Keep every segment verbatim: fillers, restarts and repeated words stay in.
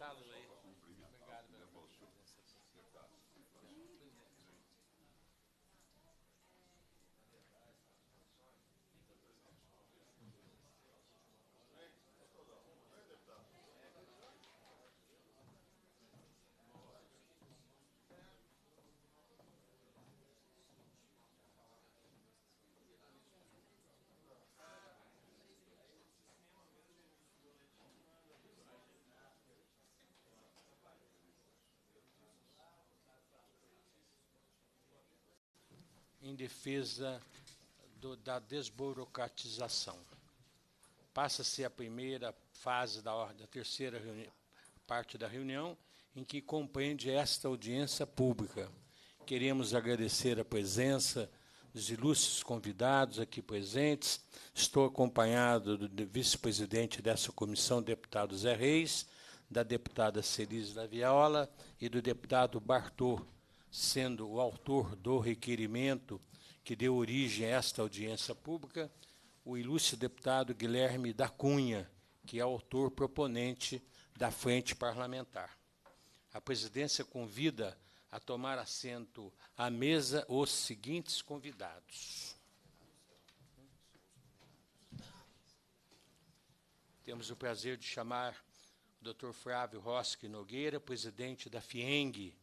cumprimentá-los aí. Obrigado pela presença. Em defesa do, da desburocratização. Passa-se a primeira fase da, ordem, da terceira reuni- parte da reunião, em que compreende esta audiência pública. Queremos agradecer a presença dos ilustres convidados aqui presentes. Estou acompanhado do vice-presidente dessa comissão, deputado Zé Reis, da deputada Cerise da Viola e do deputado Bartô, sendo o autor do requerimento que deu origem a esta audiência pública, o ilustre deputado Guilherme da Cunha, que é autor proponente da Frente Parlamentar. A presidência convida a tomar assento à mesa os seguintes convidados. Temos o prazer de chamar o doutor Flávio Rosque Nogueira, presidente da FIENG.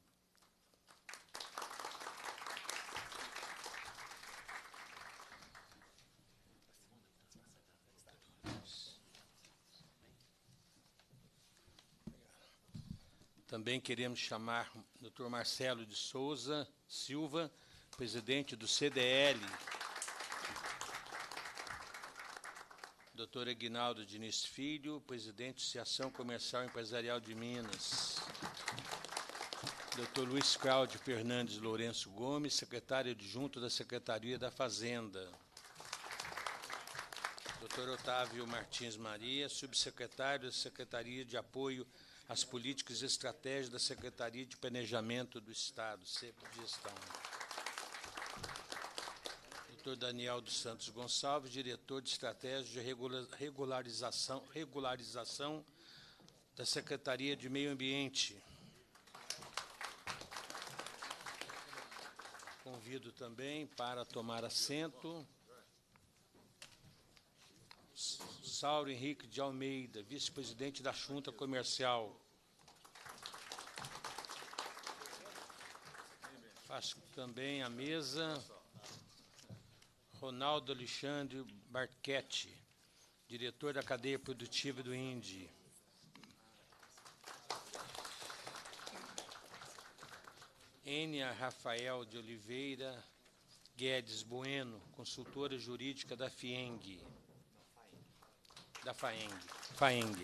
Também queremos chamar o doutor Marcelo de Souza Silva, presidente do C D L. doutor Aguinaldo Diniz Filho, presidente da Associação Comercial e Empresarial de Minas. doutor Luiz Cláudio Fernandes Lourenço Gomes, secretário adjunto da Secretaria da Fazenda. doutor Otávio Martins Maria, subsecretário da Secretaria de Apoio às Políticas e Estratégias da Secretaria de Planejamento do Estado, C E P de Gestão. doutor Daniel dos Santos Gonçalves, diretor de Estratégia de Regularização, Regularização da Secretaria de Meio Ambiente. Convido também para tomar assento Sauro Henrique de Almeida, vice-presidente da Junta Comercial. Faço também a mesa Ronaldo Alexandre Barquetti, diretor da cadeia produtiva do I N D E. Enia Rafael de Oliveira Guedes Bueno, consultora jurídica da FIENG. Da FAENG. FAENG.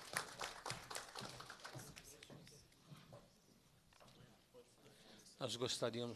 Nós gostaríamos...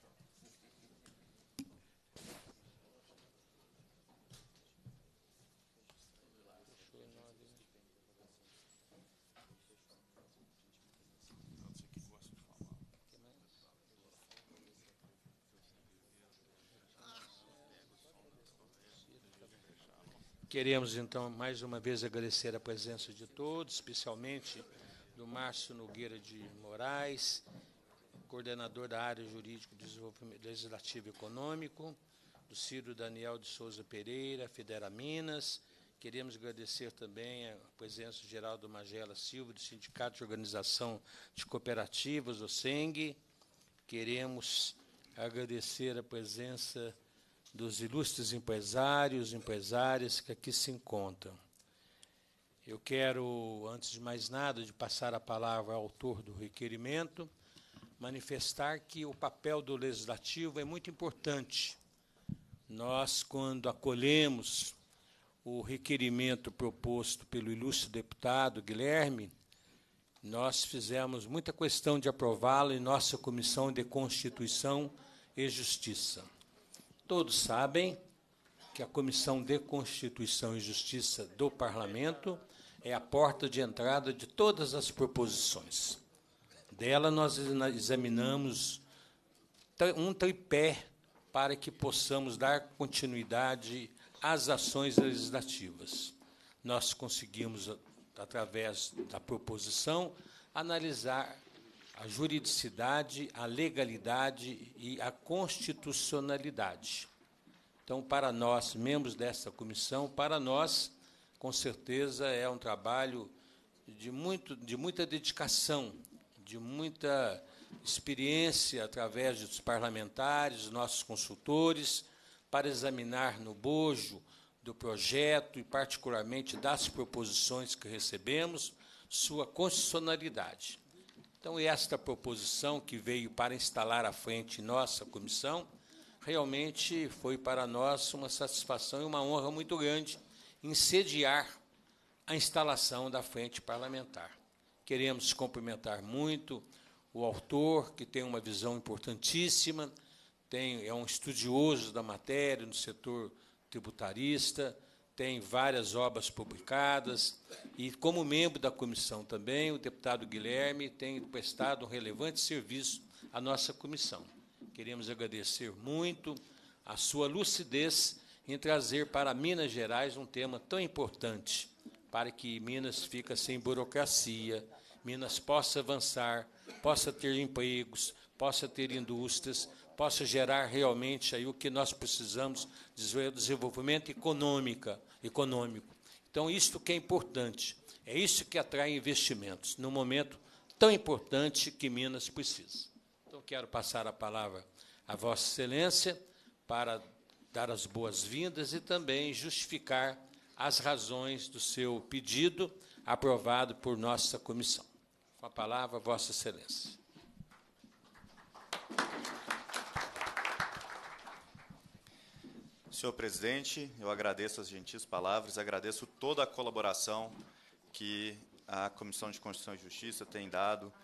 Queremos, então, mais uma vez agradecer a presença de todos, especialmente do Márcio Nogueira de Moraes, coordenador da área jurídica de desenvolvimento legislativo e econômico, do Ciro Daniel de Souza Pereira, Federa Minas. Queremos agradecer também a presença de Geraldo Magela Silva, do Sindicato de Organização de Cooperativas, o SENG. Queremos agradecer a presença dos ilustres empresários e empresárias que aqui se encontram. Eu quero, antes de mais nada, de passar a palavra ao autor do requerimento, manifestar que o papel do Legislativo é muito importante. Nós, quando acolhemos o requerimento proposto pelo ilustre deputado Guilherme, nós fizemos muita questão de aprová-lo em nossa Comissão de Constituição e Justiça. Todos sabem que a Comissão de Constituição e Justiça do Parlamento é a porta de entrada de todas as proposições. Dela, nós examinamos um tripé para que possamos dar continuidade às ações legislativas. Nós conseguimos através da proposição, analisar a juridicidade, a legalidade e a constitucionalidade. Então, para nós, membros dessa comissão, para nós, com certeza, é um trabalho de, muito, de muita dedicação, de muita experiência através dos parlamentares, dos nossos consultores, para examinar no bojo do projeto e, particularmente, das proposições que recebemos, sua constitucionalidade. Então, esta proposição que veio para instalar à frente nossa comissão, realmente foi para nós uma satisfação e uma honra muito grande em sediar a instalação da frente parlamentar. Queremos cumprimentar muito o autor, que tem uma visão importantíssima, tem, é um estudioso da matéria no setor tributarista, tem várias obras publicadas, e, como membro da comissão também, o deputado Guilherme tem prestado um relevante serviço à nossa comissão. Queremos agradecer muito a sua lucidez em trazer para Minas Gerais um tema tão importante, para que Minas fique sem burocracia, Minas possa avançar, possa ter empregos, possa ter indústrias, possa gerar realmente aí o que nós precisamos, desenvolvimento econômica, econômico. Então, isto que é importante, é isso que atrai investimentos, num momento tão importante que Minas precisa. Então, quero passar a palavra a Vossa Excelência para dar as boas-vindas e também justificar as razões do seu pedido aprovado por nossa comissão. Com a palavra, Vossa Excelência. Senhor presidente, eu agradeço as gentis palavras, agradeço toda a colaboração que a Comissão de Constituição e Justiça tem dado,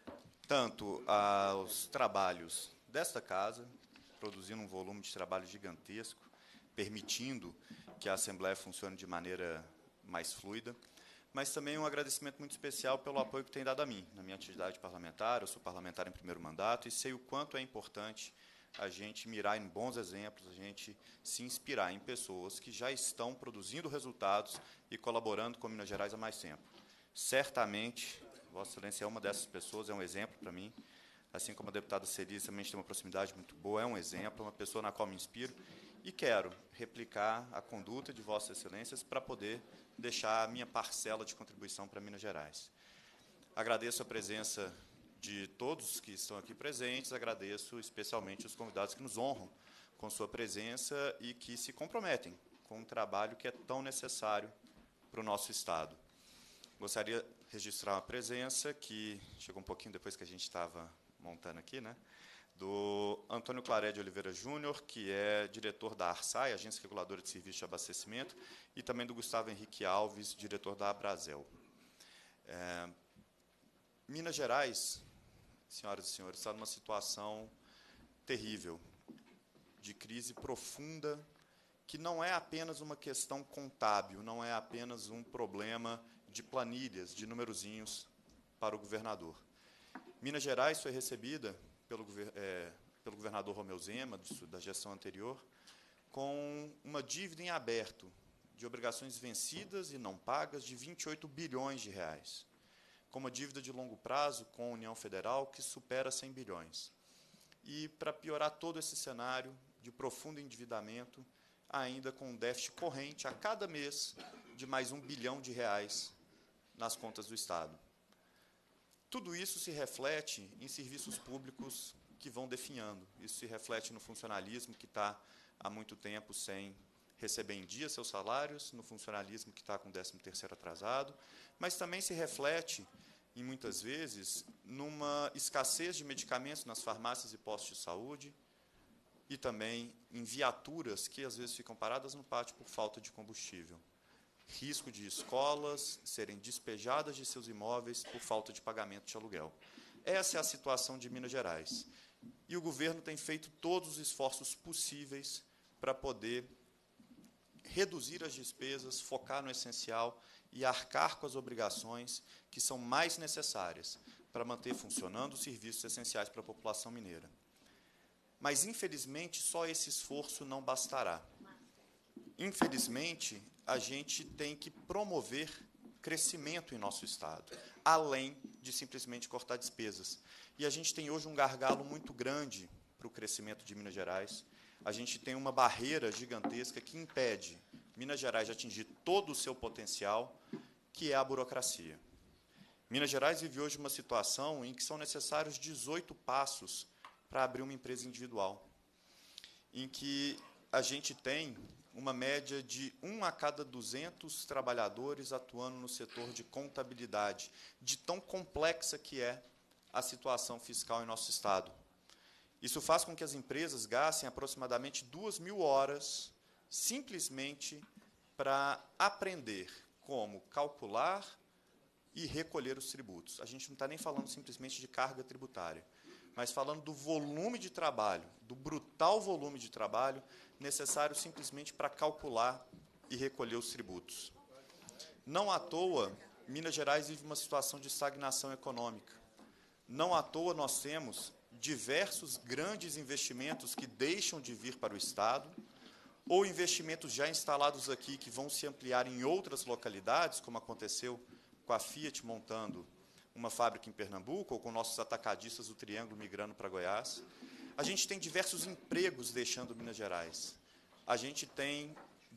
tanto aos trabalhos desta casa, produzindo um volume de trabalho gigantesco, permitindo que a Assembleia funcione de maneira mais fluida, mas também um agradecimento muito especial pelo apoio que tem dado a mim, na minha atividade parlamentar. Eu sou parlamentar em primeiro mandato e sei o quanto é importante a gente mirar em bons exemplos, a gente se inspirar em pessoas que já estão produzindo resultados e colaborando com Minas Gerais há mais tempo. Certamente, Vossa Excelência é uma dessas pessoas, é um exemplo para mim, assim como a deputada Celis também tem uma proximidade muito boa, é um exemplo, uma pessoa na qual me inspiro, e quero replicar a conduta de Vossas Excelências para poder deixar a minha parcela de contribuição para Minas Gerais. Agradeço a presença de todos que estão aqui presentes, agradeço especialmente os convidados que nos honram com sua presença e que se comprometem com um trabalho que é tão necessário para o nosso Estado. Gostaria de registrar uma presença que chegou um pouquinho depois que a gente estava montando aqui, né, do Antônio Claré de Oliveira Júnior, que é diretor da ARSAI, Agência Reguladora de Serviços de Abastecimento, e também do Gustavo Henrique Alves, diretor da Abrazel. É, Minas Gerais, senhoras e senhores, está numa situação terrível, de crise profunda, que não é apenas uma questão contábil, não é apenas um problema de planilhas, de numerozinhos para o governador. Minas Gerais foi recebida pelo, é, pelo governador Romeu Zema, do, da gestão anterior, com uma dívida em aberto de obrigações vencidas e não pagas de vinte e oito bilhões de reais, com uma dívida de longo prazo com a União Federal que supera cem bilhões. E, para piorar todo esse cenário de profundo endividamento, ainda com um déficit corrente a cada mês de mais um bilhão de reais nas contas do Estado. Tudo isso se reflete em serviços públicos que vão definhando. Isso se reflete no funcionalismo, que está há muito tempo sem receber em dia seus salários, no funcionalismo que está com o décimo terceiro atrasado, mas também se reflete, em muitas vezes, numa escassez de medicamentos nas farmácias e postos de saúde, e também em viaturas que, às vezes, ficam paradas no pátio por falta de combustível. Risco de escolas serem despejadas de seus imóveis por falta de pagamento de aluguel. Essa é a situação de Minas Gerais. E o governo tem feito todos os esforços possíveis para poder reduzir as despesas, focar no essencial e arcar com as obrigações que são mais necessárias para manter funcionando os serviços essenciais para a população mineira. Mas, infelizmente, só esse esforço não bastará. Infelizmente, a gente tem que promover crescimento em nosso Estado, além de simplesmente cortar despesas. E a gente tem hoje um gargalo muito grande para o crescimento de Minas Gerais. A gente tem uma barreira gigantesca que impede Minas Gerais de atingir todo o seu potencial, que é a burocracia. Minas Gerais vive hoje uma situação em que são necessários dezoito passos para abrir uma empresa individual, em que a gente tem uma média de um a cada duzentos trabalhadores atuando no setor de contabilidade, de tão complexa que é a situação fiscal em nosso Estado. Isso faz com que as empresas gastem aproximadamente duas mil horas simplesmente para aprender como calcular e recolher os tributos. A gente não está nem falando simplesmente de carga tributária, mas falando do volume de trabalho, do brutal volume de trabalho necessário simplesmente para calcular e recolher os tributos. Não à toa, Minas Gerais vive uma situação de estagnação econômica. Não à toa nós temos diversos grandes investimentos que deixam de vir para o Estado, ou investimentos já instalados aqui que vão se ampliar em outras localidades, como aconteceu com a Fiat montando uma fábrica em Pernambuco, ou com nossos atacadistas do Triângulo migrando para Goiás. A gente tem diversos empregos deixando Minas Gerais. A gente tem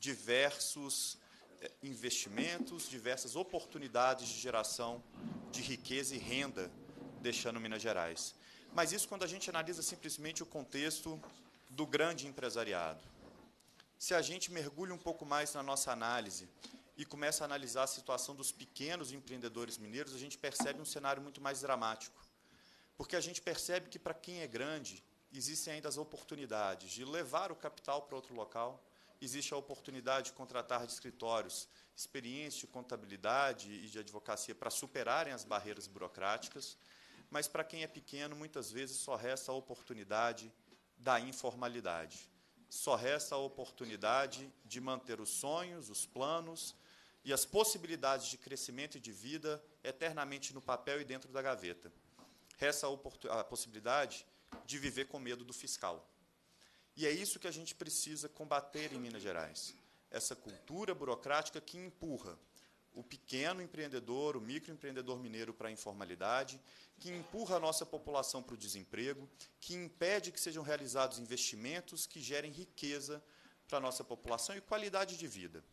diversos investimentos, diversas oportunidades de geração de riqueza e renda deixando Minas Gerais. Mas isso quando a gente analisa simplesmente o contexto do grande empresariado. Se a gente mergulha um pouco mais na nossa análise e começa a analisar a situação dos pequenos empreendedores mineiros, a gente percebe um cenário muito mais dramático. Porque a gente percebe que, para quem é grande, existem ainda as oportunidades de levar o capital para outro local, existe a oportunidade de contratar de escritórios experientes de contabilidade e de advocacia para superarem as barreiras burocráticas, mas, para quem é pequeno, muitas vezes só resta a oportunidade da informalidade. Só resta a oportunidade de manter os sonhos, os planos e as possibilidades de crescimento e de vida eternamente no papel e dentro da gaveta. Resta a, a possibilidade de viver com medo do fiscal. E é isso que a gente precisa combater em Minas Gerais. Essa cultura burocrática que empurra o pequeno empreendedor, o microempreendedor mineiro para a informalidade, que empurra a nossa população para o desemprego, que impede que sejam realizados investimentos que gerem riqueza para a nossa população e qualidade de vida.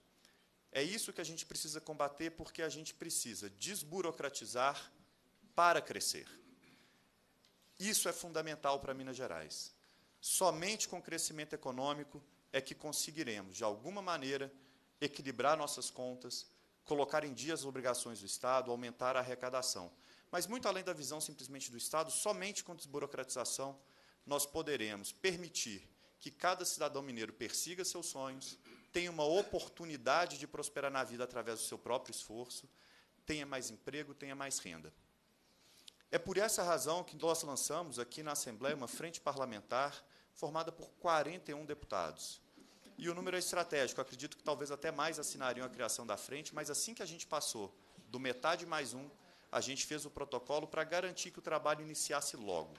É isso que a gente precisa combater, porque a gente precisa desburocratizar para crescer. Isso é fundamental para Minas Gerais. Somente com crescimento econômico é que conseguiremos, de alguma maneira, equilibrar nossas contas, colocar em dia as obrigações do Estado, aumentar a arrecadação. Mas, muito além da visão simplesmente do Estado, somente com desburocratização nós poderemos permitir que cada cidadão mineiro persiga seus sonhos, tenha uma oportunidade de prosperar na vida através do seu próprio esforço, tenha mais emprego, tenha mais renda. É por essa razão que nós lançamos aqui na Assembleia uma frente parlamentar formada por quarenta e um deputados. E o número é estratégico, eu acredito que talvez até mais assinariam a criação da frente, mas assim que a gente passou do metade mais um, a gente fez o protocolo para garantir que o trabalho iniciasse logo.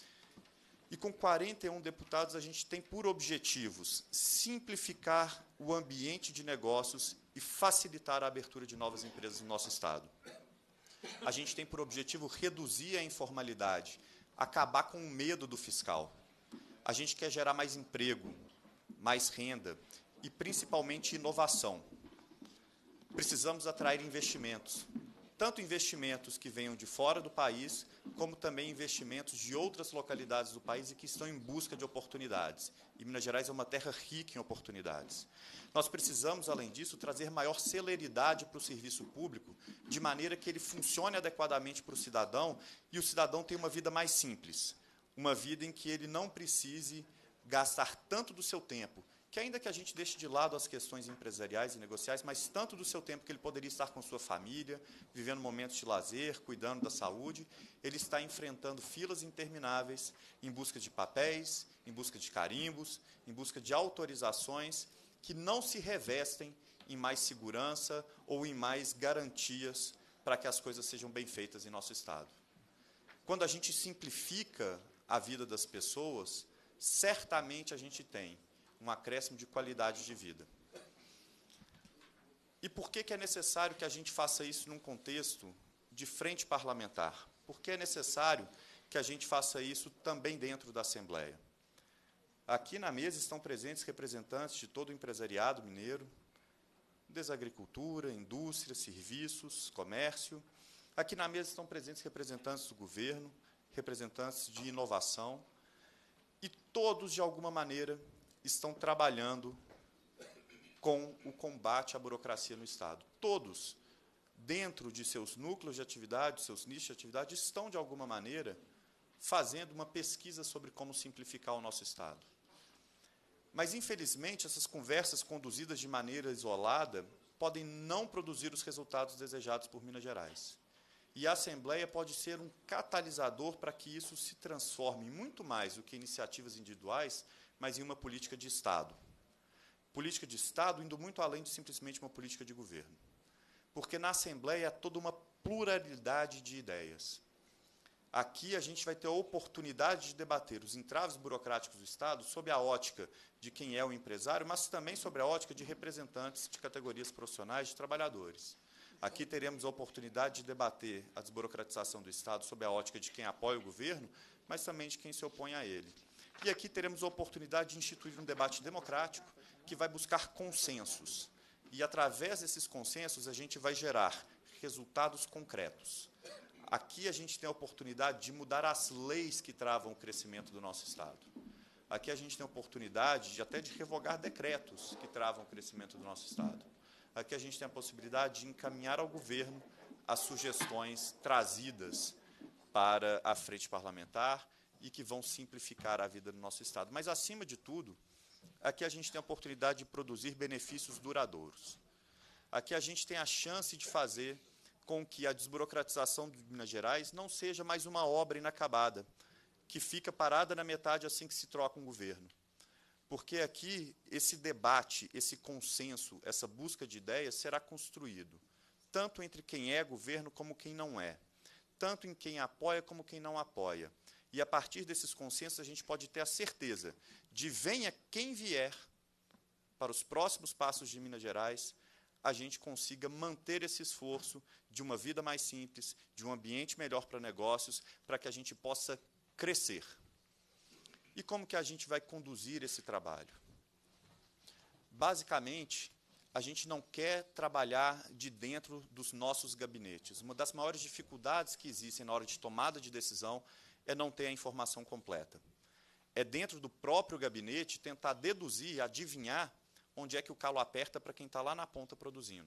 E com quarenta e um deputados, a gente tem por objetivos simplificar o ambiente de negócios e facilitar a abertura de novas empresas no nosso Estado. A gente tem por objetivo reduzir a informalidade, acabar com o medo do fiscal. A gente quer gerar mais emprego, mais renda e, principalmente, inovação. Precisamos atrair investimentos, tanto investimentos que venham de fora do país, como também investimentos de outras localidades do país e que estão em busca de oportunidades. E Minas Gerais é uma terra rica em oportunidades. Nós precisamos, além disso, trazer maior celeridade para o serviço público, de maneira que ele funcione adequadamente para o cidadão e o cidadão tenha uma vida mais simples, uma vida em que ele não precise gastar tanto do seu tempo, que ainda que a gente deixe de lado as questões empresariais e negociais, mas tanto do seu tempo que ele poderia estar com sua família, vivendo momentos de lazer, cuidando da saúde, ele está enfrentando filas intermináveis em busca de papéis, em busca de carimbos, em busca de autorizações que não se revestem em mais segurança ou em mais garantias para que as coisas sejam bem feitas em nosso Estado. Quando a gente simplifica a vida das pessoas, certamente a gente tem um acréscimo de qualidade de vida. E por que que é necessário que a gente faça isso num contexto de frente parlamentar? Por que é necessário que a gente faça isso também dentro da Assembleia? Aqui na mesa estão presentes representantes de todo o empresariado mineiro, desde a agricultura, indústria, serviços, comércio. Aqui na mesa estão presentes representantes do governo, representantes de inovação, e todos, de alguma maneira, estão trabalhando com o combate à burocracia no Estado. Todos, dentro de seus núcleos de atividade, seus nichos de atividade, estão, de alguma maneira, fazendo uma pesquisa sobre como simplificar o nosso Estado. Mas, infelizmente, essas conversas conduzidas de maneira isolada podem não produzir os resultados desejados por Minas Gerais. E a Assembleia pode ser um catalisador para que isso se transforme muito mais do que iniciativas individuais, mas em uma política de Estado. Política de Estado indo muito além de simplesmente uma política de governo. Porque na Assembleia há toda uma pluralidade de ideias. Aqui a gente vai ter a oportunidade de debater os entraves burocráticos do Estado sob a ótica de quem é o empresário, mas também sobre a ótica de representantes de categorias profissionais, de trabalhadores. Aqui teremos a oportunidade de debater a desburocratização do Estado sob a ótica de quem apoia o governo, mas também de quem se opõe a ele. E aqui teremos a oportunidade de instituir um debate democrático que vai buscar consensos. E, através desses consensos, a gente vai gerar resultados concretos. Aqui a gente tem a oportunidade de mudar as leis que travam o crescimento do nosso Estado. Aqui a gente tem a oportunidade de até de revogar decretos que travam o crescimento do nosso Estado. Aqui a gente tem a possibilidade de encaminhar ao governo as sugestões trazidas para a frente parlamentar e que vão simplificar a vida do nosso Estado. Mas, acima de tudo, aqui a gente tem a oportunidade de produzir benefícios duradouros. Aqui a gente tem a chance de fazer com que a desburocratização de Minas Gerais não seja mais uma obra inacabada, que fica parada na metade assim que se troca um governo. Porque aqui esse debate, esse consenso, essa busca de ideias será construído, tanto entre quem é governo como quem não é, tanto em quem apoia como quem não apoia. E, a partir desses consensos, a gente pode ter a certeza de, venha quem vier, para os próximos passos de Minas Gerais, a gente consiga manter esse esforço de uma vida mais simples, de um ambiente melhor para negócios, para que a gente possa crescer. E como que a gente vai conduzir esse trabalho? Basicamente, a gente não quer trabalhar de dentro dos nossos gabinetes. Uma das maiores dificuldades que existem na hora de tomada de decisão é não ter a informação completa. É dentro do próprio gabinete tentar deduzir, adivinhar onde é que o calo aperta para quem está lá na ponta produzindo.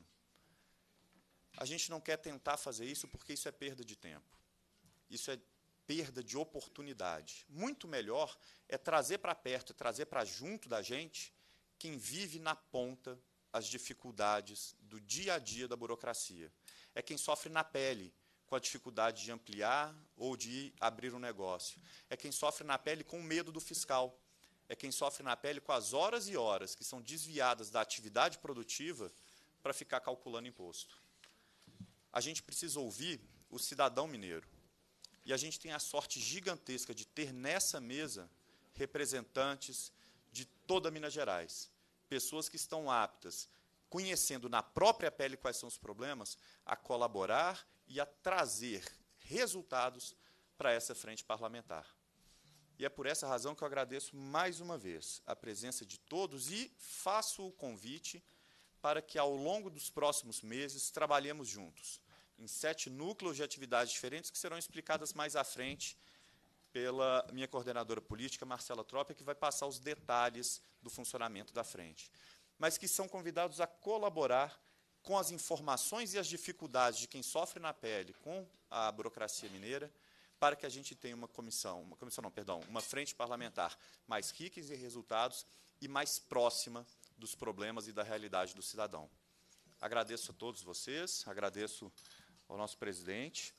A gente não quer tentar fazer isso porque isso é perda de tempo. Isso é perda de oportunidade. Muito melhor é trazer para perto, trazer para junto da gente quem vive na ponta as dificuldades do dia a dia da burocracia. É quem sofre na pele com a dificuldade de ampliar ou de abrir um negócio. É quem sofre na pele com o medo do fiscal. É quem sofre na pele com as horas e horas que são desviadas da atividade produtiva para ficar calculando imposto. A gente precisa ouvir o cidadão mineiro. E a gente tem a sorte gigantesca de ter nessa mesa representantes de toda Minas Gerais, pessoas que estão aptas, conhecendo na própria pele quais são os problemas, a colaborar e a trazer resultados para essa frente parlamentar. E é por essa razão que eu agradeço mais uma vez a presença de todos e faço o convite para que, ao longo dos próximos meses, trabalhemos juntos em sete núcleos de atividades diferentes que serão explicadas mais à frente pela minha coordenadora política, Marcela Trópia, que vai passar os detalhes do funcionamento da frente, mas que são convidados a colaborar com as informações e as dificuldades de quem sofre na pele com a burocracia mineira, para que a gente tenha uma comissão, uma comissão não, perdão, uma frente parlamentar mais rica em resultados e mais próxima dos problemas e da realidade do cidadão. Agradeço a todos vocês, agradeço ao nosso presidente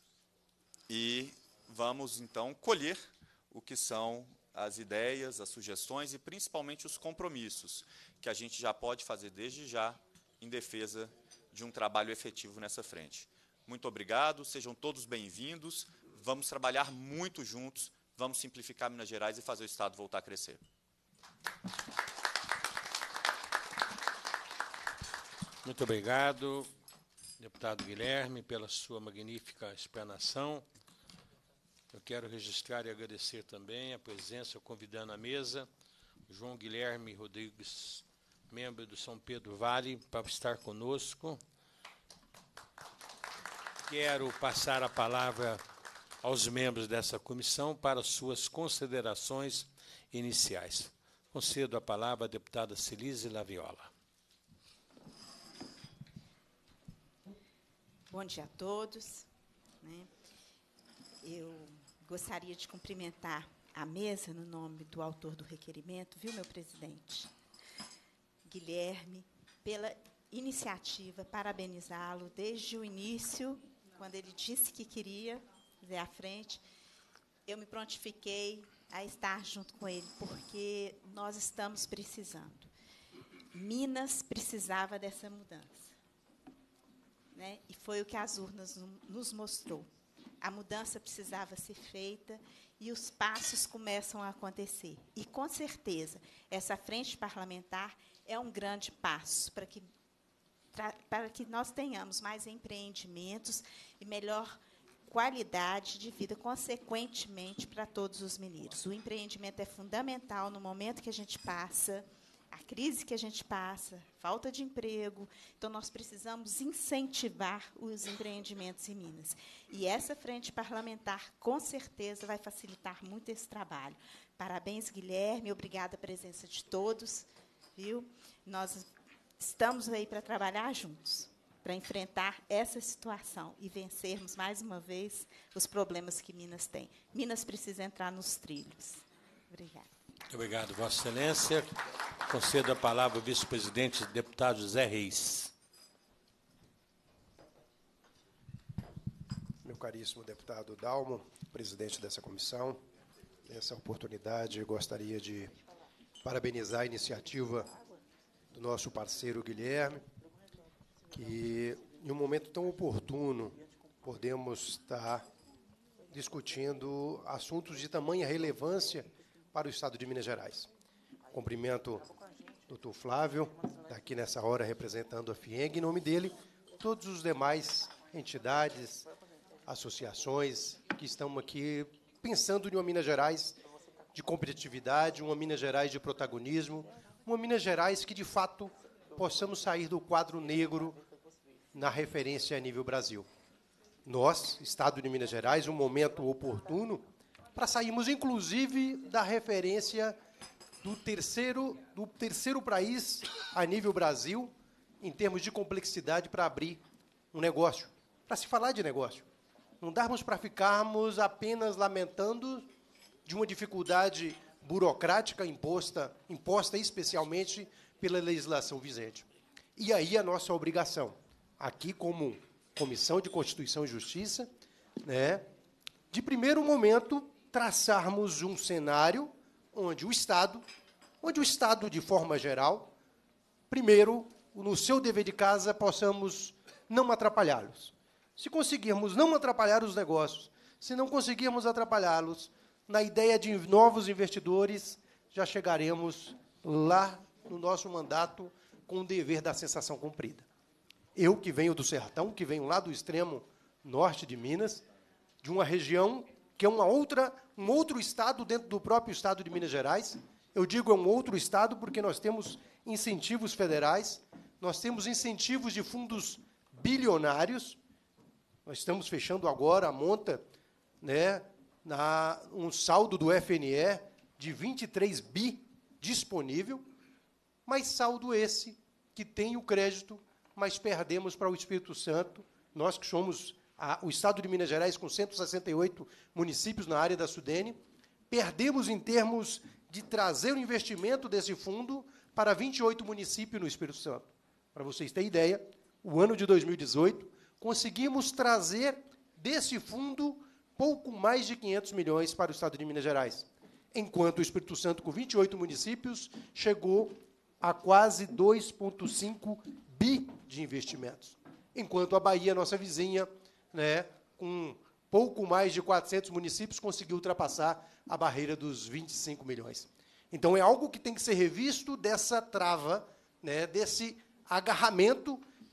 e vamos, então, colher o que são as ideias, as sugestões e, principalmente, os compromissos que a gente já pode fazer desde já em defesa de um trabalho efetivo nessa frente. Muito obrigado, sejam todos bem-vindos, vamos trabalhar muito juntos, vamos simplificar Minas Gerais e fazer o Estado voltar a crescer. Muito obrigado, deputado Guilherme, pela sua magnífica explanação. Eu quero registrar e agradecer também a presença, convidando à mesa, João Guilherme Rodrigues, membro do São Pedro Vale, para estar conosco. Quero passar a palavra aos membros dessa comissão para suas considerações iniciais. Concedo a palavra à deputada Celise Laviola. Bom dia a todos. Né? Eu gostaria de cumprimentar a mesa no nome do autor do requerimento, viu, meu presidente? Guilherme, pela iniciativa, parabenizá-lo desde o início, quando ele disse que queria fazer à frente, eu me prontifiquei a estar junto com ele, porque nós estamos precisando. Minas precisava dessa mudança, né? E foi o que as urnas nos mostrou. A mudança precisava ser feita e os passos começam a acontecer. E, com certeza, essa frente parlamentar é um grande passo para que, para que nós tenhamos mais empreendimentos e melhor qualidade de vida, consequentemente, para todos os mineiros. O empreendimento é fundamental no momento que a gente passa, a crise que a gente passa, falta de emprego. Então, nós precisamos incentivar os empreendimentos em Minas. E essa frente parlamentar, com certeza, vai facilitar muito esse trabalho. Parabéns, Guilherme, obrigada a presença de todos. Viu? Nós estamos aí para trabalhar juntos, para enfrentar essa situação e vencermos, mais uma vez, os problemas que Minas tem. Minas precisa entrar nos trilhos. Obrigada. Muito obrigado, Vossa Excelência. Concedo a palavra ao vice-presidente, deputado José Reis. Meu caríssimo deputado Dalmo, presidente dessa comissão, nessa oportunidade, eu gostaria de parabenizar a iniciativa do nosso parceiro Guilherme, que, em um momento tão oportuno, podemos estar discutindo assuntos de tamanha relevância para o Estado de Minas Gerais. Cumprimento o doutor Flávio, aqui nessa hora representando a FIENG, em nome dele, todos os demais entidades, associações que estão aqui pensando em uma Minas Gerais de competitividade, uma Minas Gerais de protagonismo, uma Minas Gerais que, de fato, possamos sair do quadro negro na referência a nível Brasil. Nós, Estado de Minas Gerais, um momento oportuno para sairmos, inclusive, da referência do terceiro, do terceiro país a nível Brasil, em termos de complexidade para abrir um negócio, para se falar de negócio. Não darmos para ficarmos apenas lamentando de uma dificuldade burocrática imposta, imposta especialmente pela legislação vigente. E aí a nossa obrigação, aqui como Comissão de Constituição e Justiça, né, de primeiro momento, traçarmos um cenário onde o Estado, onde o Estado, de forma geral, primeiro, no seu dever de casa, possamos não atrapalhá-los. Se conseguirmos não atrapalhar os negócios, se não conseguirmos atrapalhá-los na ideia de novos investidores, já chegaremos lá no nosso mandato com o dever da sensação cumprida. Eu, que venho do Sertão, que venho lá do extremo norte de Minas, de uma região que é uma outra, um outro estado dentro do próprio estado de Minas Gerais. Eu digo é um outro estado porque nós temos incentivos federais, nós temos incentivos de fundos bilionários. Nós estamos fechando agora a monta, né, na, um saldo do F N E de vinte e três bi disponível, mas saldo esse que tem o crédito, mas perdemos para o Espírito Santo, nós que somos a, o Estado de Minas Gerais com cento e sessenta e oito municípios na área da Sudene, perdemos em termos de trazer o investimento desse fundo para vinte e oito municípios no Espírito Santo. Para vocês terem ideia, o ano de dois mil e dezoito, conseguimos trazer desse fundo pouco mais de quinhentos milhões para o Estado de Minas Gerais, enquanto o Espírito Santo, com vinte e oito municípios, chegou a quase dois vírgula cinco bi de investimentos, enquanto a Bahia, nossa vizinha, né, com pouco mais de quatrocentos municípios, conseguiu ultrapassar a barreira dos vinte e cinco milhões. Então, é algo que tem que ser revisto dessa trava, né, desse agarramento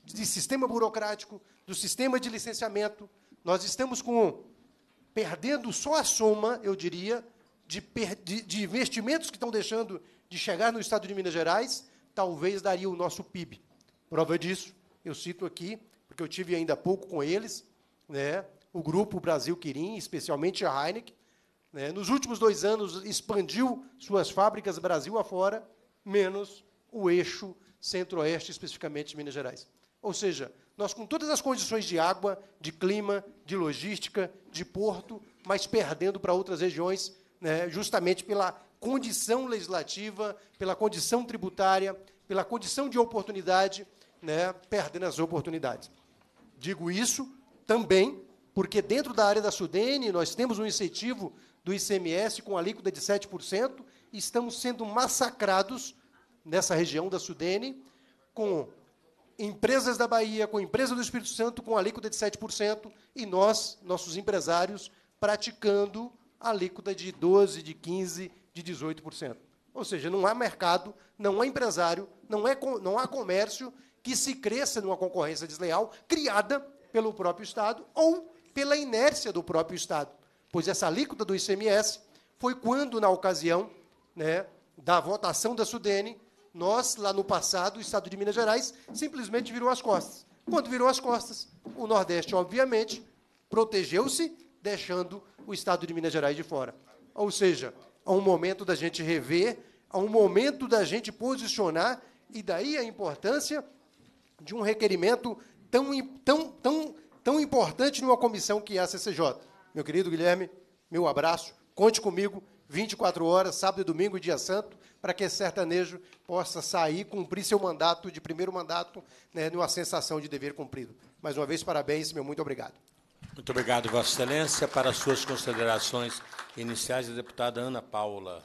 de sistema burocrático, do sistema de licenciamento. Nós estamos com, perdendo só a soma, eu diria, de, de, de investimentos que estão deixando de chegar no Estado de Minas Gerais, talvez daria o nosso P I B. Prova disso, eu cito aqui, porque eu tive ainda há pouco com eles, né, o Grupo Brasil Quirim, especialmente a Heineken, né, nos últimos dois anos expandiu suas fábricas Brasil afora, menos o eixo centro-oeste, especificamente de Minas Gerais. Ou seja, nós com todas as condições de água, de clima, de logística, de porto, mas perdendo para outras regiões, né, justamente pela condição legislativa, pela condição tributária, pela condição de oportunidade, né, perdendo as oportunidades. Digo isso também porque, dentro da área da Sudene, nós temos um incentivo do I C M S com alíquota de sete por cento e estamos sendo massacrados nessa região da Sudene com empresas da Bahia, com empresas do Espírito Santo com alíquota de sete por cento e nós, nossos empresários, praticando alíquota de doze por cento, de quinze por cento, de dezoito por cento. Ou seja, não há mercado, não há empresário, não, é, não há comércio que se cresça numa concorrência desleal criada pelo próprio Estado ou pela inércia do próprio Estado. Pois essa alíquota do I C M S foi quando, na ocasião, né, da votação da Sudene, nós, lá no passado, o Estado de Minas Gerais, simplesmente virou as costas. Quando virou as costas, o Nordeste, obviamente, protegeu-se, deixando o Estado de Minas Gerais de fora. Ou seja, há um momento da gente rever, há um momento da gente posicionar, e daí a importância de um requerimento tão, tão, tão, tão importante numa comissão que é a C C J. Meu querido Guilherme, meu abraço, conte comigo, vinte e quatro horas, sábado e domingo e dia santo, para que esse sertanejo possa sair, cumprir seu mandato, de primeiro mandato, né, numa sensação de dever cumprido. Mais uma vez, parabéns, meu muito obrigado. Muito obrigado, Vossa Excelência. Para as suas considerações iniciais, a deputada Ana Paula.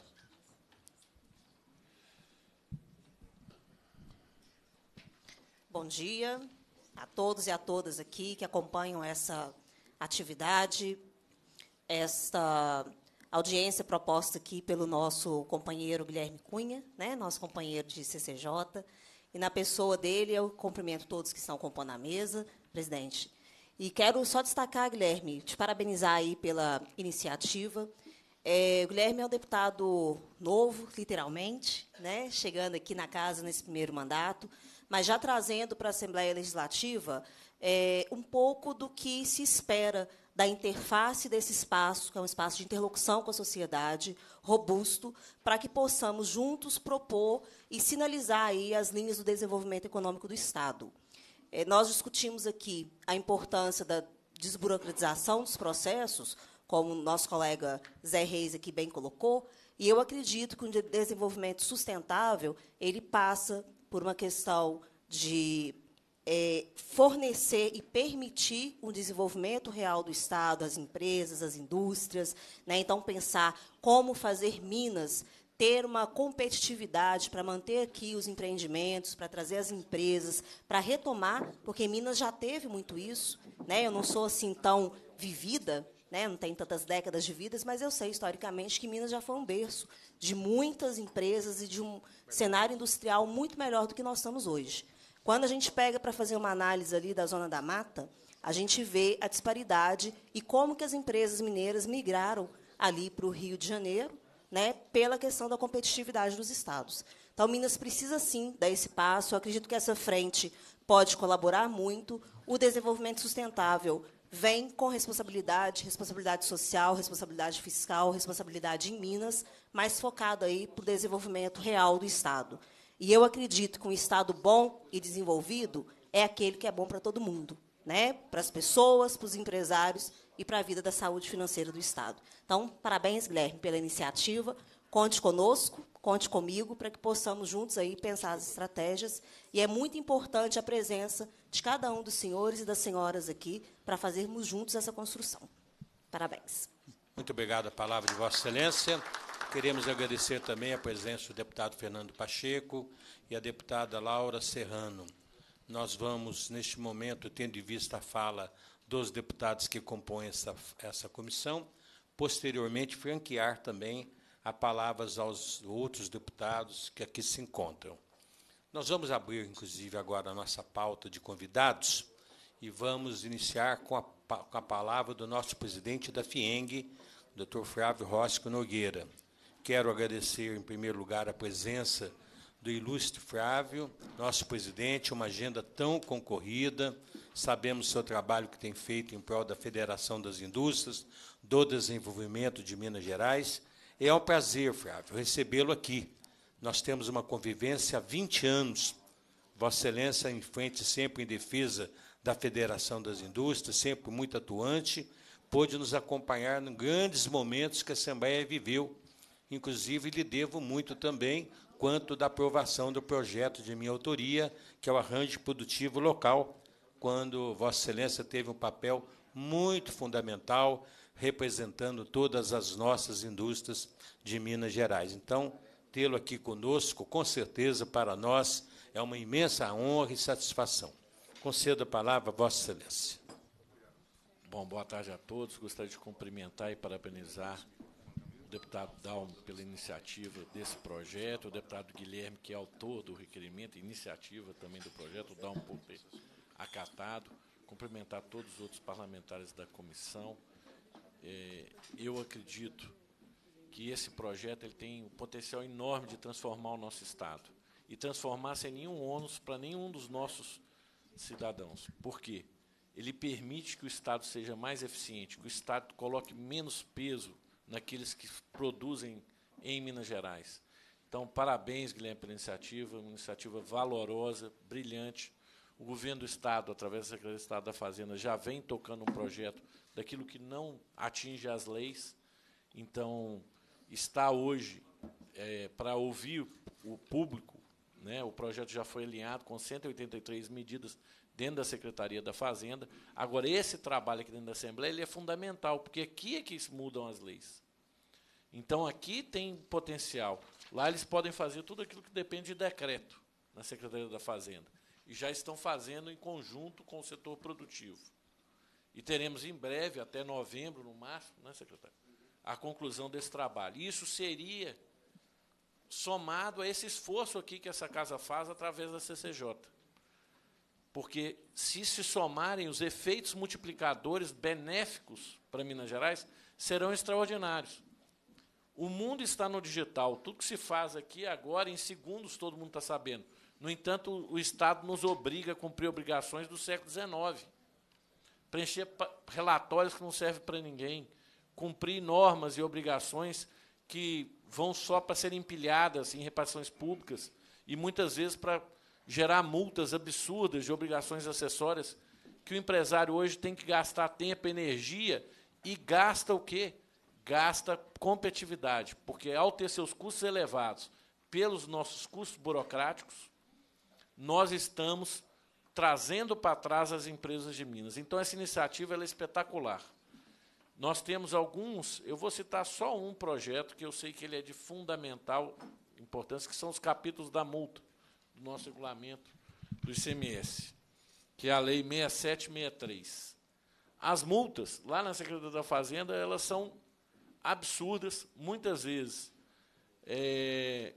Bom dia a todos e a todas aqui que acompanham essa atividade, esta audiência proposta aqui pelo nosso companheiro Guilherme Cunha, né, nosso companheiro de C C J, e na pessoa dele eu cumprimento todos que estão compondo a mesa, presidente. E quero só destacar, Guilherme, te parabenizar aí pela iniciativa. É, o Guilherme é um deputado novo, literalmente, né, chegando aqui na casa nesse primeiro mandato, mas já trazendo para a Assembleia Legislativa é, um pouco do que se espera da interface desse espaço, que é um espaço de interlocução com a sociedade, robusto, para que possamos juntos propor e sinalizar aí as linhas do desenvolvimento econômico do Estado. É, nós discutimos aqui a importância da desburocratização dos processos, como o nosso colega Zé Reis aqui bem colocou, e eu acredito que o desenvolvimento sustentável ele passa por uma questão de é, fornecer e permitir um desenvolvimento real do Estado, as empresas, as indústrias, né? Então, pensar como fazer Minas ter uma competitividade para manter aqui os empreendimentos, para trazer as empresas, para retomar, porque Minas já teve muito isso, né? Eu não sou assim tão vivida, né? Não tenho tantas décadas de vidas, mas eu sei historicamente que Minas já foi um berço de muitas empresas e de um cenário industrial muito melhor do que nós estamos hoje. Quando a gente pega para fazer uma análise ali da Zona da Mata, a gente vê a disparidade e como que as empresas mineiras migraram ali para o Rio de Janeiro, né, pela questão da competitividade dos estados. Então, Minas precisa, sim, dar esse passo. Eu acredito que essa frente pode colaborar muito. O desenvolvimento sustentável vem com responsabilidade, responsabilidade social, responsabilidade fiscal, responsabilidade em Minas, mais focado aí para o desenvolvimento real do Estado. E eu acredito que um Estado bom e desenvolvido é aquele que é bom para todo mundo, né? Para as pessoas, para os empresários e para a vida da saúde financeira do Estado. Então, parabéns, Guilherme, pela iniciativa. Conte conosco, conte comigo, para que possamos juntos aí pensar as estratégias. E é muito importante a presença de cada um dos senhores e das senhoras aqui para fazermos juntos essa construção. Parabéns. Muito obrigado. A palavra de Vossa Excelência. Queremos agradecer também a presença do deputado Fernando Pacheco e a deputada Laura Serrano. Nós vamos, neste momento, tendo em vista a fala dos deputados que compõem essa, essa comissão, posteriormente franquear também a palavra aos outros deputados que aqui se encontram. Nós vamos abrir, inclusive, agora a nossa pauta de convidados e vamos iniciar com a, com a palavra do nosso presidente da FIENG, doutor Flávio Rosco Nogueira. Quero agradecer, em primeiro lugar, a presença do ilustre Flávio, nosso presidente, uma agenda tão concorrida. Sabemos o seu trabalho que tem feito em prol da Federação das Indústrias, do desenvolvimento de Minas Gerais. É um prazer, Flávio, recebê-lo aqui. Nós temos uma convivência há vinte anos. Vossa Excelência em frente sempre em defesa da Federação das Indústrias, sempre muito atuante, pôde nos acompanhar em grandes momentos que a Assembleia viveu. Inclusive, lhe devo muito também quanto da aprovação do projeto de minha autoria, que é o arranjo produtivo local, quando Vossa Excelência teve um papel muito fundamental, representando todas as nossas indústrias de Minas Gerais. Então, tê-lo aqui conosco, com certeza, para nós, é uma imensa honra e satisfação. Concedo a palavra a Vossa Excelência. Bom, boa tarde a todos. Gostaria de cumprimentar e parabenizar o deputado Dalmo pela iniciativa desse projeto, o deputado Guilherme, que é autor do requerimento, iniciativa também do projeto, o Dalmo por ter acatado, cumprimentar todos os outros parlamentares da comissão. É, eu acredito que esse projeto ele tem um potencial enorme de transformar o nosso Estado e transformar sem nenhum ônus para nenhum dos nossos cidadãos. Por quê? Ele permite que o Estado seja mais eficiente, que o Estado coloque menos peso naqueles que produzem em Minas Gerais. Então, parabéns, Guilherme, pela iniciativa, uma iniciativa valorosa, brilhante. O governo do Estado, através da Secretaria de Estado da Fazenda, já vem tocando um projeto daquilo que não atinge as leis. Então, está hoje é, para ouvir o público, né? O projeto já foi alinhado com cento e oitenta e três medidas dentro da Secretaria da Fazenda. Agora, esse trabalho aqui dentro da Assembleia ele é fundamental, porque aqui é que mudam as leis. Então, aqui tem potencial. Lá eles podem fazer tudo aquilo que depende de decreto na Secretaria da Fazenda. E já estão fazendo em conjunto com o setor produtivo. E teremos em breve, até novembro, no máximo, né, secretário, a conclusão desse trabalho. Isso seria somado a esse esforço aqui que essa casa faz através da C C J. Porque, se se somarem os efeitos multiplicadores benéficos para Minas Gerais, serão extraordinários. O mundo está no digital. Tudo que se faz aqui agora, em segundos, todo mundo está sabendo. No entanto, o Estado nos obriga a cumprir obrigações do século dezenove. Preencher relatórios que não servem para ninguém. Cumprir normas e obrigações que vão só para serem empilhadas em repartições públicas e, muitas vezes, para gerar multas absurdas de obrigações acessórias que o empresário hoje tem que gastar tempo, energia e gasta o quê? Gasta competitividade, porque, ao ter seus custos elevados pelos nossos custos burocráticos, nós estamos trazendo para trás as empresas de Minas. Então, essa iniciativa ela é espetacular. Nós temos alguns, eu vou citar só um projeto, que eu sei que ele é de fundamental importância, que são os capítulos da multa do nosso regulamento do I C M S, que é a Lei seis sete seis três. As multas, lá na Secretaria da Fazenda, elas são absurdas, muitas vezes é,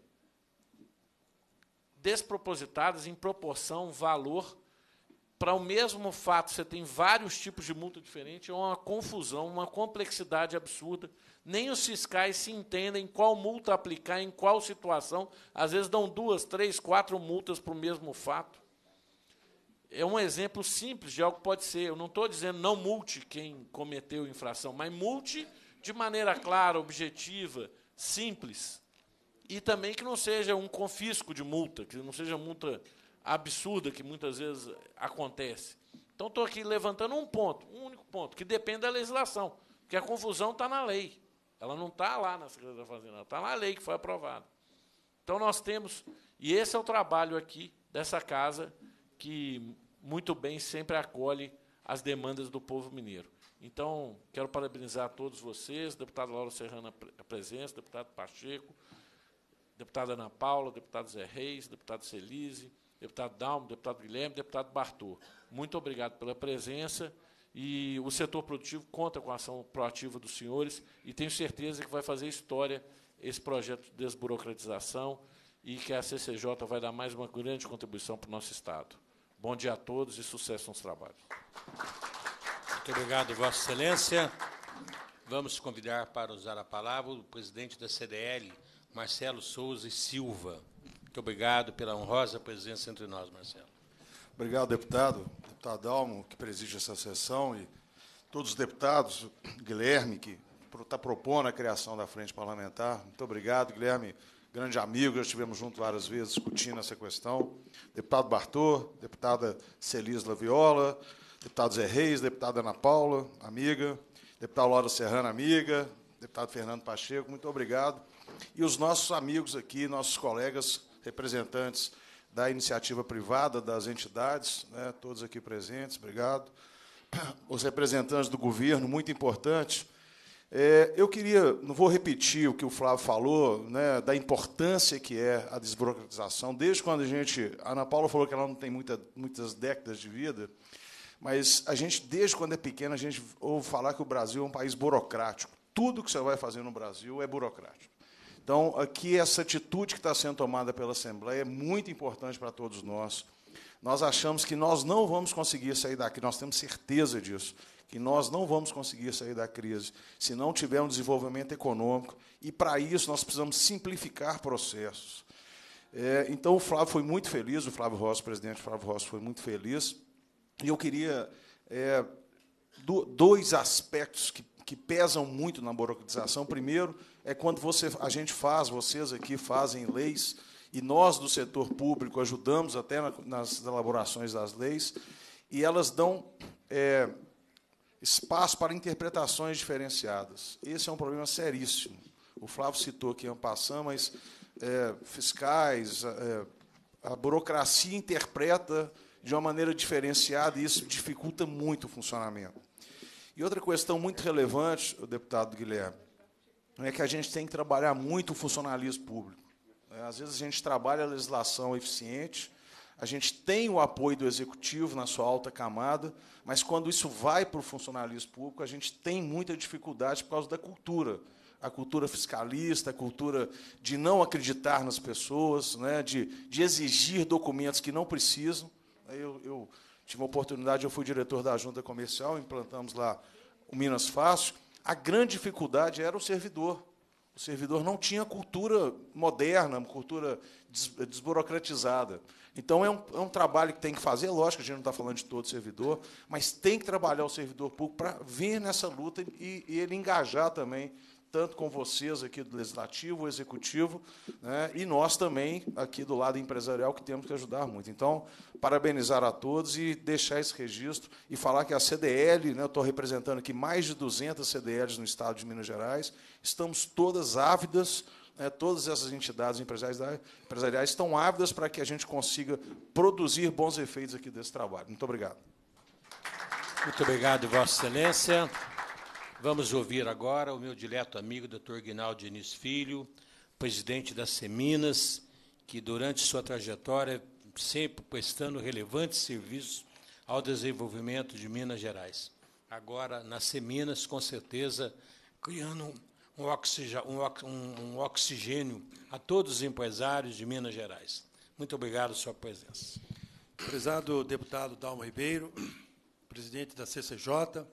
despropositadas em proporção, valor. Para o mesmo fato, você tem vários tipos de multa diferentes, é uma confusão, uma complexidade absurda. Nem os fiscais se entendem qual multa aplicar, em qual situação. Às vezes dão duas, três, quatro multas para o mesmo fato. É um exemplo simples de algo que pode ser. Eu não estou dizendo não multe quem cometeu infração, mas multe de maneira clara, objetiva, simples. E também que não seja um confisco de multa, que não seja multa absurda que muitas vezes acontece. Então, estou aqui levantando um ponto, um único ponto, que depende da legislação, porque a confusão está na lei. Ela não está lá na Secretaria da Fazenda, ela está na lei que foi aprovada. Então, nós temos, e esse é o trabalho aqui dessa casa, que muito bem sempre acolhe as demandas do povo mineiro. Então, quero parabenizar a todos vocês, deputado Laura Serrano a presença, deputado Pacheco, deputada Ana Paula, deputado Zé Reis, deputado Celise, deputado Dalmo, deputado Guilherme, deputado Bartô. Muito obrigado pela presença e o setor produtivo conta com a ação proativa dos senhores e tenho certeza que vai fazer história esse projeto de desburocratização e que a C C J vai dar mais uma grande contribuição para o nosso Estado. Bom dia a todos e sucesso nos trabalhos. Muito obrigado, Vossa Excelência. Vamos convidar para usar a palavra o presidente da C D L, Marcelo Souza e Silva. Muito obrigado pela honrosa presença entre nós, Marcelo. Obrigado, deputado. Deputado Dalmo, que preside essa sessão, e todos os deputados, Guilherme, que está propondo a criação da frente parlamentar. Muito obrigado, Guilherme, grande amigo, já estivemos juntos várias vezes discutindo essa questão. Deputado Bartô, deputada Celis Laviola, deputado Zé Reis, deputada Ana Paula, amiga, deputado Laura Serrano, amiga, deputado Fernando Pacheco, muito obrigado. E os nossos amigos aqui, nossos colegas, representantes da iniciativa privada, das entidades, né, todos aqui presentes, obrigado. Os representantes do governo, muito importante. É, eu queria, não vou repetir o que o Flávio falou, né, da importância que é a desburocratização. Desde quando a gente... A Ana Paula falou que ela não tem muita, muitas décadas de vida, mas a gente, desde quando é pequena, a gente ouve falar que o Brasil é um país burocrático. Tudo que você vai fazer no Brasil é burocrático. Então, aqui, essa atitude que está sendo tomada pela Assembleia é muito importante para todos nós. Nós achamos que nós não vamos conseguir sair daqui, nós temos certeza disso, que nós não vamos conseguir sair da crise se não tiver um desenvolvimento econômico, e, para isso, nós precisamos simplificar processos. É, então, o Flávio foi muito feliz, o Flávio Rossi, o presidente Flávio Rossi, foi muito feliz, e eu queria... É, do, dois aspectos que, que pesam muito na burocratização. Primeiro, é quando você, a gente faz, vocês aqui fazem leis, e nós, do setor público, ajudamos até na, nas elaborações das leis, e elas dão é, espaço para interpretações diferenciadas. Esse é um problema seríssimo. O Flávio citou aqui em passando, mas é, fiscais, é, a burocracia interpreta de uma maneira diferenciada, e isso dificulta muito o funcionamento. E outra questão muito relevante, o deputado Guilherme, é que a gente tem que trabalhar muito o funcionalismo público. Às vezes a gente trabalha a legislação eficiente, a gente tem o apoio do Executivo na sua alta camada, mas quando isso vai para o funcionalismo público, a gente tem muita dificuldade por causa da cultura. A cultura fiscalista, a cultura de não acreditar nas pessoas, né, de, de exigir documentos que não precisam. Eu, eu tive uma oportunidade, eu fui diretor da Junta Comercial, implantamos lá o Minas Fácil. A grande dificuldade era o servidor. O servidor não tinha cultura moderna, uma cultura desburocratizada. Então, é um, é um trabalho que tem que fazer. Lógico que a gente não está falando de todo servidor, mas tem que trabalhar o servidor público para vir nessa luta e, e ele engajar também, tanto com vocês aqui do Legislativo, o Executivo, né, e nós também, aqui do lado empresarial, que temos que ajudar muito. Então, parabenizar a todos e deixar esse registro e falar que a C D L, né, eu estou representando aqui mais de duzentas C D Ls no estado de Minas Gerais, estamos todas ávidas, né, todas essas entidades empresariais, empresariais estão ávidas para que a gente consiga produzir bons efeitos aqui desse trabalho. Muito obrigado. Muito obrigado, Vossa Excelência. Vamos ouvir agora o meu dileto amigo, doutor Guinaldo Diniz Filho, presidente da Seminas, que, durante sua trajetória, sempre prestando relevantes serviços ao desenvolvimento de Minas Gerais. Agora, na Seminas, com certeza, criando um oxigênio, um oxigênio a todos os empresários de Minas Gerais. Muito obrigado pela sua presença. Prezado deputado Dalmo Ribeiro, presidente da C C J,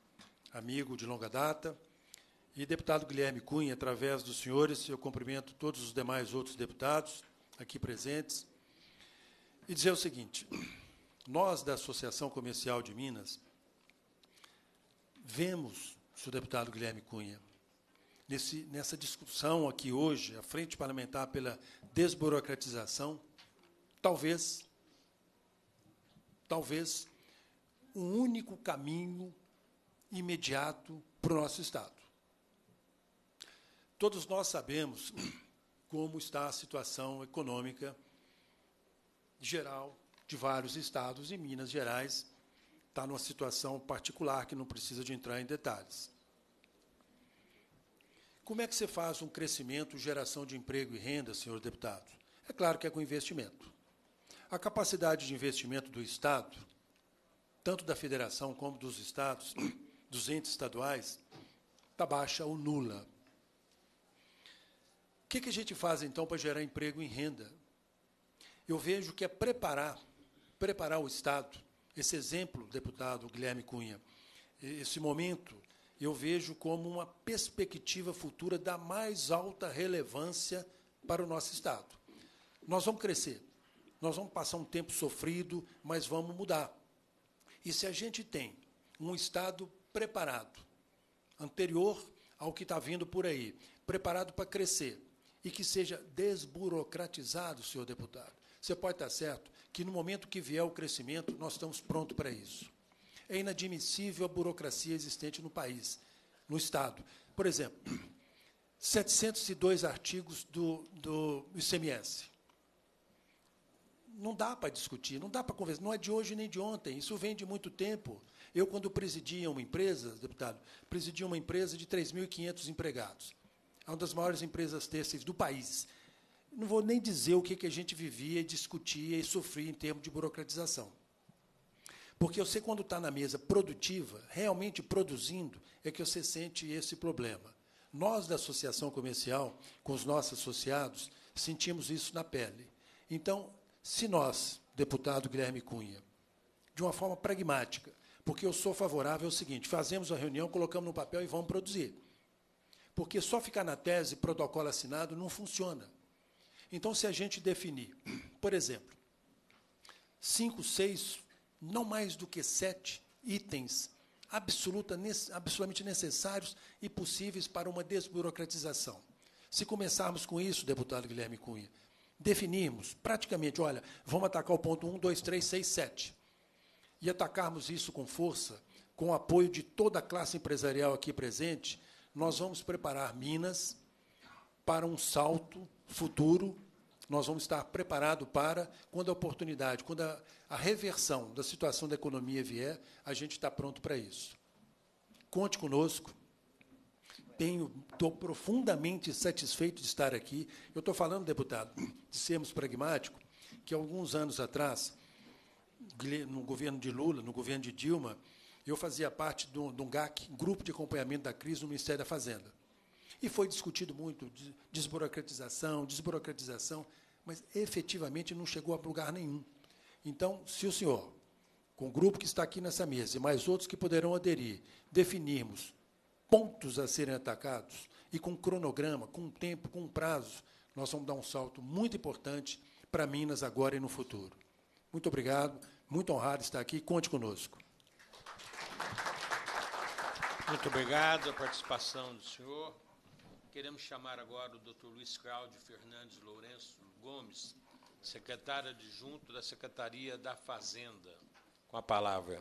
amigo de longa data, e deputado Guilherme Cunha, através dos senhores, eu cumprimento todos os demais outros deputados aqui presentes, e dizer o seguinte: nós, da Associação Comercial de Minas, vemos, senhor deputado Guilherme Cunha, nesse, nessa discussão aqui hoje, a Frente Parlamentar pela Desburocratização, talvez, talvez, um único caminho imediato para o nosso Estado. Todos nós sabemos como está a situação econômica geral de vários estados, e Minas Gerais está numa situação particular que não precisa de entrar em detalhes. Como é que você faz um crescimento, geração de emprego e renda, senhor deputado? É claro que é com investimento. A capacidade de investimento do Estado, tanto da federação como dos estados, dos entes estaduais, está baixa ou nula. que, que a gente faz, então, para gerar emprego e renda? Eu vejo que é preparar, preparar o Estado. Esse exemplo, deputado Guilherme Cunha, esse momento, eu vejo como uma perspectiva futura da mais alta relevância para o nosso Estado. Nós vamos crescer, nós vamos passar um tempo sofrido, mas vamos mudar. E se a gente tem um Estado preparado, anterior ao que está vindo por aí, preparado para crescer, e que seja desburocratizado, senhor deputado, você pode estar certo que, no momento que vier o crescimento, nós estamos prontos para isso. É inadmissível a burocracia existente no país, no Estado. Por exemplo, setecentos e dois artigos do, do I C M S. Não dá para discutir, não dá para conversar, não é de hoje nem de ontem, isso vem de muito tempo. Eu, quando presidia uma empresa, deputado, presidia uma empresa de três mil e quinhentos empregados, é uma das maiores empresas têxteis do país. Não vou nem dizer o que, que a gente vivia, discutia e sofria em termos de burocratização. Porque você, quando está na mesa produtiva, realmente produzindo, é que você sente esse problema. Nós, da Associação Comercial, com os nossos associados, sentimos isso na pele. Então, se nós, deputado Guilherme Cunha, de uma forma pragmática, porque eu sou favorável ao seguinte, fazemos a reunião, colocamos no papel e vamos produzir. Porque só ficar na tese, protocolo assinado, não funciona. Então, se a gente definir, por exemplo, cinco, seis, não mais do que sete itens absoluta, absolutamente necessários e possíveis para uma desburocratização. Se começarmos com isso, deputado Guilherme Cunha, definirmos praticamente, olha, vamos atacar o ponto um, dois, três, seis, sete, e atacarmos isso com força, com o apoio de toda a classe empresarial aqui presente, nós vamos preparar Minas para um salto futuro, nós vamos estar preparados para, quando a oportunidade, quando a, a reversão da situação da economia vier, a gente está pronto para isso. Conte conosco. Estou profundamente satisfeito de estar aqui. Eu estou falando, deputado, de sermos pragmáticos, que alguns anos atrás, no governo de Lula, no governo de Dilma, eu fazia parte de um, de um G A C, Grupo de Acompanhamento da Crise no Ministério da Fazenda. E foi discutido muito desburocratização, desburocratização, mas efetivamente não chegou a lugar nenhum. Então, se o senhor, com o grupo que está aqui nessa mesa e mais outros que poderão aderir, definirmos pontos a serem atacados e com cronograma, com tempo, com prazo, nós vamos dar um salto muito importante para Minas agora e no futuro. Muito obrigado, muito honrado estar aqui, conte conosco. Muito obrigado a participação do senhor. Queremos chamar agora o doutor Luiz Cláudio Fernandes Lourenço Gomes, secretário adjunto da Secretaria da Fazenda. Com a palavra.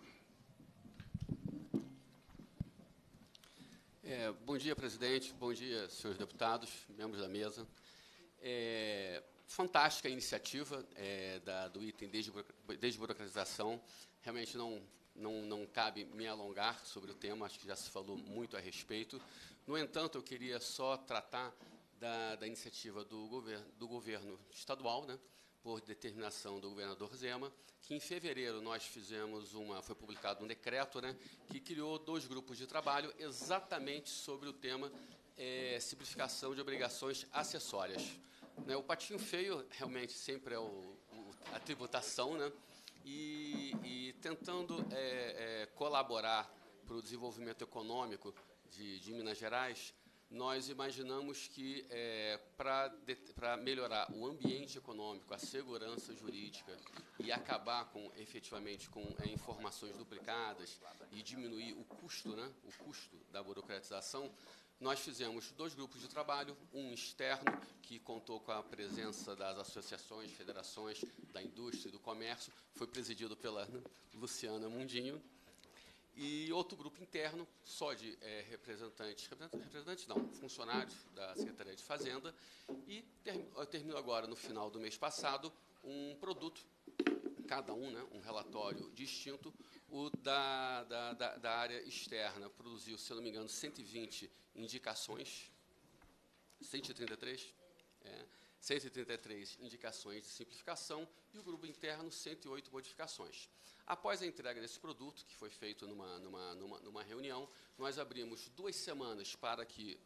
É, bom dia, presidente. Bom dia, senhores deputados, membros da mesa. É, fantástica a iniciativa é, da, do item desburocratização. Realmente não, não, não cabe me alongar sobre o tema, acho que já se falou muito a respeito. No entanto, eu queria só tratar da, da iniciativa do governo, do governo estadual, né, por determinação do governador Zema, que em fevereiro nós fizemos uma, foi publicado um decreto, né, que criou dois grupos de trabalho exatamente sobre o tema é, simplificação de obrigações acessórias. Né, o patinho feio realmente sempre é o, o, a tributação, né, e, e tentando é, é, colaborar para o desenvolvimento econômico de, de Minas Gerais, nós imaginamos que, é, para melhorar o ambiente econômico, a segurança jurídica e acabar com, efetivamente com é, informações duplicadas e diminuir o custo, né, o custo da burocratização, nós fizemos dois grupos de trabalho, um externo, que contou com a presença das associações, federações da indústria e do comércio, foi presidido pela Luciana Mundinho, e outro grupo interno, só de é, representantes, representantes não, funcionários da Secretaria de Fazenda, e ter, terminou agora, no final do mês passado, um produto, cada um, né, um relatório distinto, o da, da, da, da área externa produziu, se eu não me engano, cento e vinte indicações, cento e trinta e três, é, cento e trinta e três indicações de simplificação, e o grupo interno, cento e oito modificações. Após a entrega desse produto, que foi feito numa, numa, numa, numa reunião, nós abrimos duas semanas para que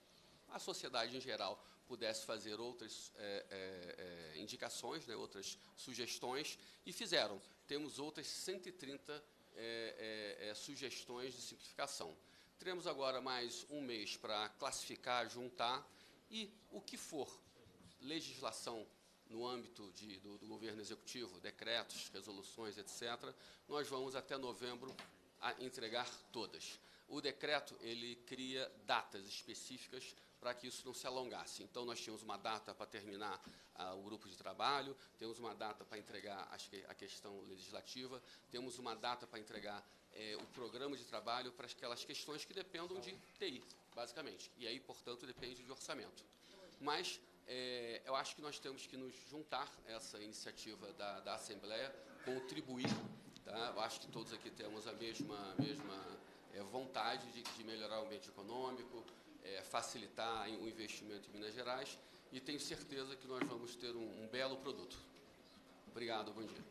a sociedade em geral pudesse fazer outras é, é, é, indicações, né, outras sugestões, e fizeram. Temos outras cento e trinta é, é, é, sugestões de simplificação. Teremos agora mais um mês para classificar, juntar, e o que for legislação no âmbito de, do, do governo executivo, decretos, resoluções, etcétera, nós vamos até novembro a entregar todas. O decreto ele cria datas específicas para que isso não se alongasse. Então, nós tínhamos uma data para terminar ah, o grupo de trabalho, temos uma data para entregar acho que, a questão legislativa, temos uma data para entregar eh, o programa de trabalho para aquelas questões que dependam de T I, basicamente. E aí, portanto, depende de orçamento. Mas é, eu acho que nós temos que nos juntar a essa iniciativa da, da Assembleia, contribuir. Tá? Eu acho que todos aqui temos a mesma, mesma é, vontade de, de melhorar o ambiente econômico, é, facilitar o investimento em Minas Gerais, e tenho certeza que nós vamos ter um, um belo produto. Obrigado, bom dia.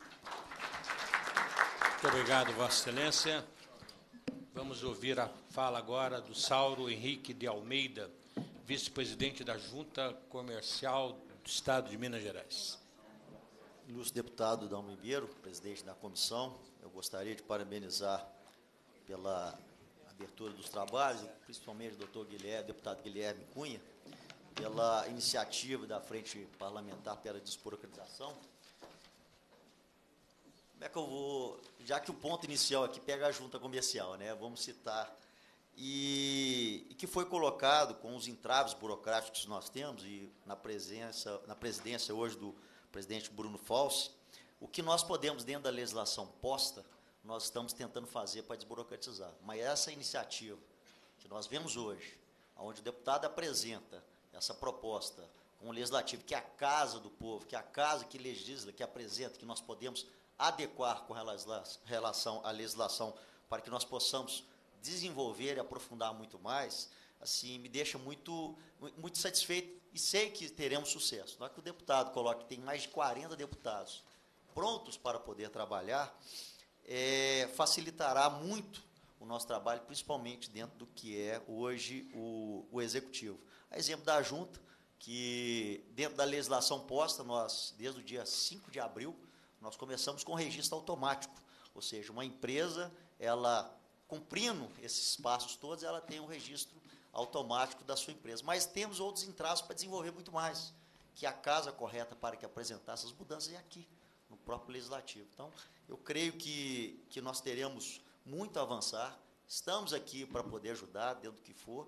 Muito obrigado, Vossa Excelência. Vamos ouvir a fala agora do Sauro Henrique de Almeida, vice-presidente da Junta Comercial do Estado de Minas Gerais. Ilustre deputado Dalmo Ribeiro, presidente da comissão, eu gostaria de parabenizar pela abertura dos trabalhos, principalmente o doutor Guilherme, deputado Guilherme Cunha, pela iniciativa da Frente Parlamentar pela Desburocratização. Como é que eu vou, já que o ponto inicial aqui pega a Junta Comercial, né? Vamos citar. E, e que foi colocado com os entraves burocráticos que nós temos, e na, presença, na presidência hoje do presidente Bruno Falsi, o que nós podemos, dentro da legislação posta, nós estamos tentando fazer para desburocratizar. Mas essa iniciativa que nós vemos hoje, onde o deputado apresenta essa proposta com o legislativo, que é a casa do povo, que é a casa que legisla, que apresenta, que nós podemos adequar com relação à legislação para que nós possamos desenvolver e aprofundar muito mais, assim, me deixa muito, muito satisfeito, e sei que teremos sucesso. Na hora que o deputado coloca que tem mais de quarenta deputados prontos para poder trabalhar, é, facilitará muito o nosso trabalho, principalmente dentro do que é hoje o, o executivo. A exemplo da Junta, que dentro da legislação posta, nós, desde o dia cinco de abril, nós começamos com registro automático, ou seja, uma empresa, ela cumprindo esses passos todos, ela tem um registro automático da sua empresa. Mas temos outros entraves para desenvolver muito mais, que a casa correta para que apresentar essas mudanças é aqui, no próprio Legislativo. Então, eu creio que, que nós teremos muito a avançar, estamos aqui para poder ajudar, dentro do que for,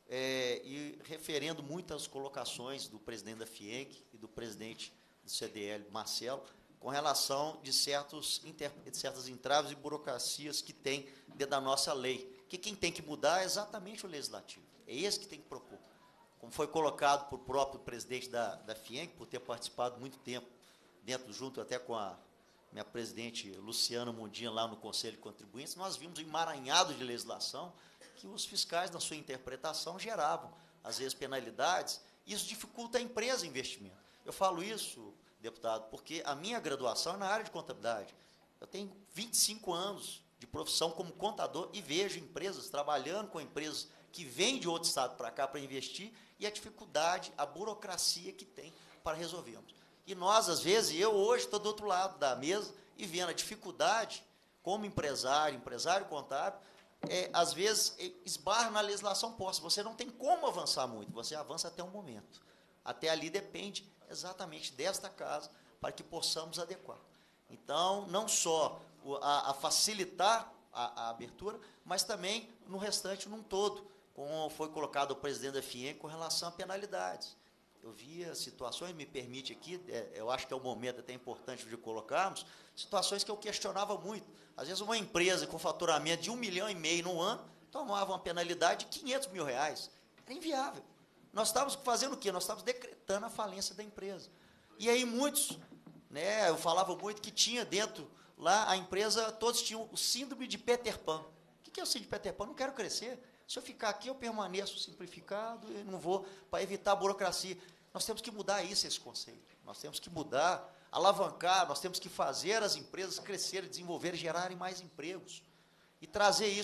é, e referendo muitas colocações do presidente da FIENC e do presidente do C D L, Marcelo, com relação de, certos, de certas entraves e burocracias que tem dentro da nossa lei. Que quem tem que mudar é exatamente o Legislativo. É esse que tem que propor. Como foi colocado por próprio presidente da, da FIENC, por ter participado muito tempo, dentro, junto até com a minha presidente Luciana Mundinha, lá no Conselho de Contribuintes, nós vimos um emaranhado de legislação que os fiscais, na sua interpretação, geravam, às vezes, penalidades. Isso dificulta a empresa investimento. Eu falo isso, deputado, porque a minha graduação é na área de contabilidade. Eu tenho vinte e cinco anos de profissão como contador e vejo empresas trabalhando com empresas que vêm de outro estado para cá para investir, e a dificuldade, a burocracia que tem para resolvermos. E nós, às vezes, eu hoje estou do outro lado da mesa e vendo a dificuldade, como empresário, empresário contábil, é, às vezes esbarra na legislação posta. Você não tem como avançar muito, você avança até um momento. Até ali depende exatamente desta casa para que possamos adequar. Então, não só a, a facilitar a, a abertura, mas também no restante, num todo, como foi colocado o presidente da FIENC com relação a penalidades. Eu via situações, me permite aqui, é, eu acho que é o momento até importante de colocarmos, situações que eu questionava muito. Às vezes, uma empresa com faturamento de um milhão e meio no ano tomava uma penalidade de quinhentos mil reais. Era inviável. Nós estávamos fazendo o quê? Nós estávamos decretando a falência da empresa. E aí muitos, né, eu falava muito que tinha dentro, lá a empresa, todos tinham o síndrome de Peter Pan. O que é o síndrome de Peter Pan? Eu não quero crescer. Se eu ficar aqui, eu permaneço simplificado, e não vou, para evitar a burocracia. Nós temos que mudar isso, esse conceito. Nós temos que mudar, alavancar, nós temos que fazer as empresas crescerem, desenvolverem, gerarem mais empregos. E trazer isso.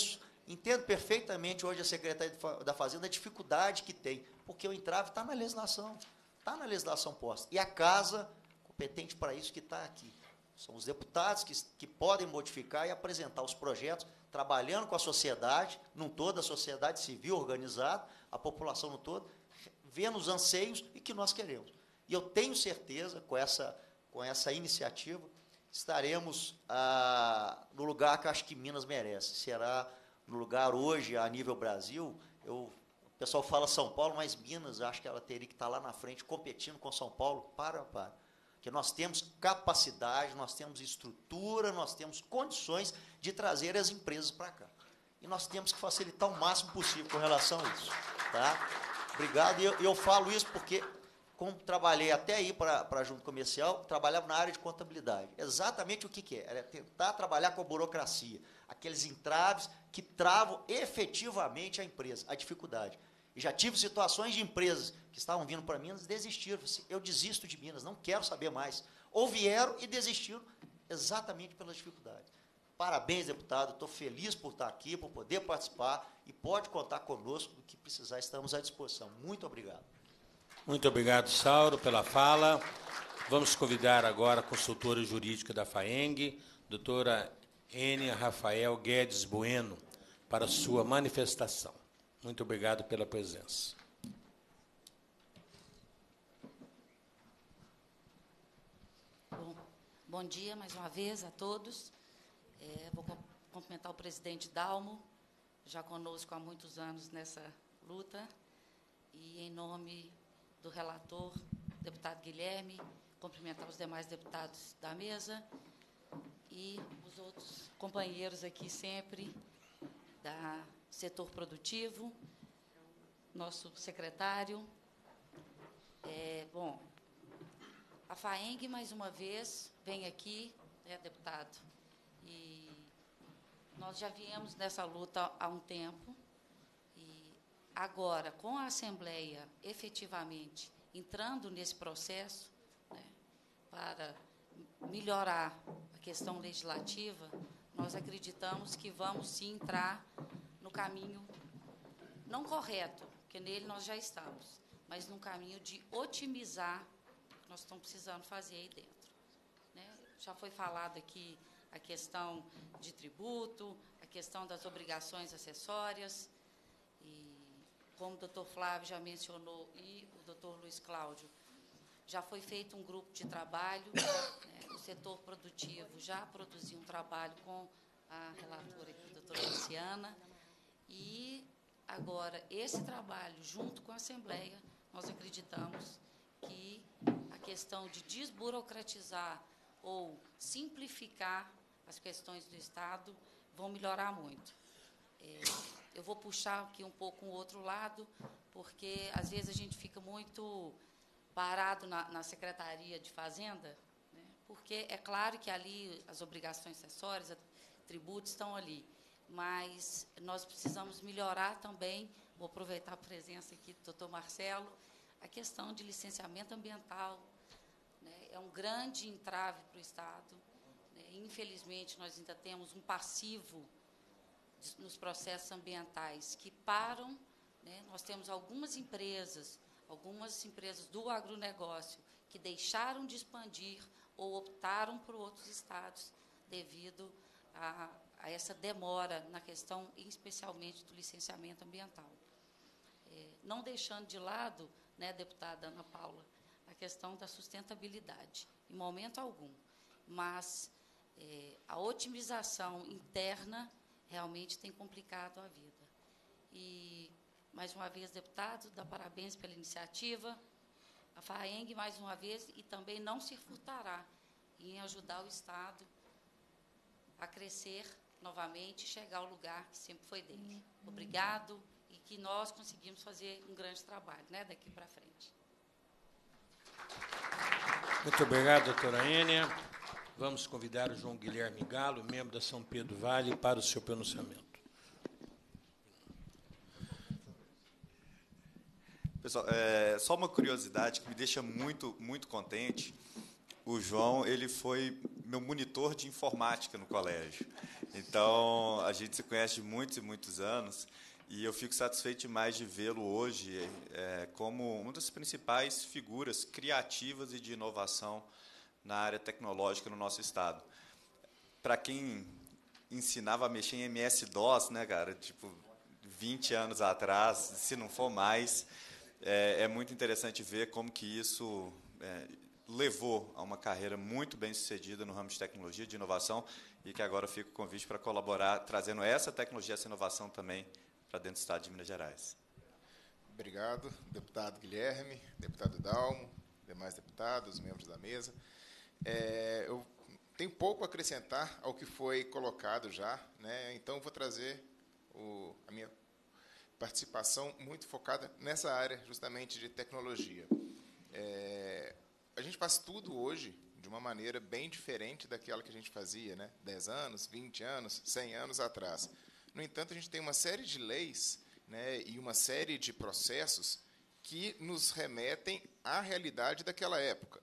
Entendo perfeitamente hoje a Secretaria da Fazenda a dificuldade que tem, porque o entrave está na legislação, está na legislação posta. E a casa competente para isso que está aqui. São os deputados que, que podem modificar e apresentar os projetos, trabalhando com a sociedade, num todo, a sociedade civil organizada, a população no todo, vendo os anseios e que nós queremos. E eu tenho certeza, com essa, com essa iniciativa, estaremos ah, no lugar que eu acho que Minas merece. Será no lugar hoje, a nível Brasil, eu, o pessoal fala São Paulo, mas Minas, acho que ela teria que estar lá na frente, competindo com São Paulo, para a para. Porque nós temos capacidade, nós temos estrutura, nós temos condições de trazer as empresas para cá. E nós temos que facilitar o máximo possível com relação a isso. Tá? Obrigado. E eu, eu falo isso porque, como trabalhei até aí para a junta comercial, trabalhava na área de contabilidade. Exatamente o que, que é? Era tentar trabalhar com a burocracia, aqueles entraves que travam efetivamente a empresa, a dificuldade. E já tive situações de empresas que estavam vindo para Minas e desistiram. Eu desisto de Minas, não quero saber mais. Ou vieram e desistiram exatamente pelas dificuldades. Parabéns, deputado. Estou feliz por estar aqui, por poder participar e pode contar conosco do que precisar. Estamos à disposição. Muito obrigado. Muito obrigado, Sauro, pela fala. Vamos convidar agora a consultora jurídica da FAENG, doutora Ênia Rafael Guedes Bueno, para sua manifestação. Muito obrigado pela presença. Bom, bom dia mais uma vez a todos. É, vou cumprimentar o presidente Dalmo, já conosco há muitos anos nessa luta, e em nome do relator, deputado Guilherme, cumprimentar os demais deputados da mesa e os outros companheiros aqui sempre da setor produtivo, nosso secretário. É, bom, a FAENG, mais uma vez, vem aqui, né, deputado, e nós já viemos nessa luta há um tempo, e agora, com a Assembleia efetivamente entrando nesse processo, né, para melhorar a questão legislativa, nós acreditamos que vamos sim entrar no caminho não correto, porque nele nós já estamos, mas no caminho de otimizar o que nós estamos precisando fazer aí dentro. Né? Já foi falado aqui a questão de tributo, a questão das obrigações acessórias, e como o doutor Flávio já mencionou e o doutor Luiz Cláudio, já foi feito um grupo de trabalho, né? O setor produtivo já produziu um trabalho com a relatora aqui, a doutora Luciana, e agora esse trabalho, junto com a Assembleia, nós acreditamos que a questão de desburocratizar ou simplificar as questões do Estado vão melhorar muito. É, eu vou puxar aqui um pouco um outro lado, porque às vezes a gente fica muito parado na, na Secretaria de Fazenda, né, porque é claro que ali as obrigações acessórias, tributos estão ali, mas nós precisamos melhorar também, vou aproveitar a presença aqui do doutor Marcelo, a questão de licenciamento ambiental, né, é um grande entrave para o Estado, né, infelizmente nós ainda temos um passivo nos processos ambientais que param, né, nós temos algumas empresas, algumas empresas do agronegócio que deixaram de expandir ou optaram por outros estados devido a, a essa demora na questão, especialmente do licenciamento ambiental. É, não deixando de lado, né, deputada Ana Paula, a questão da sustentabilidade, em momento algum, mas é, a otimização interna realmente tem complicado a vida. E mais uma vez, deputado, dá parabéns pela iniciativa. A FAENG, mais uma vez, e também não se furtará em ajudar o Estado a crescer novamente e chegar ao lugar que sempre foi dele. Obrigado, e que nós conseguimos fazer um grande trabalho, né, daqui para frente. Muito obrigado, doutora Ênia. Vamos convidar o João Guilherme Galo, membro da São Pedro Vale, para o seu pronunciamento. Pessoal, é, só uma curiosidade que me deixa muito, muito contente. o João, ele foi meu monitor de informática no colégio. Então, a gente se conhece de muitos e muitos anos, e eu fico satisfeito demais de vê-lo hoje é, como uma das principais figuras criativas e de inovação na área tecnológica no nosso estado. Para quem ensinava a mexer em M S DOS, né, cara, tipo, vinte anos atrás, se não for mais, é, é muito interessante ver como que isso é, levou a uma carreira muito bem sucedida no ramo de tecnologia, de inovação, e que agora fica o convite para colaborar, trazendo essa tecnologia, essa inovação também para dentro do estado de Minas Gerais. Obrigado, deputado Guilherme, deputado Dalmo, demais deputados, membros da mesa. É, eu tenho pouco a acrescentar ao que foi colocado já, né? Então vou trazer o, a minha participação muito focada nessa área justamente de tecnologia. É, a gente faz tudo hoje de uma maneira bem diferente daquela que a gente fazia, né? dez anos, vinte anos, cem anos atrás. No entanto, a gente tem uma série de leis, né, e uma série de processos que nos remetem à realidade daquela época.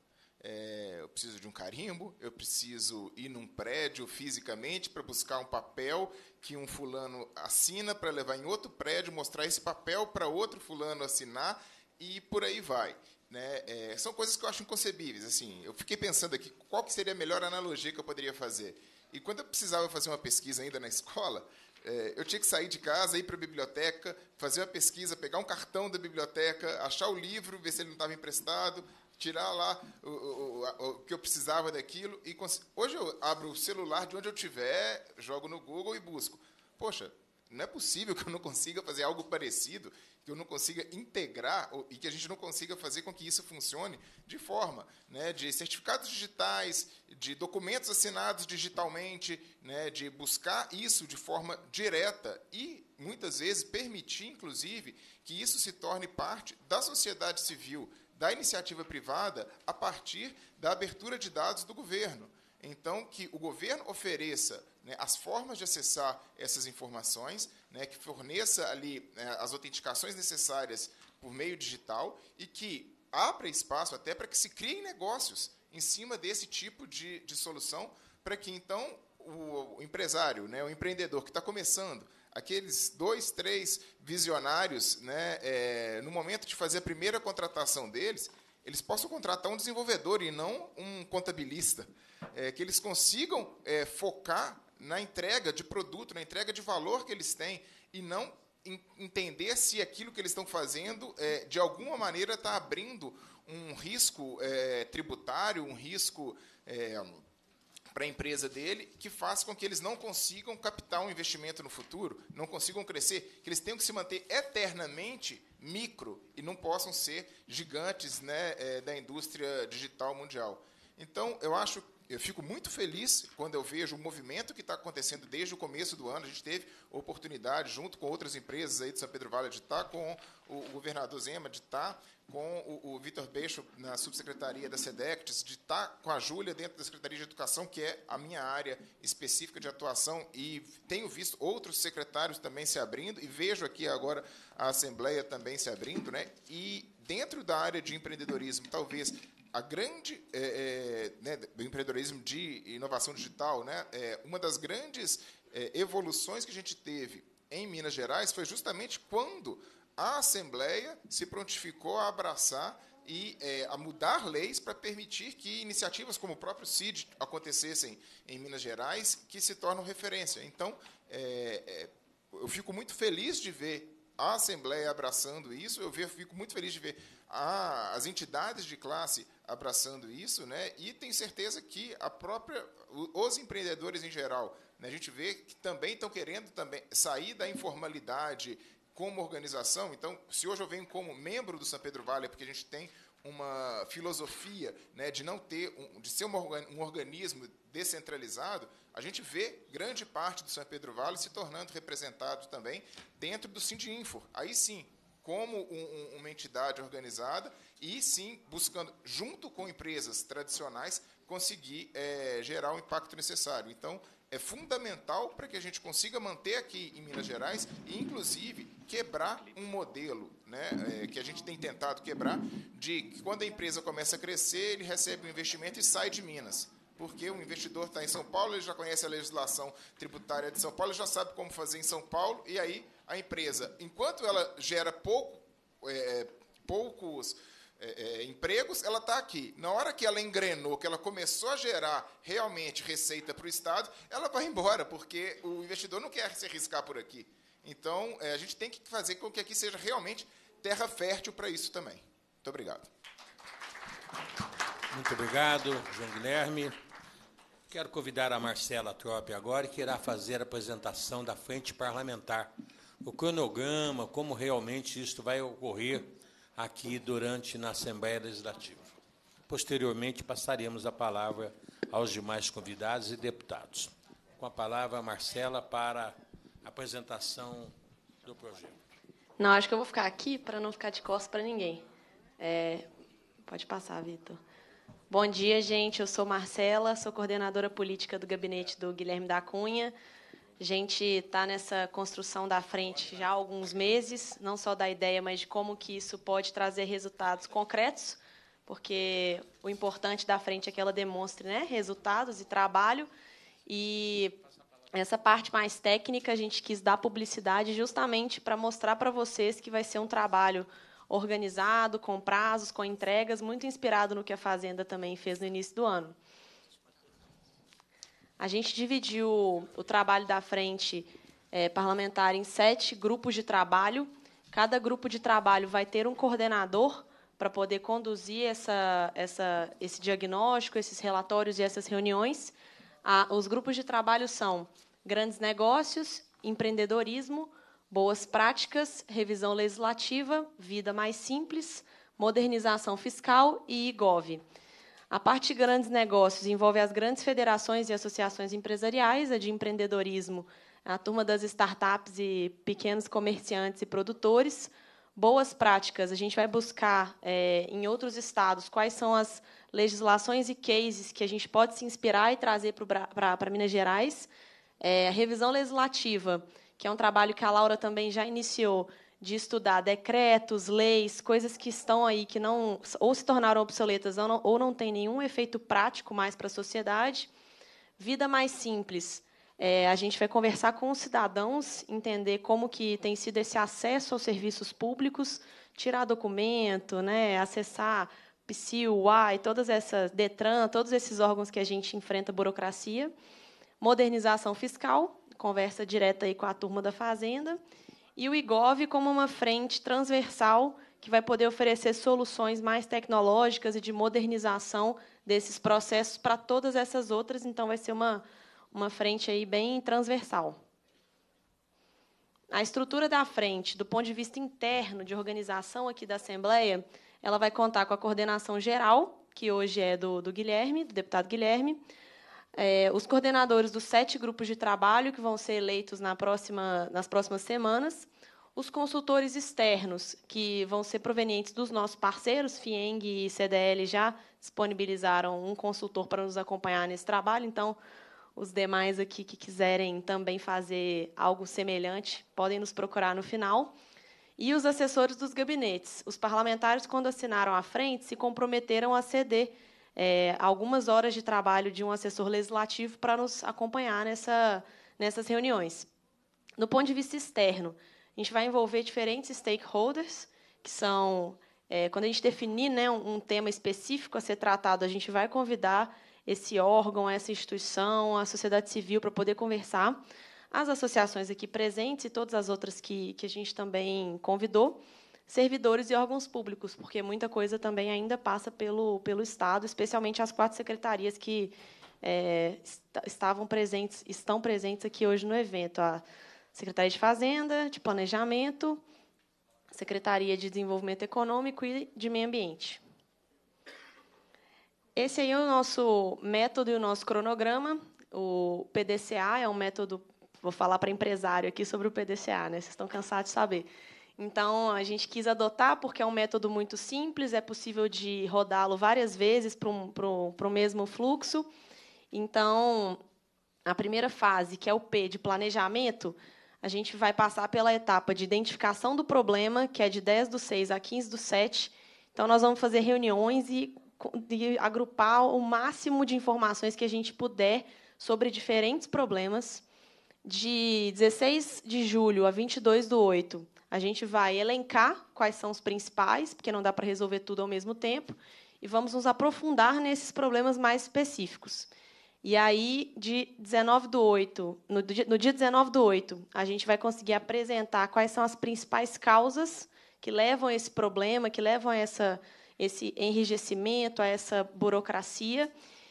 É, eu preciso de um carimbo, eu preciso ir num prédio fisicamente para buscar um papel que um fulano assina para levar em outro prédio, mostrar esse papel para outro fulano assinar e por aí vai. Né? É, são coisas que eu acho inconcebíveis. Assim, eu fiquei pensando aqui qual que seria a melhor analogia que eu poderia fazer. E quando eu precisava fazer uma pesquisa ainda na escola, é, eu tinha que sair de casa, ir para a biblioteca, fazer uma pesquisa, pegar um cartão da biblioteca, achar o livro, ver se ele não estava emprestado, tirar lá o, o, o, o que eu precisava daquilo. E hoje eu abro o celular de onde eu estiver, jogo no Google e busco. Poxa, não é possível que eu não consiga fazer algo parecido, que eu não consiga integrar e que a gente não consiga fazer com que isso funcione de forma, né, de certificados digitais, de documentos assinados digitalmente, né, de buscar isso de forma direta e, muitas vezes, permitir, inclusive, que isso se torne parte da sociedade civil, da iniciativa privada, a partir da abertura de dados do governo. Então, que o governo ofereça, né, as formas de acessar essas informações, né, que forneça ali, né, as autenticações necessárias por meio digital e que abra espaço até para que se criem negócios em cima desse tipo de, de solução, para que, então, o, o empresário, né, o empreendedor que está começando, aqueles dois, três visionários, né, é, no momento de fazer a primeira contratação deles, eles possam contratar um desenvolvedor e não um contabilista. É, que eles consigam é, focar na entrega de produto, na entrega de valor que eles têm, e não in, entender se aquilo que eles estão fazendo, é, de alguma maneira, está abrindo um risco é, tributário, um risco é, para a empresa dele, que faz com que eles não consigam captar um investimento no futuro, não consigam crescer, que eles tenham que se manter eternamente micro e não possam ser gigantes, né, é, da indústria digital mundial. Então, eu acho Eu fico muito feliz quando eu vejo o movimento que está acontecendo desde o começo do ano. A gente teve a oportunidade, junto com outras empresas aí de São Pedro Vale, de estar com o governador Zema, de estar com o, o Vitor Beixo na subsecretaria da SEDECTES, de estar com a Júlia dentro da Secretaria de Educação, que é a minha área específica de atuação, e tenho visto outros secretários também se abrindo, e vejo aqui agora a Assembleia também se abrindo, né? E dentro da área de empreendedorismo, talvez a grande é, é, né, do empreendedorismo de inovação digital, né, é, uma das grandes é, evoluções que a gente teve em Minas Gerais foi justamente quando a Assembleia se prontificou a abraçar e é, a mudar leis para permitir que iniciativas como o próprio C I D acontecessem em Minas Gerais, que se tornam referência. Então, é, é, eu fico muito feliz de ver a Assembleia abraçando isso, eu fico muito feliz de ver a, as entidades de classe abraçando isso, né? E tenho certeza que a própria, os empreendedores em geral, né, a gente vê que também estão querendo também sair da informalidade como organização. Então, se hoje eu venho como membro do São Pedro Vale, é porque a gente tem uma filosofia, né, de não ter, um, de ser uma, um organismo descentralizado, a gente vê grande parte do São Pedro Vale se tornando representado também dentro do Sindinfo. Aí sim, como um, um, uma entidade organizada e, sim, buscando, junto com empresas tradicionais, conseguir é, gerar o impacto necessário. Então, é fundamental para que a gente consiga manter aqui em Minas Gerais e, inclusive, quebrar um modelo, né, é, que a gente tem tentado quebrar, de que quando a empresa começa a crescer, ele recebe um investimento e sai de Minas. Porque o investidor está em São Paulo, ele já conhece a legislação tributária de São Paulo, já sabe como fazer em São Paulo, e aí a empresa, enquanto ela gera pouco, é, poucos é, é, empregos, ela está aqui. Na hora que ela engrenou, que ela começou a gerar realmente receita para o Estado, ela vai embora, porque o investidor não quer se arriscar por aqui. Então, é, a gente tem que fazer com que aqui seja realmente terra fértil para isso também. Muito obrigado. Muito obrigado, João Guilherme. Quero convidar a Marcela Troppe agora, que irá fazer a apresentação da frente parlamentar. O cronograma, como realmente isto vai ocorrer aqui durante na Assembleia Legislativa. Posteriormente, passaremos a palavra aos demais convidados e deputados. Com a palavra, a Marcela, para a apresentação do projeto. Não, acho que eu vou ficar aqui para não ficar de costas para ninguém. É, pode passar, Vitor. Bom dia, gente. Eu sou Marcela, sou coordenadora política do gabinete do Guilherme da Cunha. A gente está nessa construção da frente já há alguns meses, não só da ideia, mas de como que isso pode trazer resultados concretos, porque o importante da frente é que ela demonstre, né, resultados e trabalho. E essa parte mais técnica a gente quis dar publicidade justamente para mostrar para vocês que vai ser um trabalho organizado, com prazos, com entregas, muito inspirado no que a Fazenda também fez no início do ano. A gente dividiu o trabalho da frente é, parlamentar em sete grupos de trabalho. Cada grupo de trabalho vai ter um coordenador para poder conduzir essa, essa, esse diagnóstico, esses relatórios e essas reuniões. Ah, os grupos de trabalho são grandes negócios, empreendedorismo, boas práticas, revisão legislativa, vida mais simples, modernização fiscal e I G O V. A parte de grandes negócios envolve as grandes federações e associações empresariais, a de empreendedorismo, a turma das startups e pequenos comerciantes e produtores. Boas práticas, a gente vai buscar, é, em outros estados, quais são as legislações e cases que a gente pode se inspirar e trazer para Minas Gerais. É, a revisão legislativa, que é um trabalho que a Laura também já iniciou, de estudar decretos, leis, coisas que estão aí, que não ou se tornaram obsoletas ou não, ou não têm nenhum efeito prático mais para a sociedade. Vida mais simples. É, a gente vai conversar com os cidadãos, entender como que tem sido esse acesso aos serviços públicos, tirar documento, né, acessar P S I U, U A I, todas essas, DETRAN, todos esses órgãos que a gente enfrenta burocracia. Modernização fiscal, conversa direta aí com a turma da Fazenda. E o I G O V como uma frente transversal que vai poder oferecer soluções mais tecnológicas e de modernização desses processos para todas essas outras. Então, vai ser uma, uma frente aí bem transversal. A estrutura da frente, do ponto de vista interno, de organização aqui da Assembleia, ela vai contar com a coordenação geral, que hoje é do, do Guilherme, do deputado Guilherme, É, os coordenadores dos sete grupos de trabalho, que vão ser eleitos na próxima, nas próximas semanas, os consultores externos, que vão ser provenientes dos nossos parceiros, FIENG e C D L já disponibilizaram um consultor para nos acompanhar nesse trabalho, então, os demais aqui que quiserem também fazer algo semelhante, podem nos procurar no final. E os assessores dos gabinetes. Os parlamentares, quando assinaram a frente, se comprometeram a ceder É, algumas horas de trabalho de um assessor legislativo para nos acompanhar nessa, nessas reuniões. Do ponto de vista externo, a gente vai envolver diferentes stakeholders, que são, é, quando a gente definir, né, um, um tema específico a ser tratado, a gente vai convidar esse órgão, essa instituição, a sociedade civil para poder conversar, as associações aqui presentes e todas as outras que, que a gente também convidou, servidores e órgãos públicos, porque muita coisa também ainda passa pelo, pelo Estado, especialmente as quatro secretarias que é, est estavam presentes, estão presentes aqui hoje no evento. A Secretaria de Fazenda, de Planejamento, a Secretaria de Desenvolvimento Econômico e de Meio Ambiente. Esse aí é o nosso método e o nosso cronograma. O P D C A é um método, vou falar para empresário aqui sobre o P D C A, né? Vocês estão cansados de saber. Então, a gente quis adotar porque é um método muito simples, é possível de rodá-lo várias vezes para um, para o, para o mesmo fluxo. Então, a primeira fase, que é o P, de planejamento, a gente vai passar pela etapa de identificação do problema, que é de dez do seis a quinze do sete. Então, nós vamos fazer reuniões e, e agrupar o máximo de informações que a gente puder sobre diferentes problemas. De dezesseis de julho a vinte e dois do oito, a gente vai elencar quais são os principais, porque não dá para resolver tudo ao mesmo tempo, e vamos nos aprofundar nesses problemas mais específicos. E aí, de dezenove do oito, no dia, no dia dezenove do oito, a gente vai conseguir apresentar quais são as principais causas que levam a esse problema, que levam a essa, esse enrijecimento, a essa burocracia,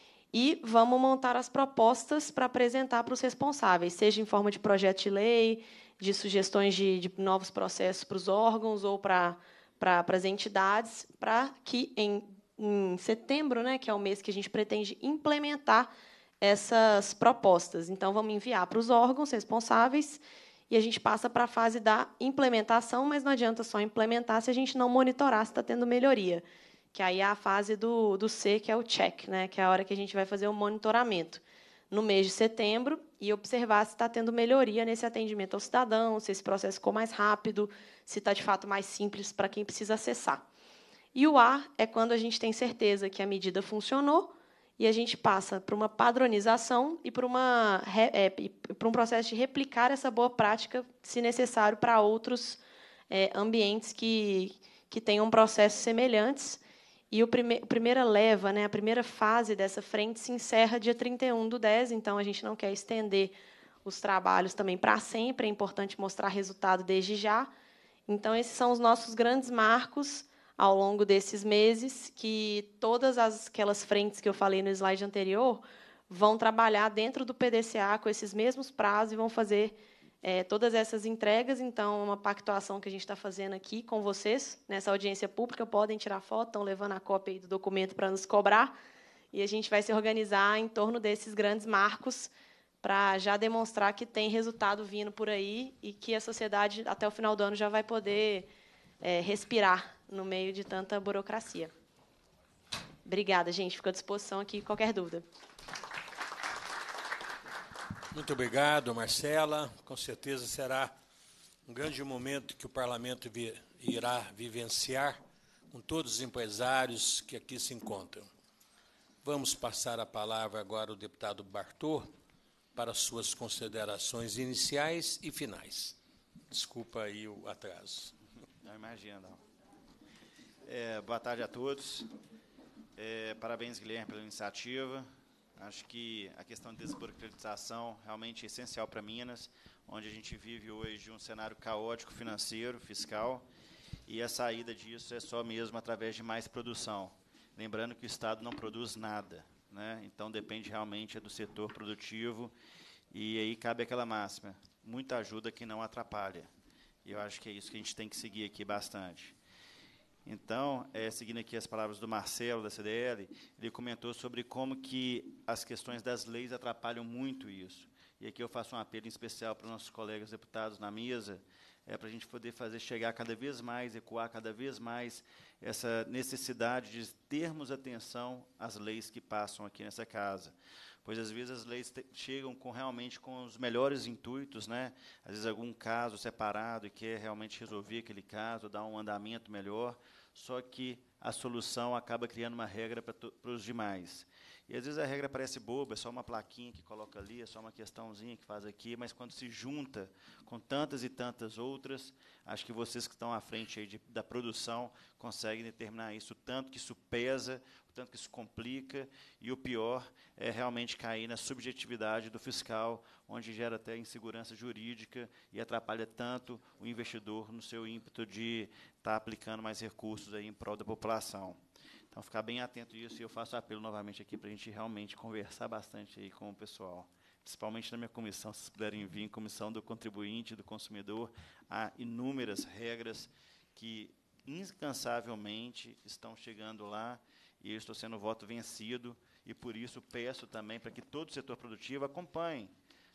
e vamos montar as propostas para apresentar para os responsáveis, seja em forma de projeto de lei, de sugestões de, de novos processos para os órgãos ou para, para, para as entidades, para que, em, em setembro, né, que é o mês que a gente pretende implementar essas propostas. Então, vamos enviar para os órgãos responsáveis e a gente passa para a fase da implementação, mas não adianta só implementar se a gente não monitorar se está tendo melhoria, que aí é a fase do, do C, que é o check, né, que é a hora que a gente vai fazer o monitoramento no mês de setembro e observar se está tendo melhoria nesse atendimento ao cidadão, se esse processo ficou mais rápido, se está, de fato, mais simples para quem precisa acessar. E o A é quando a gente tem certeza que a medida funcionou e a gente passa para uma padronização e para, uma, é, para um processo de replicar essa boa prática, se necessário, para outros é, ambientes que, que tenham processos semelhantes. E o prime, a primeira leva, né, a primeira fase dessa frente se encerra dia trinta e um do dez, então a gente não quer estender os trabalhos também para sempre, é importante mostrar resultado desde já. Então, esses são os nossos grandes marcos ao longo desses meses, que todas as, aquelas frentes que eu falei no slide anterior vão trabalhar dentro do P D C A com esses mesmos prazos e vão fazer é, todas essas entregas. Então, uma pactuação que a gente está fazendo aqui com vocês, nessa audiência pública, podem tirar foto, estão levando a cópia aí do documento para nos cobrar, e a gente vai se organizar em torno desses grandes marcos para já demonstrar que tem resultado vindo por aí e que a sociedade, até o final do ano, já vai poder é, respirar no meio de tanta burocracia. Obrigada, gente. Fico à disposição aqui, qualquer dúvida. Muito obrigado, Marcela. Com certeza será um grande momento que o parlamento vi, irá vivenciar com todos os empresários que aqui se encontram. Vamos passar a palavra agora ao deputado Bartô para suas considerações iniciais e finais. Desculpa aí o atraso. Não imagino. É, boa tarde a todos. É, parabéns, Guilherme, pela iniciativa. Acho que a questão de desburocratização realmente é essencial para Minas, onde a gente vive hoje um cenário caótico financeiro, fiscal, e a saída disso é só mesmo através de mais produção. Lembrando que o Estado não produz nada, né? Então depende realmente do setor produtivo, e aí cabe aquela máxima, muita ajuda que não atrapalha. E eu acho que é isso que a gente tem que seguir aqui bastante. Então, é, seguindo aqui as palavras do Marcelo, da C D L, ele comentou sobre como que as questões das leis atrapalham muito isso. E aqui eu faço um apelo em especial para os nossos colegas deputados na mesa, é, para a gente poder fazer chegar cada vez mais, ecoar cada vez mais essa necessidade de termos atenção às leis que passam aqui nessa casa. Pois, às vezes, as leis te, chegam com, realmente com os melhores intuitos, né? Às vezes, algum caso separado e quer realmente resolver aquele caso, dar um andamento melhor, só que a solução acaba criando uma regra para os demais. E, às vezes, a regra parece boba, é só uma plaquinha que coloca ali, é só uma questãozinha que faz aqui, mas, quando se junta com tantas e tantas outras, acho que vocês que estão à frente aí de, da produção conseguem determinar isso, tanto que isso pesa, tanto que isso complica, e o pior é realmente cair na subjetividade do fiscal, onde gera até insegurança jurídica e atrapalha tanto o investidor no seu ímpeto de estar aplicando mais recursos aí em prol da população. Então, ficar bem atento a isso, e eu faço apelo novamente aqui para a gente realmente conversar bastante aí com o pessoal, principalmente na minha comissão, se vocês puderem vir, comissão do contribuinte e do consumidor, há inúmeras regras que incansavelmente estão chegando lá, e eu estou sendo voto vencido, e por isso peço também para que todo o setor produtivo acompanhe,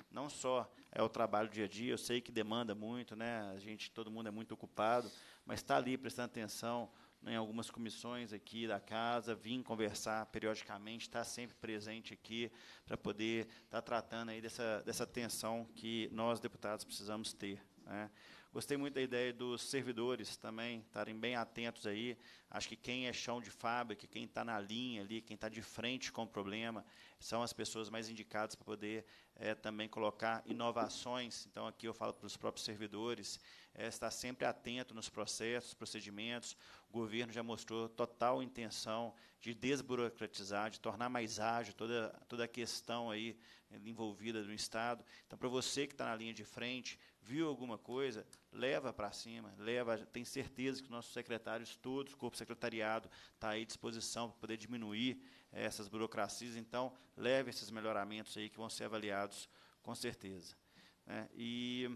não só é o trabalho do dia a dia, eu sei que demanda muito, né? A gente, todo mundo é muito ocupado, mas está ali prestando atenção em algumas comissões aqui da casa, vim conversar periodicamente, estar sempre presente aqui para poder estar tratando aí dessa, dessa atenção que nós, deputados, precisamos ter, né? Gostei muito da ideia dos servidores também estarem bem atentos aí. Acho que quem é chão de fábrica, quem está na linha ali, quem está de frente com o problema, são as pessoas mais indicadas para poder é, também colocar inovações. Então, aqui eu falo para os próprios servidores, é, estar sempre atento nos processos, procedimentos. O governo já mostrou total intenção de desburocratizar, de tornar mais ágil toda, toda a questão aí envolvida no Estado. Então, para você que está na linha de frente, viu alguma coisa, leva para cima, leva, tem certeza que nossos secretários todos, o corpo secretariado, está aí à disposição para poder diminuir eh, essas burocracias. Então, leve esses melhoramentos aí que vão ser avaliados com certeza, né? E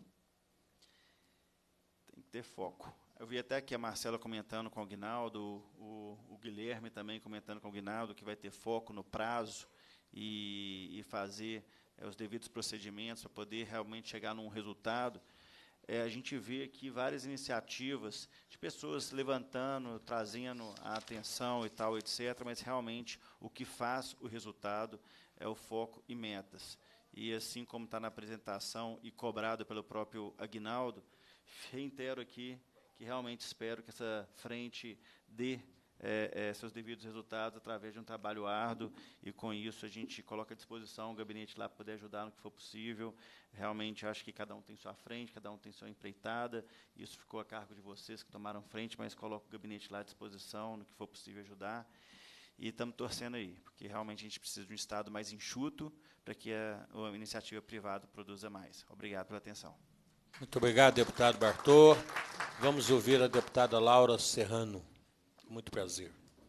tem que ter foco. Eu vi até aqui a Marcela comentando com o Guinaldo, o, o Guilherme também comentando com o Guinaldo, que vai ter foco no prazo e, e fazer é, os devidos procedimentos para poder realmente chegar num resultado. É, a gente vê aqui várias iniciativas de pessoas levantando, trazendo a atenção e tal, etcétera, mas realmente o que faz o resultado é o foco e metas. E assim como está na apresentação e cobrado pelo próprio Aguinaldo, reitero aqui que realmente espero que essa frente dê É, é, seus devidos resultados através de um trabalho árduo, e com isso a gente coloca à disposição o gabinete lá para poder ajudar no que for possível. Realmente acho que cada um tem sua frente, cada um tem sua empreitada, isso ficou a cargo de vocês que tomaram frente, mas coloco o gabinete lá à disposição no que for possível ajudar. E estamos torcendo aí, porque realmente a gente precisa de um Estado mais enxuto para que a, a iniciativa privada produza mais. Obrigado pela atenção. Muito obrigado, deputado Bartô. Vamos ouvir a deputada Laura Serrano. Muito prazer.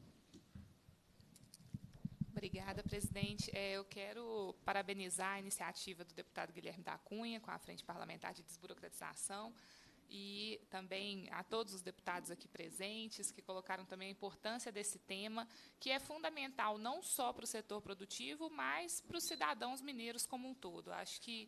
Obrigada, presidente. É, eu quero parabenizar a iniciativa do deputado Guilherme da Cunha com a Frente Parlamentar de Desburocratização e também a todos os deputados aqui presentes que colocaram também a importância desse tema, que é fundamental não só para o setor produtivo, mas para os cidadãos mineiros como um todo. Acho que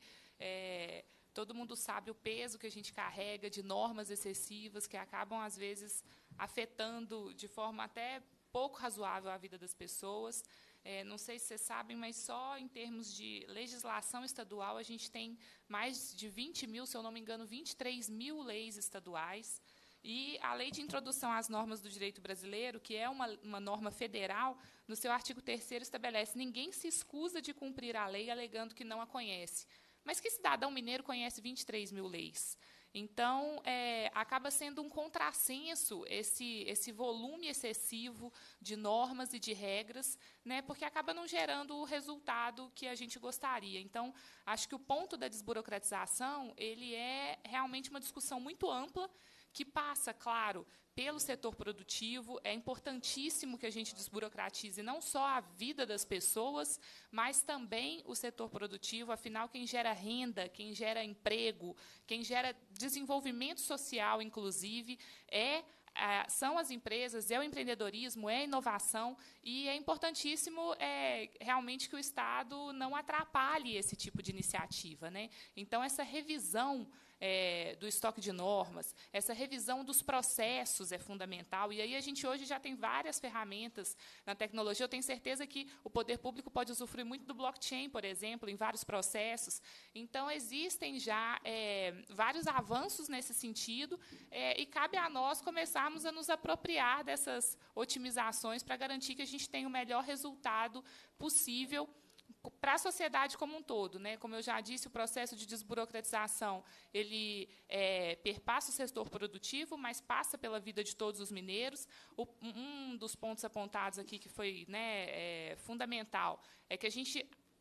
é, todo mundo sabe o peso que a gente carrega de normas excessivas que acabam, às vezes, afetando de forma até pouco razoável a vida das pessoas. É, não sei se vocês sabem, mas só em termos de legislação estadual a gente tem mais de vinte mil, se eu não me engano, vinte e três mil leis estaduais. E a Lei de Introdução às Normas do Direito Brasileiro, que é uma, uma norma federal, no seu artigo terceiro estabelece: ninguém se escusa de cumprir a lei alegando que não a conhece. Mas que cidadão mineiro conhece vinte e três mil leis? Então, é, acaba sendo um contrassenso esse, esse volume excessivo de normas e de regras, né, porque acaba não gerando o resultado que a gente gostaria. Então, acho que o ponto da desburocratização ele é realmente uma discussão muito ampla, que passa, claro, pelo setor produtivo. É importantíssimo que a gente desburocratize não só a vida das pessoas, mas também o setor produtivo. Afinal, quem gera renda, quem gera emprego, quem gera desenvolvimento social, inclusive, é são as empresas, é o empreendedorismo, é a inovação, e é importantíssimo é, realmente que o Estado não atrapalhe esse tipo de iniciativa, né? Então, essa revisão é, do estoque de normas, essa revisão dos processos é fundamental, e aí a gente hoje já tem várias ferramentas na tecnologia. Eu tenho certeza que o poder público pode usufruir muito do blockchain, por exemplo, em vários processos. Então, existem já é, vários avanços nesse sentido, é, e cabe a nós começar a nos apropriar dessas otimizações para garantir que a gente tenha o melhor resultado possível para a sociedade como um todo, né? Como eu já disse, o processo de desburocratização ele é, perpassa o setor produtivo, mas passa pela vida de todos os mineiros. O, um dos pontos apontados aqui que foi né, é, fundamental é que a gente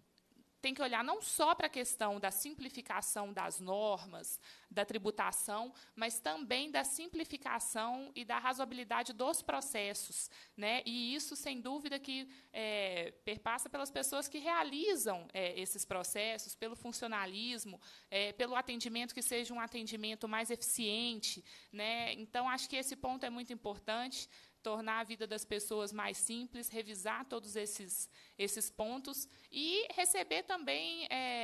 tem que olhar não só para a questão da simplificação das normas, da tributação, mas também da simplificação e da razoabilidade dos processos, né? E isso, sem dúvida, que é, perpassa pelas pessoas que realizam é, esses processos, pelo funcionalismo, é, pelo atendimento que seja um atendimento mais eficiente, né? Então, acho que esse ponto é muito importante, tornar a vida das pessoas mais simples, revisar todos esses, esses pontos e receber também é,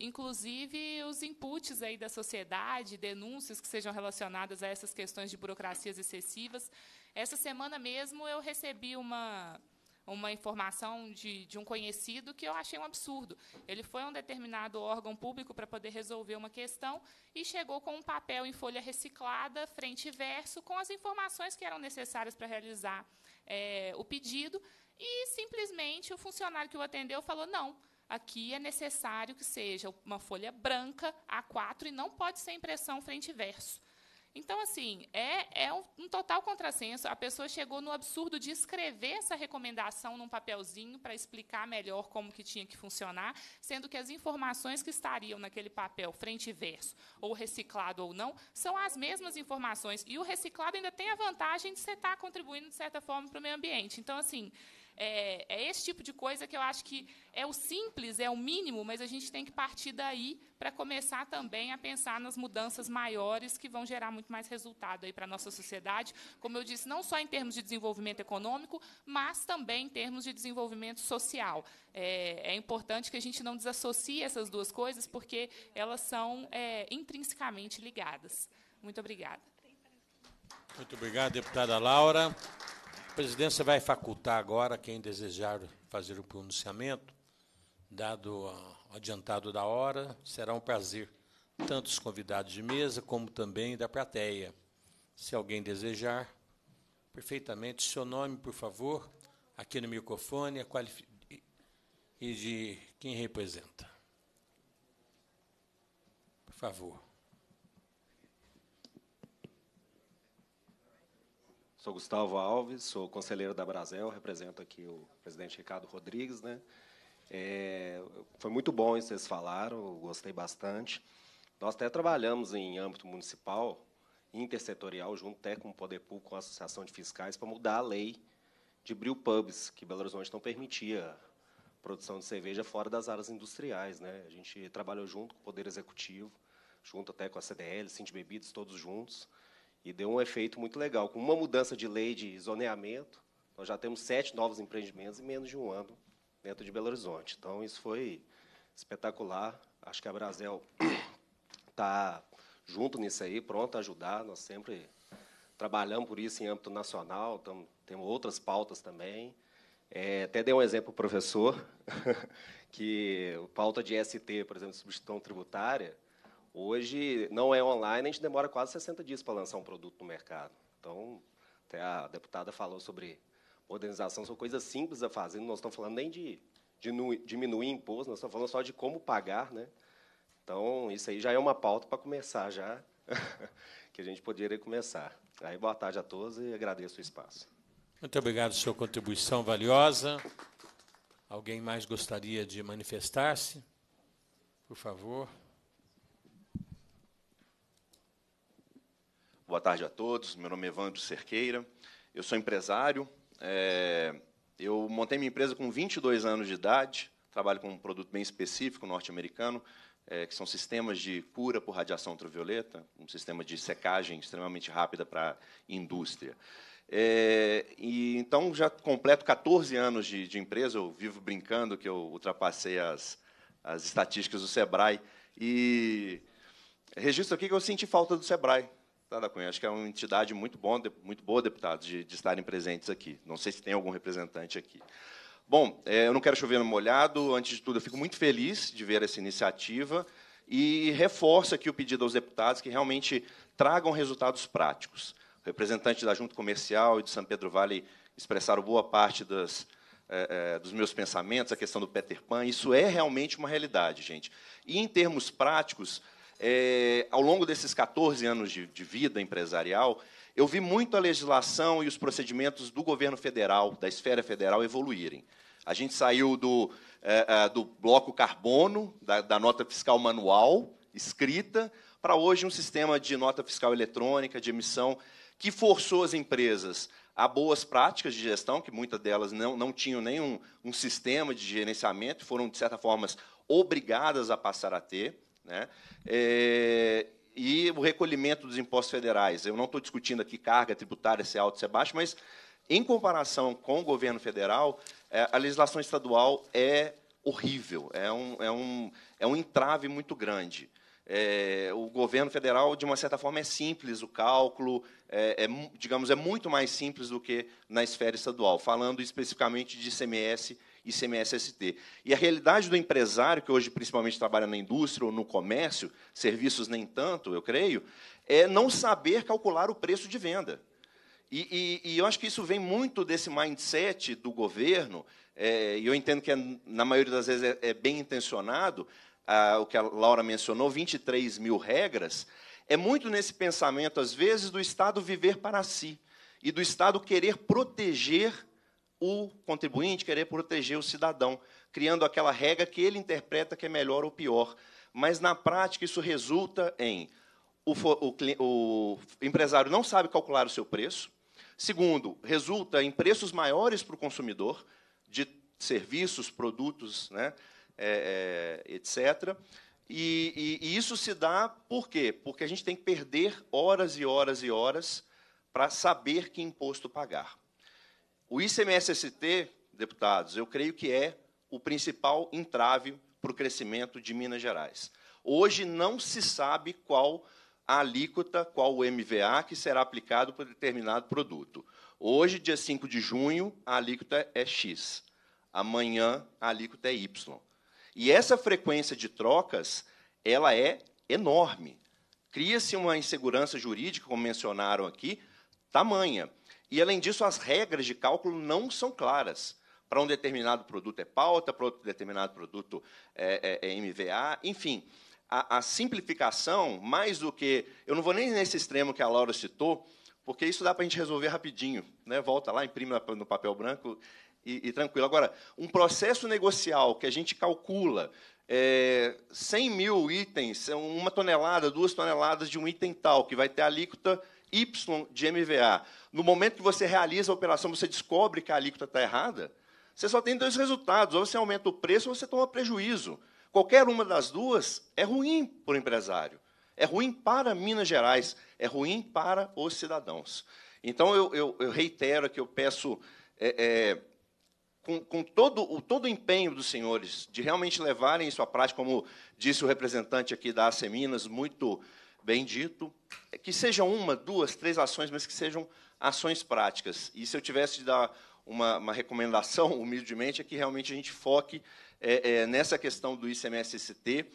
inclusive os inputs aí da sociedade, denúncias que sejam relacionadas a essas questões de burocracias excessivas. Essa semana mesmo eu recebi uma, uma informação de, de um conhecido que eu achei um absurdo. Ele foi a um determinado órgão público para poder resolver uma questão e chegou com um papel em folha reciclada, frente e verso, com as informações que eram necessárias para realizar é, o pedido, e simplesmente o funcionário que o atendeu falou, não, aqui é necessário que seja uma folha branca, A quatro, e não pode ser impressão frente e verso. Então, assim, é, é um, um total contrassenso. A pessoa chegou no absurdo de escrever essa recomendação num papelzinho para explicar melhor como que tinha que funcionar, sendo que as informações que estariam naquele papel, frente e verso, ou reciclado ou não, são as mesmas informações. E o reciclado ainda tem a vantagem de você estar contribuindo, de certa forma, para o meio ambiente. Então, assim, É, é esse tipo de coisa que eu acho que é o simples, é o mínimo, mas a gente tem que partir daí para começar também a pensar nas mudanças maiores que vão gerar muito mais resultado para a nossa sociedade, como eu disse, não só em termos de desenvolvimento econômico, mas também em termos de desenvolvimento social. É, é importante que a gente não desassocie essas duas coisas, porque elas são é, intrinsecamente ligadas. Muito obrigada. Muito obrigado, deputada Laura. A presidência vai facultar agora quem desejar fazer o pronunciamento, dado o adiantado da hora, será um prazer, tanto os convidados de mesa, como também da plateia. Se alguém desejar, perfeitamente, seu nome, por favor, aqui no microfone, a qualifi- e de quem representa. Por favor. Sou Gustavo Alves, sou conselheiro da Brasel, represento aqui o presidente Ricardo Rodrigues, né? É, foi muito bom isso que vocês falaram, gostei bastante. Nós até trabalhamos em âmbito municipal, intersetorial, junto até com o Poder Público, com a Associação de Fiscais, para mudar a lei de brewpubs, que Belo Horizonte não permitia produção de cerveja fora das áreas industriais, né? A gente trabalhou junto com o Poder Executivo, junto até com a C D L, Cinti Bebidas, todos juntos, e deu um efeito muito legal. Com uma mudança de lei de zoneamento, nós já temos sete novos empreendimentos em menos de um ano dentro de Belo Horizonte. Então, isso foi espetacular. Acho que a Brasel está junto nisso aí, pronto a ajudar. Nós sempre trabalhamos por isso em âmbito nacional, tam, temos outras pautas também. É, até dei um exemplo para o professor, que pauta de S T, por exemplo, substituição tributária, hoje não é online, a gente demora quase sessenta dias para lançar um produto no mercado. Então, até a deputada falou sobre modernização, são coisas simples a fazer, não estamos falando nem de, de diminuir imposto, nós estamos falando só de como pagar, né? Então, isso aí já é uma pauta para começar, já, que a gente poderia começar. Aí, boa tarde a todos e agradeço o espaço. Muito obrigado pela sua contribuição valiosa. Alguém mais gostaria de manifestar-se? Por favor. Boa tarde a todos. Meu nome é Evandro Cerqueira. Eu sou empresário. É, eu montei minha empresa com vinte e dois anos de idade. Trabalho com um produto bem específico norte-americano, é, que são sistemas de cura por radiação ultravioleta, um sistema de secagem extremamente rápida para a indústria. É, e, então, já completo quatorze anos de, de empresa. Eu vivo brincando que eu ultrapassei as, as estatísticas do Sebrae. E registro aqui que eu senti falta do Sebrae. Da Cunha. Acho que é uma entidade muito, bom, muito boa, deputados, de, de estarem presentes aqui. Não sei se tem algum representante aqui. Bom, é, eu não quero chover no molhado. Antes de tudo, eu fico muito feliz de ver essa iniciativa e reforço aqui o pedido aos deputados que realmente tragam resultados práticos. Representantes da Junta Comercial e do São Pedro Vale expressaram boa parte das, é, é, dos meus pensamentos, a questão do Peter Pan. Isso é realmente uma realidade, gente. E, em termos práticos, É, ao longo desses quatorze anos de, de vida empresarial, eu vi muito a legislação e os procedimentos do governo federal, da esfera federal, evoluírem. A gente saiu do, é, do bloco carbono, da, da nota fiscal manual, escrita, para hoje um sistema de nota fiscal eletrônica, de emissão, que forçou as empresas a boas práticas de gestão, que muitas delas não, não tinham nenhum um sistema de gerenciamento, foram, de certa forma, obrigadas a passar a ter. Né? É, e o recolhimento dos impostos federais. Eu não estou discutindo aqui carga tributária, se é alto, se é baixo, mas, em comparação com o governo federal, é, a legislação estadual é horrível, é, um, é, um, é um entrave muito grande. É, o governo federal, de uma certa forma, é simples o cálculo, é, é, digamos, é muito mais simples do que na esfera estadual, falando especificamente de I C M S e I C M S S T. E a realidade do empresário, que hoje principalmente trabalha na indústria ou no comércio, serviços nem tanto, eu creio, é não saber calcular o preço de venda. E, e, e eu acho que isso vem muito desse mindset do governo, é, e eu entendo que, é, na maioria das vezes, é, é bem intencionado, ah, o que a Laura mencionou, vinte e três mil regras, é muito nesse pensamento, às vezes, do Estado viver para si, e do Estado querer proteger o contribuinte, querer proteger o cidadão, criando aquela regra que ele interpreta que é melhor ou pior. Mas, na prática, isso resulta em o, o, o empresário não sabe calcular o seu preço. Segundo, resulta em preços maiores para o consumidor, de serviços, produtos, né, é, é, etcétera. E, e, e isso se dá por quê? Porque a gente tem que perder horas e horas e horas para saber que imposto pagar. O I C M S S T, deputados, eu creio que é o principal entrave para o crescimento de Minas Gerais. Hoje não se sabe qual a alíquota, qual o M V A que será aplicado para determinado produto. Hoje, dia cinco de junho, a alíquota é X. Amanhã, a alíquota é Y. E essa frequência de trocas ela é enorme. Cria-se uma insegurança jurídica, como mencionaram aqui, tamanha. E, além disso, as regras de cálculo não são claras. Para um determinado produto é pauta, para outro determinado produto é, é, é M V A, enfim. A, a simplificação, mais do que... Eu não vou nem nesse extremo que a Laura citou, porque isso dá para a gente resolver rapidinho. Né? Volta lá, imprime no papel branco e, e tranquilo. Agora, um processo negocial que a gente calcula é, cem mil itens, uma tonelada, duas toneladas de um item tal, que vai ter a alíquota Y de M V A. No momento que você realiza a operação, você descobre que a alíquota está errada, você só tem dois resultados. Ou você aumenta o preço ou você toma prejuízo. Qualquer uma das duas é ruim para o empresário. É ruim para Minas Gerais, é ruim para os cidadãos. Então, eu, eu, eu reitero que eu peço, é, é, com, com todo, o, todo o empenho dos senhores, de realmente levarem isso à prática, como disse o representante aqui da A C Minas, muito bem dito, que sejam uma, duas, três ações, mas que sejam ações práticas. E, se eu tivesse de dar uma, uma recomendação, humildemente, é que realmente a gente foque é, é, nessa questão do I C M S S T,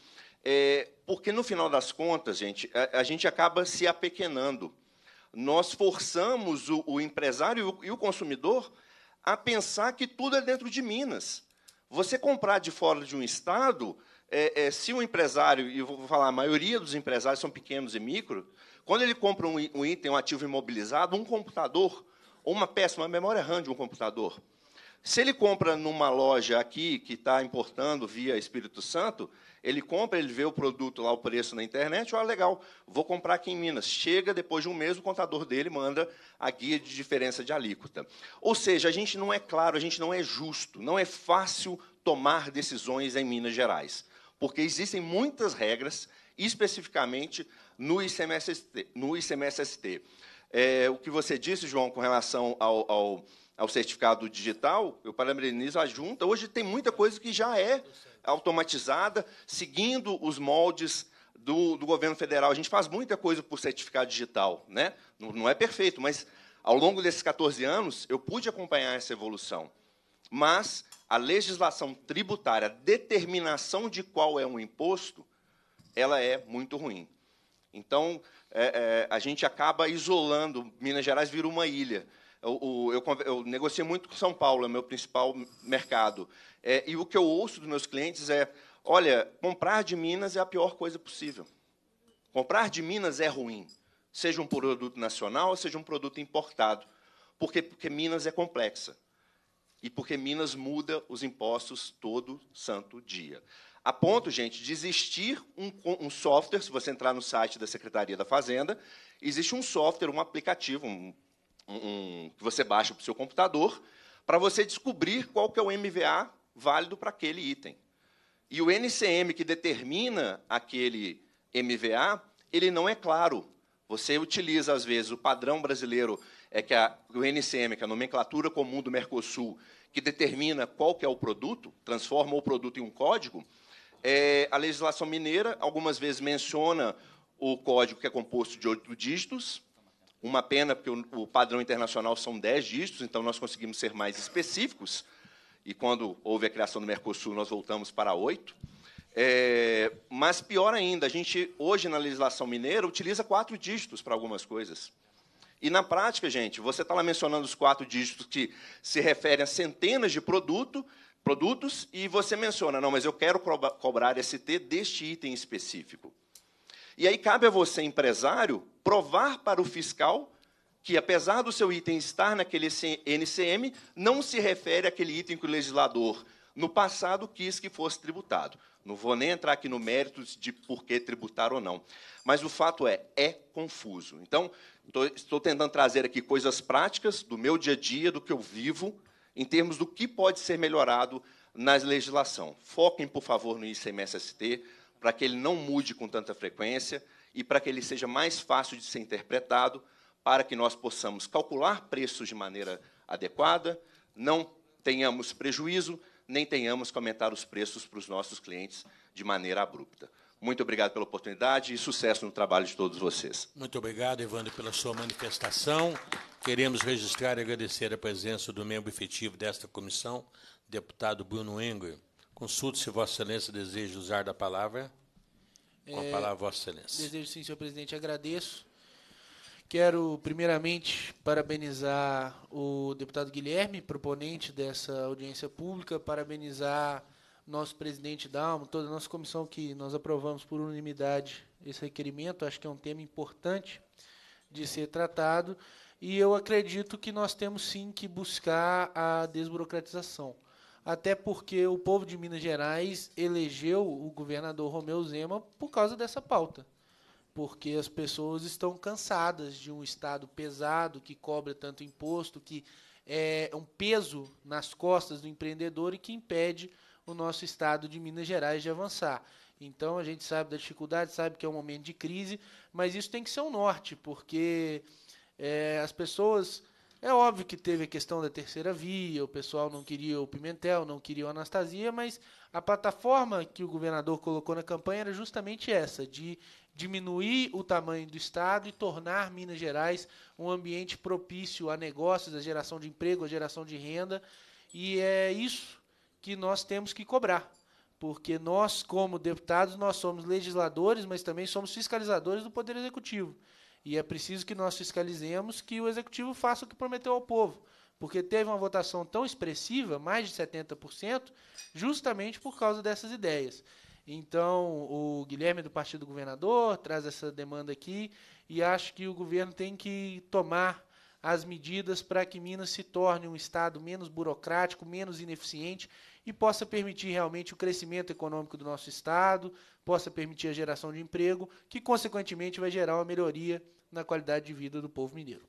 é, porque, no final das contas, gente, a, a gente acaba se apequenando. Nós forçamos o, o empresário e o, e o consumidor a pensar que tudo é dentro de Minas. Você comprar de fora de um estado, é, é, se o empresário, e eu vou falar, a maioria dos empresários são pequenos e micro, quando ele compra um, um item, um ativo imobilizado, um computador, ou uma peça, uma memória RAM de um computador, se ele compra numa loja aqui, que está importando via Espírito Santo, ele compra, ele vê o produto lá, o preço na internet, olha, legal, vou comprar aqui em Minas. Chega, depois de um mês, o contador dele manda a guia de diferença de alíquota. Ou seja, a gente não é claro, a gente não é justo, não é fácil tomar decisões em Minas Gerais, porque existem muitas regras, especificamente no I C M S S T. No I C M S S T. É, o que você disse, João, com relação ao... ao ao certificado digital, eu parabenizo a junta. Hoje tem muita coisa que já é automatizada, seguindo os moldes do, do governo federal. A gente faz muita coisa por certificado digital, né? Não, não é perfeito, mas, ao longo desses catorze anos, eu pude acompanhar essa evolução. Mas a legislação tributária, a determinação de qual é um imposto, ela é muito ruim. Então, é, é, a gente acaba isolando. Minas Gerais vira uma ilha. Eu, eu, eu negocio muito com São Paulo, é meu principal mercado. É, e o que eu ouço dos meus clientes é, olha, comprar de Minas é a pior coisa possível. Comprar de Minas é ruim, seja um produto nacional, seja um produto importado. Por quê? Porque Minas é complexa. E porque Minas muda os impostos todo santo dia. A ponto, gente, de existir um, um software, se você entrar no site da Secretaria da Fazenda, existe um software, um aplicativo, um Um, que você baixa para o seu computador, para você descobrir qual que é o M V A válido para aquele item. E o N C M, que determina aquele M V A, ele não é claro. Você utiliza, às vezes, o padrão brasileiro, é que a, o N C M, que é a nomenclatura comum do Mercosul, que determina qual que é o produto, transforma o produto em um código, É, a legislação mineira, algumas vezes, menciona o código que é composto de oito dígitos. Uma pena, porque o, o padrão internacional são dez dígitos, então nós conseguimos ser mais específicos. E, quando houve a criação do Mercosul, nós voltamos para oito. É, mas, pior ainda, a gente, hoje, na legislação mineira, utiliza quatro dígitos para algumas coisas. E, na prática, gente, você está lá mencionando os quatro dígitos que se referem a centenas de produto, produtos, e você menciona, não, mas eu quero cobrar S T deste item específico. E aí cabe a você, empresário, provar para o fiscal que, apesar do seu item estar naquele N C M, não se refere àquele item que o legislador, no passado, quis que fosse tributado. Não vou nem entrar aqui no mérito de por que tributar ou não. Mas o fato é, é confuso. Então, tô, estou tentando trazer aqui coisas práticas do meu dia a dia, do que eu vivo, em termos do que pode ser melhorado na legislação. Foquem, por favor, no I C M S S T, para que ele não mude com tanta frequência e para que ele seja mais fácil de ser interpretado, para que nós possamos calcular preços de maneira adequada, não tenhamos prejuízo, nem tenhamos que aumentar os preços para os nossos clientes de maneira abrupta. Muito obrigado pela oportunidade e sucesso no trabalho de todos vocês. Muito obrigado, Evandro, pela sua manifestação. Queremos registrar e agradecer a presença do membro efetivo desta comissão, deputado Bruno Engler. Consulte se Vossa Excelência deseja usar da palavra. Com a palavra, Vossa Excelência. Desejo sim, senhor presidente, agradeço. Quero, primeiramente, parabenizar o deputado Guilherme, proponente dessa audiência pública, parabenizar nosso presidente Dalmo, toda a nossa comissão, que nós aprovamos por unanimidade esse requerimento. Acho que é um tema importante de ser tratado, e eu acredito que nós temos, sim, que buscar a desburocratização. Até porque o povo de Minas Gerais elegeu o governador Romeu Zema por causa dessa pauta. Porque as pessoas estão cansadas de um Estado pesado, que cobra tanto imposto, que é um peso nas costas do empreendedor e que impede o nosso Estado de Minas Gerais de avançar. Então, a gente sabe da dificuldade, sabe que é um momento de crise, mas isso tem que ser um norte, porque é, as pessoas... É óbvio que teve a questão da terceira via, o pessoal não queria o Pimentel, não queria o Anastasia, mas a plataforma que o governador colocou na campanha era justamente essa, de diminuir o tamanho do Estado e tornar Minas Gerais um ambiente propício a negócios, a geração de emprego, a geração de renda, e é isso que nós temos que cobrar, porque nós, como deputados, nós somos legisladores, mas também somos fiscalizadores do Poder Executivo. E é preciso que nós fiscalizemos que o Executivo faça o que prometeu ao povo, porque teve uma votação tão expressiva, mais de setenta por cento, justamente por causa dessas ideias. Então, o Guilherme, do Partido do Governador, traz essa demanda aqui, e acho que o governo tem que tomar as medidas para que Minas se torne um Estado menos burocrático, menos ineficiente, e possa permitir realmente o crescimento econômico do nosso Estado, possa permitir a geração de emprego, que, consequentemente, vai gerar uma melhoria na qualidade de vida do povo mineiro.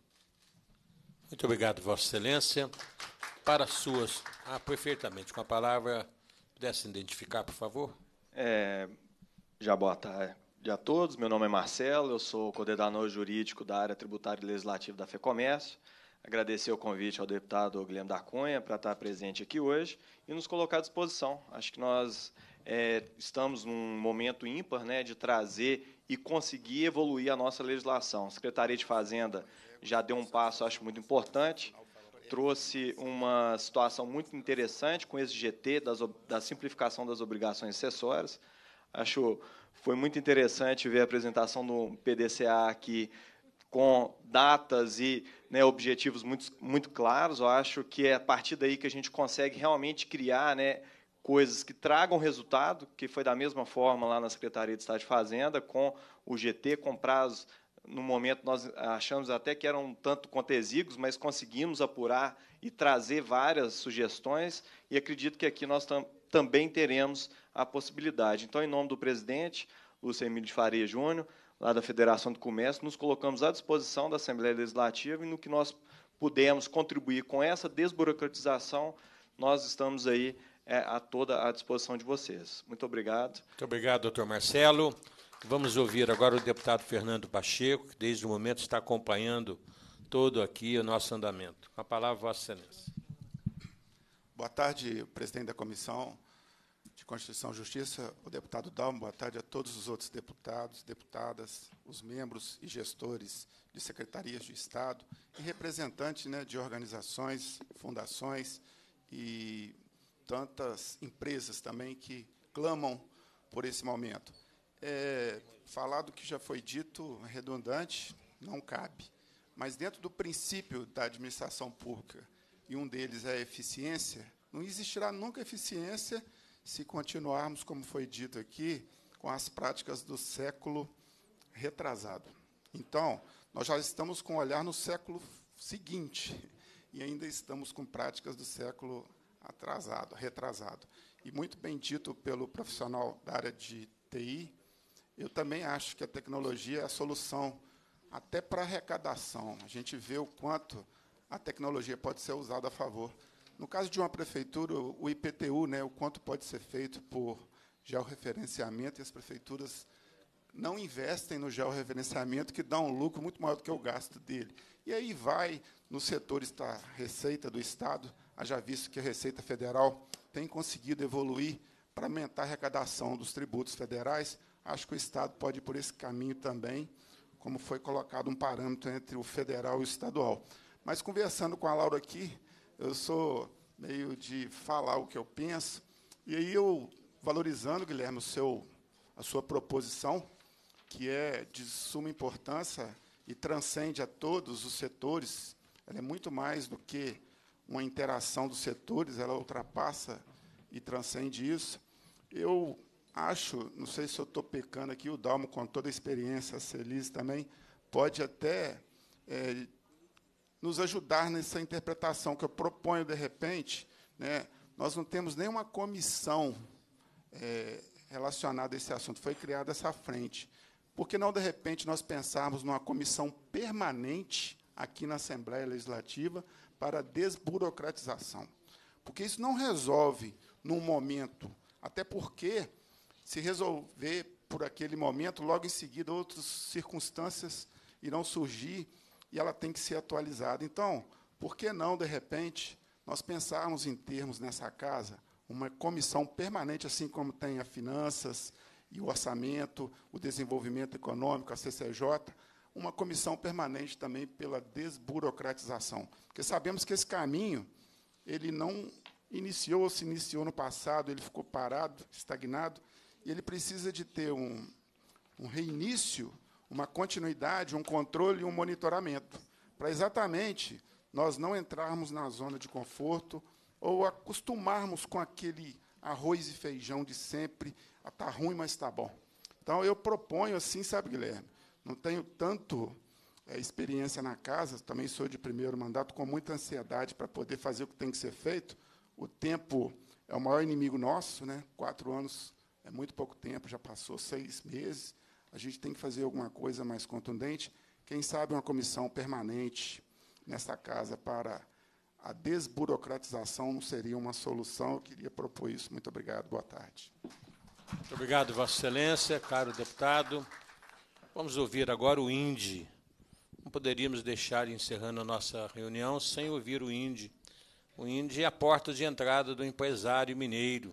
Muito obrigado, Vossa Excelência. Para as suas... Ah, perfeitamente. Com a palavra, pudesse identificar, por favor? É, já boa tarde a todos. Meu nome é Marcelo, eu sou coordenador jurídico da área tributária e legislativa da FEComércio. Agradecer o convite ao deputado Guilherme da Cunha para estar presente aqui hoje e nos colocar à disposição. Acho que nós é, estamos num momento ímpar, né, de trazer e conseguir evoluir a nossa legislação. A Secretaria de Fazenda já deu um passo, acho, muito importante, trouxe uma situação muito interessante com esse G T das, da simplificação das obrigações acessórias. Acho foi muito interessante ver a apresentação do P D C A aqui, com datas e, né, objetivos muito, muito claros. Eu acho que é a partir daí que a gente consegue realmente criar, né, coisas que tragam resultado, que foi da mesma forma lá na Secretaria de Estado de Fazenda, com o G T, com prazos, no momento nós achamos até que eram um tanto quanto exíguos, mas conseguimos apurar e trazer várias sugestões, e acredito que aqui nós tam, também teremos a possibilidade. Então, em nome do presidente, Lúcio Emílio de Faria Júnior, lá da Federação do Comércio, nos colocamos à disposição da Assembleia Legislativa, e no que nós pudermos contribuir com essa desburocratização, nós estamos aí é, a toda a disposição de vocês. Muito obrigado. Muito obrigado, doutor Marcelo. Vamos ouvir agora o deputado Fernando Pacheco, que desde o momento está acompanhando todo aqui o nosso andamento. Com a palavra, Vossa Excelência. Boa tarde, presidente da Comissão de Constituição e Justiça, o deputado Dalmo, boa tarde a todos os outros deputados, deputadas, os membros e gestores de secretarias de Estado e representantes, né, de organizações, fundações e tantas empresas também que clamam por esse momento. É, falar do que já foi dito é redundante, não cabe, mas dentro do princípio da administração pública, e um deles é a eficiência, não existirá nunca eficiência se continuarmos, como foi dito aqui, com as práticas do século retrasado. Então, nós já estamos com o olhar no século seguinte e ainda estamos com práticas do século atrasado, retrasado. E muito bem dito pelo profissional da área de T I, eu também acho que a tecnologia é a solução até para arrecadação. A gente vê o quanto a tecnologia pode ser usada a favor. No caso de uma prefeitura, o I P T U, né, o quanto pode ser feito por georreferenciamento, e as prefeituras não investem no georreferenciamento, que dá um lucro muito maior do que o gasto dele. E aí vai, nos setores da Receita do Estado, haja visto que a Receita Federal tem conseguido evoluir para aumentar a arrecadação dos tributos federais, acho que o Estado pode ir por esse caminho também, como foi colocado um parâmetro entre o federal e o estadual. Mas, conversando com a Laura aqui, eu sou meio de falar o que eu penso, e aí eu, valorizando, Guilherme, o seu, a sua proposição, que é de suma importância e transcende a todos os setores, ela é muito mais do que uma interação dos setores, ela ultrapassa e transcende isso. Eu acho, não sei se eu estou pecando aqui, o Dalmo, com toda a experiência, a Celise também, pode até é, nos ajudar nessa interpretação que eu proponho, de repente, né, nós não temos nenhuma comissão é, relacionada a esse assunto, foi criada essa frente. Por que não, de repente, nós pensarmos numa comissão permanente aqui na Assembleia Legislativa para a desburocratização? Porque isso não resolve num momento, até porque, se resolver por aquele momento, logo em seguida, outras circunstâncias irão surgir e ela tem que ser atualizada. Então, por que não, de repente, nós pensarmos em termos nessa casa uma comissão permanente, assim como tem a Finanças e o Orçamento, o Desenvolvimento Econômico, a C C J, uma comissão permanente também pela desburocratização. Porque sabemos que esse caminho ele não iniciou ou se iniciou no passado, ele ficou parado, estagnado, e ele precisa de ter um, um reinício, uma continuidade, um controle e um monitoramento, para exatamente nós não entrarmos na zona de conforto ou acostumarmos com aquele arroz e feijão de sempre, está ruim, mas está bom. Então, eu proponho assim, sabe, Guilherme, não tenho tanto é, experiência na casa, também sou de primeiro mandato, com muita ansiedade para poder fazer o que tem que ser feito. O tempo é o maior inimigo nosso, né? Quatro anos é muito pouco tempo, já passou seis meses, a gente tem que fazer alguma coisa mais contundente. Quem sabe uma comissão permanente nessa casa para a desburocratização não seria uma solução. Eu queria propor isso. Muito obrigado. Boa tarde. Muito obrigado, Vossa Excelência, caro deputado. Vamos ouvir agora o I N D E. Não poderíamos deixar, encerrando a nossa reunião, sem ouvir o I N D E. O I N D E é a porta de entrada do empresário mineiro.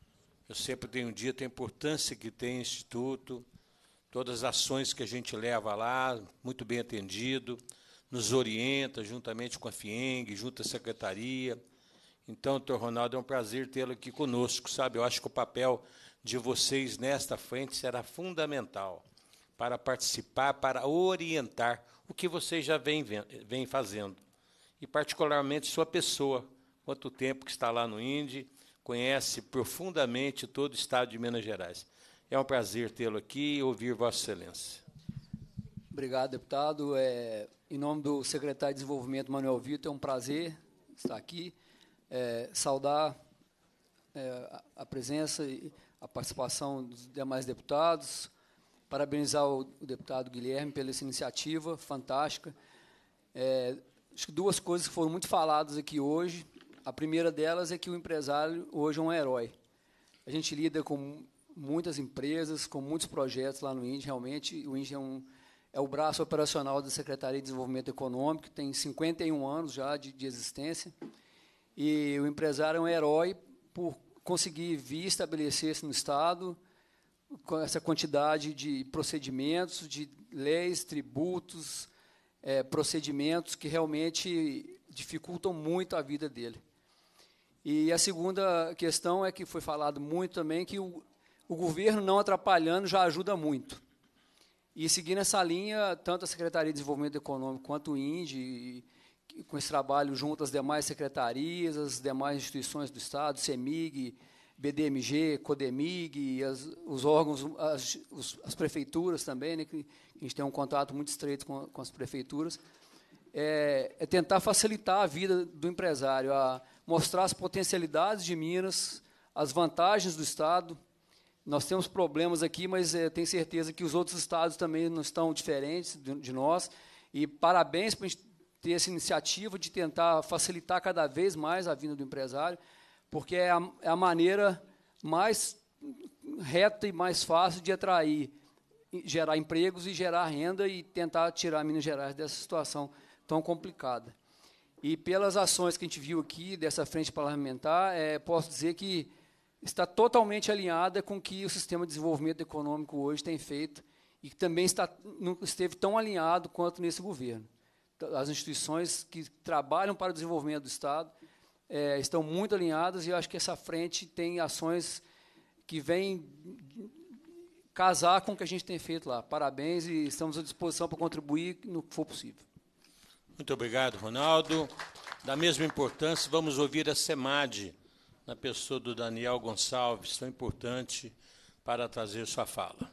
Eu sempre tenho dito a importância que tem o Instituto, todas as ações que a gente leva lá, muito bem atendido, nos orienta, juntamente com a FIENG, junto à Secretaria. Então, doutor Ronaldo, é um prazer tê-lo aqui conosco, sabe? Eu acho que o papel de vocês nesta frente será fundamental para participar, para orientar o que vocês já vêm, vêm fazendo. E, particularmente, sua pessoa, quanto tempo que está lá no I N D E, conhece profundamente todo o Estado de Minas Gerais. É um prazer tê-lo aqui e ouvir Vossa Excelência. Obrigado, deputado. É, em nome do secretário de Desenvolvimento, Manuel Vitor, é um prazer estar aqui, é, saudar é, a, a presença e a participação dos demais deputados, parabenizar o, o deputado Guilherme pela essa iniciativa fantástica. É, acho que duas coisas que foram muito faladas aqui hoje. A primeira delas é que o empresário hoje é um herói. A gente lida com muitas empresas, com muitos projetos lá no I N D E. Realmente, o I N D E é, um, é o braço operacional da Secretaria de Desenvolvimento Econômico, tem cinquenta e um anos já de, de existência, e o empresário é um herói por conseguir vir estabelecer-se no Estado com essa quantidade de procedimentos, de leis, tributos, é, procedimentos que realmente dificultam muito a vida dele. E a segunda questão é que foi falado muito também que o, o governo não atrapalhando já ajuda muito. E seguindo essa linha, tanto a Secretaria de Desenvolvimento Econômico quanto o I N D E, e, com esse trabalho junto às demais secretarias, as demais instituições do Estado, CEMIG, B D M G, CODEMIG, as, os órgãos, as, os, as prefeituras também, né, que a gente tem um contato muito estreito com, com as prefeituras, é, é tentar facilitar a vida do empresário, a mostrar as potencialidades de Minas, as vantagens do Estado. Nós temos problemas aqui, mas é, tenho certeza que os outros estados também não estão diferentes de, de nós. E parabéns por a gente ter essa iniciativa de tentar facilitar cada vez mais a vida do empresário, porque é a, é a maneira mais reta e mais fácil de atrair, gerar empregos e gerar renda e tentar tirar Minas Gerais dessa situação tão complicada. E pelas ações que a gente viu aqui, dessa frente parlamentar, é, posso dizer que está totalmente alinhada com o que o sistema de desenvolvimento econômico hoje tem feito e que também está, não esteve tão alinhado quanto nesse governo. As instituições que trabalham para o desenvolvimento do Estado é, estão muito alinhadas e eu acho que essa frente tem ações que vêm casar com o que a gente tem feito lá. Parabéns e estamos à disposição para contribuir no que for possível. Muito obrigado, Ronaldo. Da mesma importância, vamos ouvir a SEMAD, na pessoa do Daniel Gonçalves, tão importante para trazer sua fala.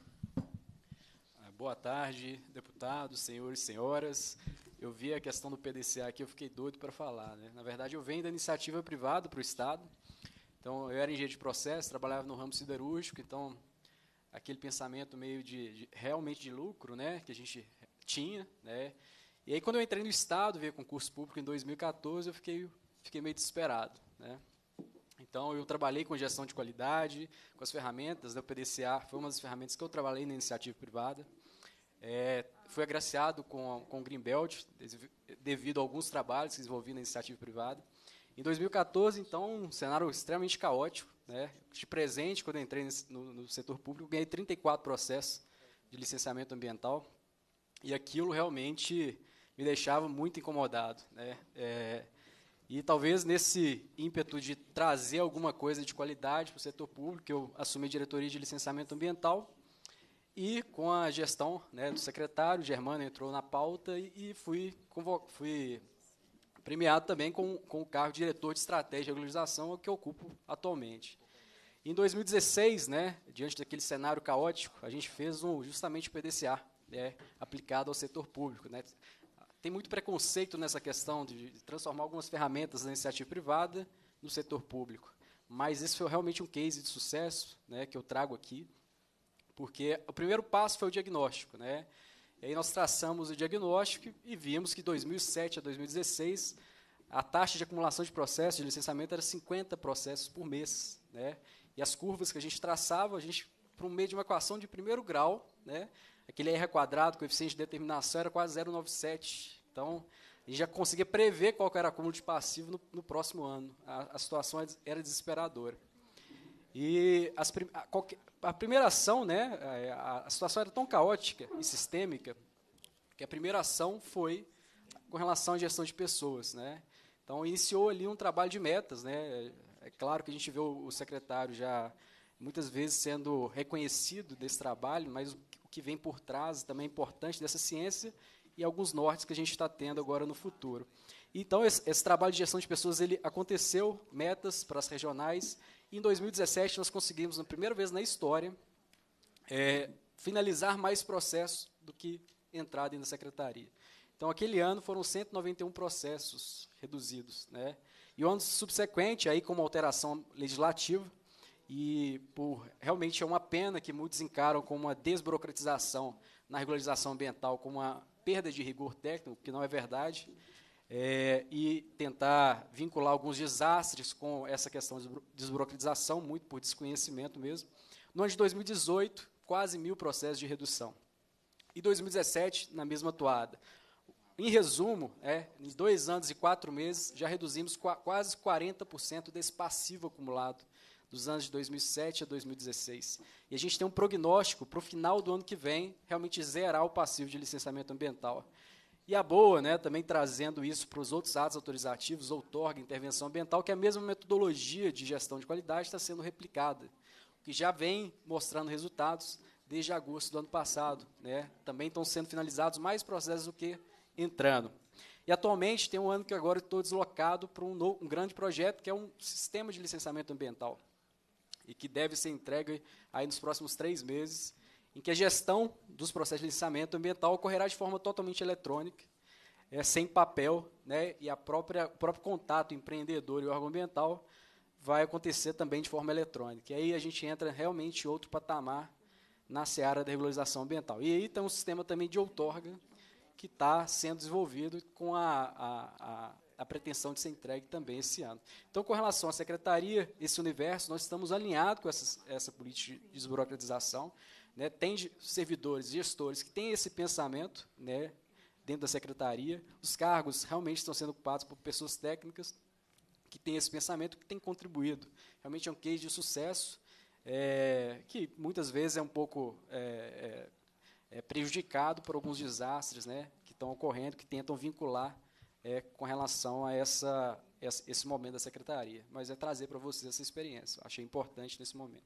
Boa tarde, deputados, senhores e senhoras. Eu vi a questão do P D C A aqui, eu fiquei doido para falar, né? Na verdade, eu venho da iniciativa privada para o Estado. Então, eu era engenheiro de processo, trabalhava no ramo siderúrgico, então, aquele pensamento meio de, de realmente de lucro, né, que a gente tinha, né? E aí, quando eu entrei no Estado, veio concurso público em dois mil e quatorze, eu fiquei, fiquei meio desesperado, né? Então, eu trabalhei com gestão de qualidade, com as ferramentas da P D C A, foi uma das ferramentas que eu trabalhei na iniciativa privada. É, fui agraciado com, com o Greenbelt, devido a alguns trabalhos que desenvolvi na iniciativa privada. Em dois mil e quatorze, então, um cenário extremamente caótico, né? De presente, quando eu entrei no, no setor público, ganhei trinta e quatro processos de licenciamento ambiental, e aquilo realmente me deixava muito incomodado, né? É, e talvez nesse ímpeto de trazer alguma coisa de qualidade para o setor público, eu assumi a diretoria de licenciamento ambiental, e com a gestão, né, do secretário, Germano entrou na pauta e, e fui, fui premiado também com, com o cargo de diretor de estratégia e regularização, que eu ocupo atualmente. Em dois mil e dezesseis, né, diante daquele cenário caótico, a gente fez um, justamente o P D C A, né, aplicado ao setor público, né. Tem muito preconceito nessa questão de, de transformar algumas ferramentas da iniciativa privada no setor público, mas esse foi realmente um case de sucesso, né, que eu trago aqui, porque o primeiro passo foi o diagnóstico, né? E aí nós traçamos o diagnóstico e vimos que de dois mil e sete a dois mil e dezesseis a taxa de acumulação de processos de licenciamento era cinquenta processos por mês, né? E as curvas que a gente traçava, a gente, para um meio de uma equação de primeiro grau, né? Aquele R quadrado, coeficiente de determinação, era quase zero vírgula noventa e sete. Então, a gente já conseguia prever qual era o acúmulo de passivo no, no próximo ano. A, a situação era desesperadora. E as, a, qualquer, a primeira ação, né, a, a situação era tão caótica e sistêmica que a primeira ação foi com relação à gestão de pessoas, né? Então, iniciou ali um trabalho de metas, né? É claro que a gente vê o, o secretário já muitas vezes sendo reconhecido desse trabalho, mas o, o que vem por trás também é importante dessa ciência e alguns nortes que a gente está tendo agora no futuro. Então, esse, esse trabalho de gestão de pessoas ele aconteceu, metas para as regionais. E em dois mil e dezessete, nós conseguimos, na primeira vez na história, é, finalizar mais processos do que entrar dentro da secretaria. Então, aquele ano, foram cento e noventa e um processos reduzidos, né? E o ano subsequente, aí, com uma alteração legislativa, e por, realmente é uma pena que muitos encaram como uma desburocratização na regularização ambiental, como uma perda de rigor técnico, que não é verdade, É, e tentar vincular alguns desastres com essa questão de desburocratização, muito por desconhecimento mesmo. No ano de dois mil e dezoito, quase mil processos de redução. E dois mil e dezessete, na mesma toada. Em resumo, é, em dois anos e quatro meses, já reduzimos qu quase quarenta por cento desse passivo acumulado dos anos de dois mil e sete a dois mil e dezesseis. E a gente tem um prognóstico para o final do ano que vem realmente zerar o passivo de licenciamento ambiental. E a boa, né, também trazendo isso para os outros atos autorizativos, outorga, intervenção ambiental, que a mesma metodologia de gestão de qualidade está sendo replicada, que já vem mostrando resultados desde agosto do ano passado. Né? Também estão sendo finalizados mais processos do que entrando. E, atualmente, tem um ano que agora estou deslocado para um, novo, um grande projeto, que é um sistema de licenciamento ambiental, e que deve ser entregue aí nos próximos três meses, em que a gestão dos processos de licenciamento ambiental ocorrerá de forma totalmente eletrônica, é, sem papel, né, e a própria, o próprio contato empreendedor e órgão ambiental vai acontecer também de forma eletrônica. E aí a gente entra realmente em outro patamar na seara da regularização ambiental. E aí tem um sistema também de outorga que está sendo desenvolvido com a, a, a, a pretensão de ser entregue também esse ano. Então, com relação à secretaria, esse universo, nós estamos alinhados com essa, essa política de desburocratização. Né, tem servidores, gestores que têm esse pensamento, né, dentro da secretaria. Os cargos realmente estão sendo ocupados por pessoas técnicas que têm esse pensamento, que têm contribuído. Realmente é um case de sucesso, é, que muitas vezes é um pouco é, é, é prejudicado por alguns desastres, né, que estão ocorrendo, que tentam vincular é, com relação a essa, esse momento da secretaria. Mas é trazer para vocês essa experiência. Achei importante nesse momento.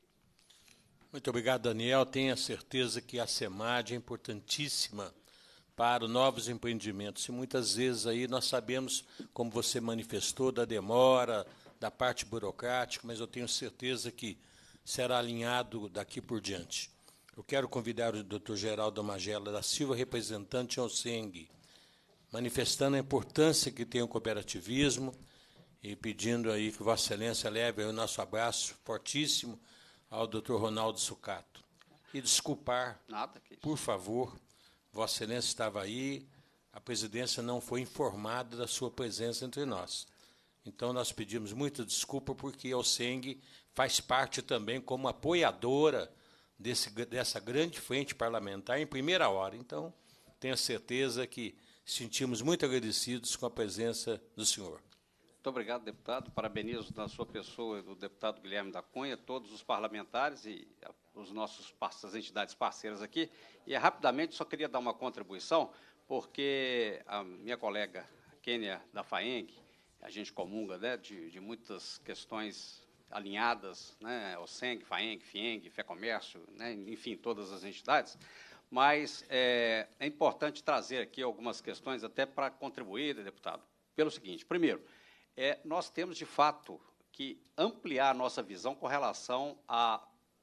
Muito obrigado, Daniel. Tenha certeza que a SEMAD é importantíssima para novos empreendimentos. E muitas vezes aí nós sabemos, como você manifestou, da demora, da parte burocrática, mas eu tenho certeza que será alinhado daqui por diante. Eu quero convidar o doutor Geraldo Magela da Silva, representante ao S E N G, manifestando a importância que tem o cooperativismo e pedindo aí que Vossa Excelência leve o nosso abraço fortíssimo ao doutor Ronaldo Sucato. E desculpar, Nada, que por favor, Vossa Excelência estava aí, a presidência não foi informada da sua presença entre nós. Então, nós pedimos muita desculpa, porque a O S E N G faz parte também como apoiadora desse, dessa grande frente parlamentar em primeira hora. Então, tenho certeza que sentimos muito agradecidos com a presença do senhor. Muito obrigado, deputado. Parabenizo na sua pessoa, do deputado Guilherme da Cunha, todos os parlamentares e os nossos as entidades parceiras aqui. E, rapidamente, só queria dar uma contribuição, porque a minha colega Kênia da FAENG, a gente comunga, né, de, de muitas questões alinhadas, né, o S E N G, FAENG, FIENG, FEComércio, né, enfim, todas as entidades. Mas é, é importante trazer aqui algumas questões, até para contribuir, deputado, pelo seguinte. Primeiro, É, nós temos, de fato, que ampliar a nossa visão com relação a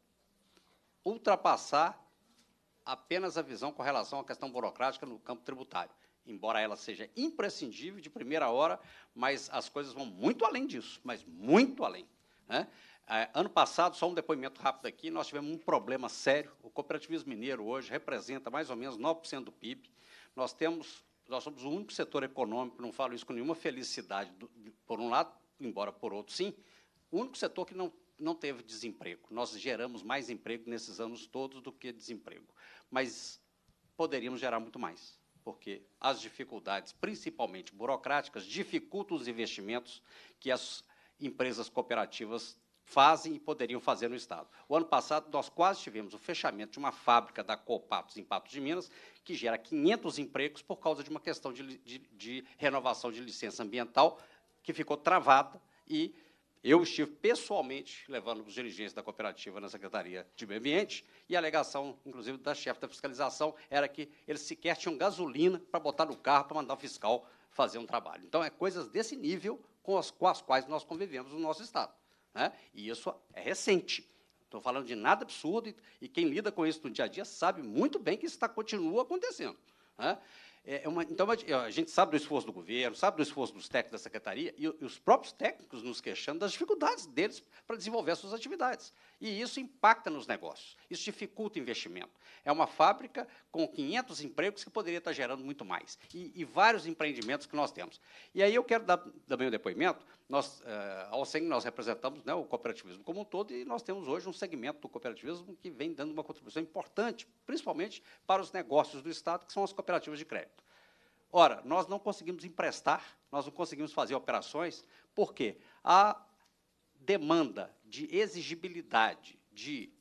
ultrapassar apenas a visão com relação à questão burocrática no campo tributário, embora ela seja imprescindível de primeira hora, mas as coisas vão muito além disso, mas muito além. Né? É, ano passado, só um depoimento rápido aqui, nós tivemos um problema sério. O cooperativismo mineiro hoje representa mais ou menos nove por cento do P I B. Nós temos... Nós somos o único setor econômico, não falo isso com nenhuma felicidade, do, por um lado, embora por outro sim, o único setor que não, não teve desemprego. Nós geramos mais emprego nesses anos todos do que desemprego. Mas poderíamos gerar muito mais, porque as dificuldades, principalmente burocráticas, dificultam os investimentos que as empresas cooperativas fazem e poderiam fazer no Estado. O ano passado, nós quase tivemos o fechamento de uma fábrica da Copatos, em Patos de Minas, que gera quinhentos empregos por causa de uma questão de, de, de renovação de licença ambiental, que ficou travada, e eu estive pessoalmente levando os dirigentes da cooperativa na Secretaria de Meio Ambiente, e a alegação, inclusive, da chefe da fiscalização, era que eles sequer tinham gasolina para botar no carro para mandar o fiscal fazer um trabalho. Então, é coisas desse nível com as, com as quais nós convivemos no nosso Estado. Né? E isso é recente. Estou falando de nada absurdo, e, e quem lida com isso no dia a dia sabe muito bem que isso tá, continua acontecendo. Né? É uma, então, a gente sabe do esforço do governo, sabe do esforço dos técnicos da secretaria, e, e os próprios técnicos nos queixando das dificuldades deles para desenvolver as suas atividades. E isso impacta nos negócios, isso dificulta o investimento. É uma fábrica com quinhentos empregos que poderia estar gerando muito mais, e, e vários empreendimentos que nós temos. E aí eu quero dar também um depoimento. Nós, eh, ao S E N G, nós representamos, né, o cooperativismo como um todo, e nós temos hoje um segmento do cooperativismo que vem dando uma contribuição importante, principalmente para os negócios do Estado, que são as cooperativas de crédito. Ora, nós não conseguimos emprestar, nós não conseguimos fazer operações, porque a demanda de exigibilidade de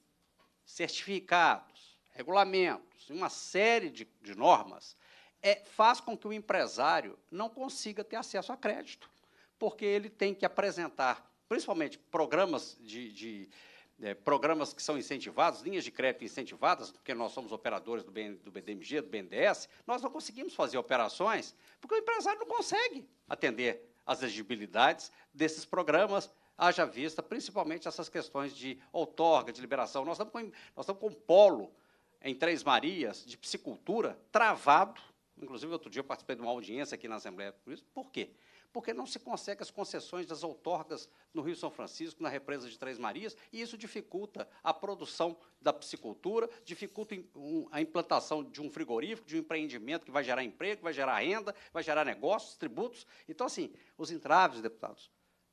certificados, regulamentos, uma série de, de normas, é, faz com que o empresário não consiga ter acesso a crédito, porque ele tem que apresentar, principalmente, programas de, de é, programas que são incentivados, linhas de crédito incentivadas, porque nós somos operadores do, BN, do B D M G, do B N D E S, nós não conseguimos fazer operações, porque o empresário não consegue atender às exigibilidades desses programas, haja vista, principalmente, essas questões de outorga, de liberação. Nós estamos com, nós estamos com um polo em Três Marias, de piscicultura, travado. Inclusive, outro dia eu participei de uma audiência aqui na Assembleia. Por isso, por quê? Porque não se consegue as concessões das outorgas no Rio São Francisco, na represa de Três Marias, e isso dificulta a produção da piscicultura, dificulta a implantação de um frigorífico, de um empreendimento que vai gerar emprego, vai gerar renda, vai gerar negócios, tributos. Então, assim, os entraves, deputados,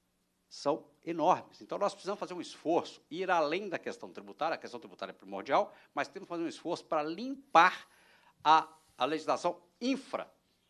são enormes. Então, nós precisamos fazer um esforço, ir além da questão tributária, a questão tributária é primordial, mas temos que fazer um esforço para limpar a, a legislação infra,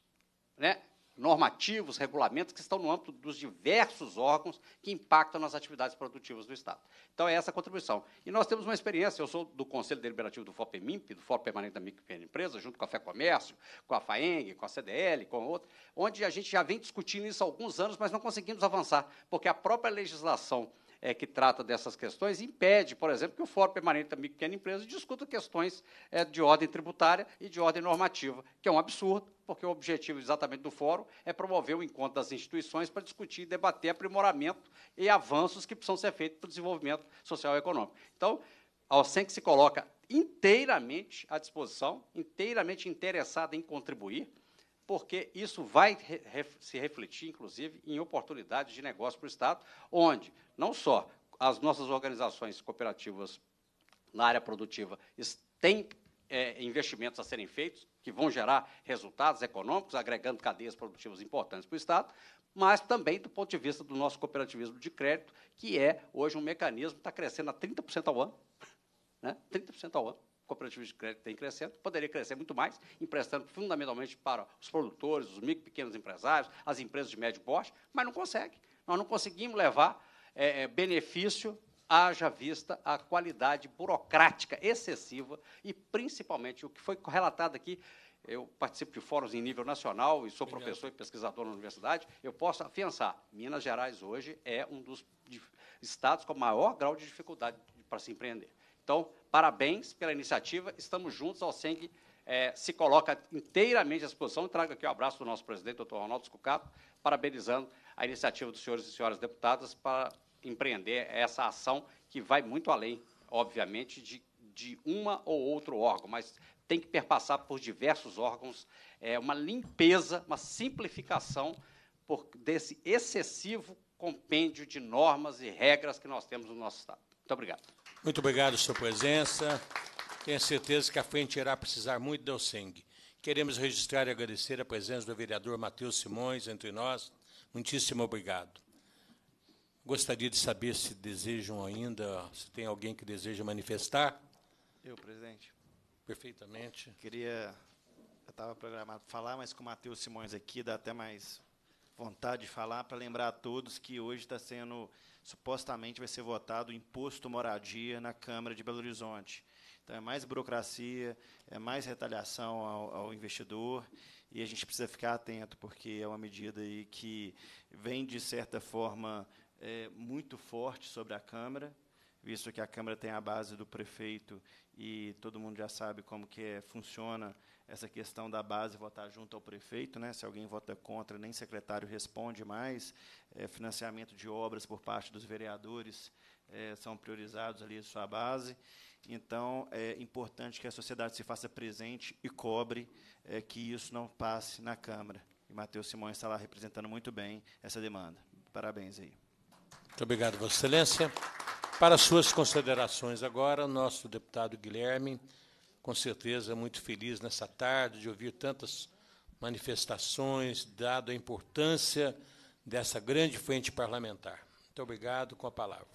né, normativos, regulamentos que estão no âmbito dos diversos órgãos que impactam nas atividades produtivas do Estado. Então, é essa a contribuição. E nós temos uma experiência, eu sou do Conselho Deliberativo do FOPEMIMP, do Fórum Permanente da Micro e Pequena Empresa, junto com a FEComércio, com a FAENG, com a C D L, com outra, onde a gente já vem discutindo isso há alguns anos, mas não conseguimos avançar, porque a própria legislação é, que trata dessas questões impede, por exemplo, que o Fórum Permanente da Micro e Pequena Empresa discuta questões é, de ordem tributária e de ordem normativa, que é um absurdo, porque o objetivo exatamente do fórum é promover o encontro das instituições para discutir e debater aprimoramento e avanços que precisam ser feitos para o desenvolvimento social e econômico. Então, a OSENC se coloca inteiramente à disposição, inteiramente interessada em contribuir, porque isso vai re se refletir, inclusive, em oportunidades de negócio para o Estado, onde não só as nossas organizações cooperativas na área produtiva têm é, investimentos a serem feitos, que vão gerar resultados econômicos, agregando cadeias produtivas importantes para o Estado, mas também do ponto de vista do nosso cooperativismo de crédito, que é, hoje, um mecanismo que está crescendo a trinta por cento ao ano, né? trinta por cento ao ano. O cooperativismo de crédito tem crescendo, poderia crescer muito mais, emprestando fundamentalmente para os produtores, os micro e pequenos empresários, as empresas de médio porte, mas não consegue. Nós não conseguimos levar é, benefício, haja vista a qualidade burocrática excessiva e, principalmente, o que foi relatado aqui, eu participo de fóruns em nível nacional e sou Obrigado. professor e pesquisador na universidade, eu posso afiançar, Minas Gerais hoje é um dos estados com maior grau de dificuldade para se empreender. Então, parabéns pela iniciativa, estamos juntos, a OSENG é, se coloca inteiramente à disposição, trago aqui o abraço do nosso presidente, doutor Ronaldo Scucato, parabenizando a iniciativa dos senhores e senhoras deputadas para empreender essa ação que vai muito além, obviamente, de, de uma ou outro órgão, mas tem que perpassar por diversos órgãos, é, uma limpeza, uma simplificação por, desse excessivo compêndio de normas e regras que nós temos no nosso Estado. Muito obrigado. Muito obrigado pela sua presença. Tenho certeza que a frente irá precisar muito da OSENG. Queremos registrar e agradecer a presença do vereador Matheus Simões entre nós. Muitíssimo obrigado. Gostaria de saber se desejam ainda, se tem alguém que deseja manifestar. Eu, presidente. Perfeitamente. Queria, eu estava programado para falar, mas com o Matheus Simões aqui, dá até mais vontade de falar, para lembrar a todos que hoje está sendo, supostamente vai ser votado o imposto moradia na Câmara de Belo Horizonte. Então, é mais burocracia, é mais retaliação ao, ao investidor, e a gente precisa ficar atento, porque é uma medida aí que vem, de certa forma, é, muito forte sobre a Câmara, visto que a Câmara tem a base do prefeito e todo mundo já sabe como que é, funciona essa questão da base votar junto ao prefeito, né? Se alguém vota contra, nem secretário responde mais. É, financiamento de obras por parte dos vereadores é, são priorizados ali a sua base. Então, é importante que a sociedade se faça presente e cobre é, que isso não passe na Câmara. E Matheus Simões está lá representando muito bem essa demanda. Parabéns aí. Muito obrigado, Vossa Excelência. Para suas considerações agora, o nosso deputado Guilherme, com certeza muito feliz nessa tarde de ouvir tantas manifestações, dado a importância dessa grande frente parlamentar. Muito obrigado, com a palavra.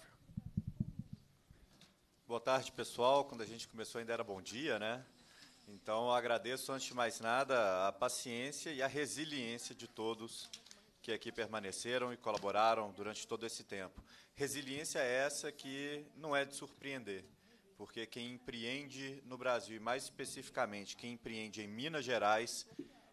Boa tarde, pessoal. Quando a gente começou ainda era bom dia, né? Então, eu agradeço, antes de mais nada, a paciência e a resiliência de todos que aqui permaneceram e colaboraram durante todo esse tempo. Resiliência é essa que não é de surpreender, porque quem empreende no Brasil, e mais especificamente quem empreende em Minas Gerais,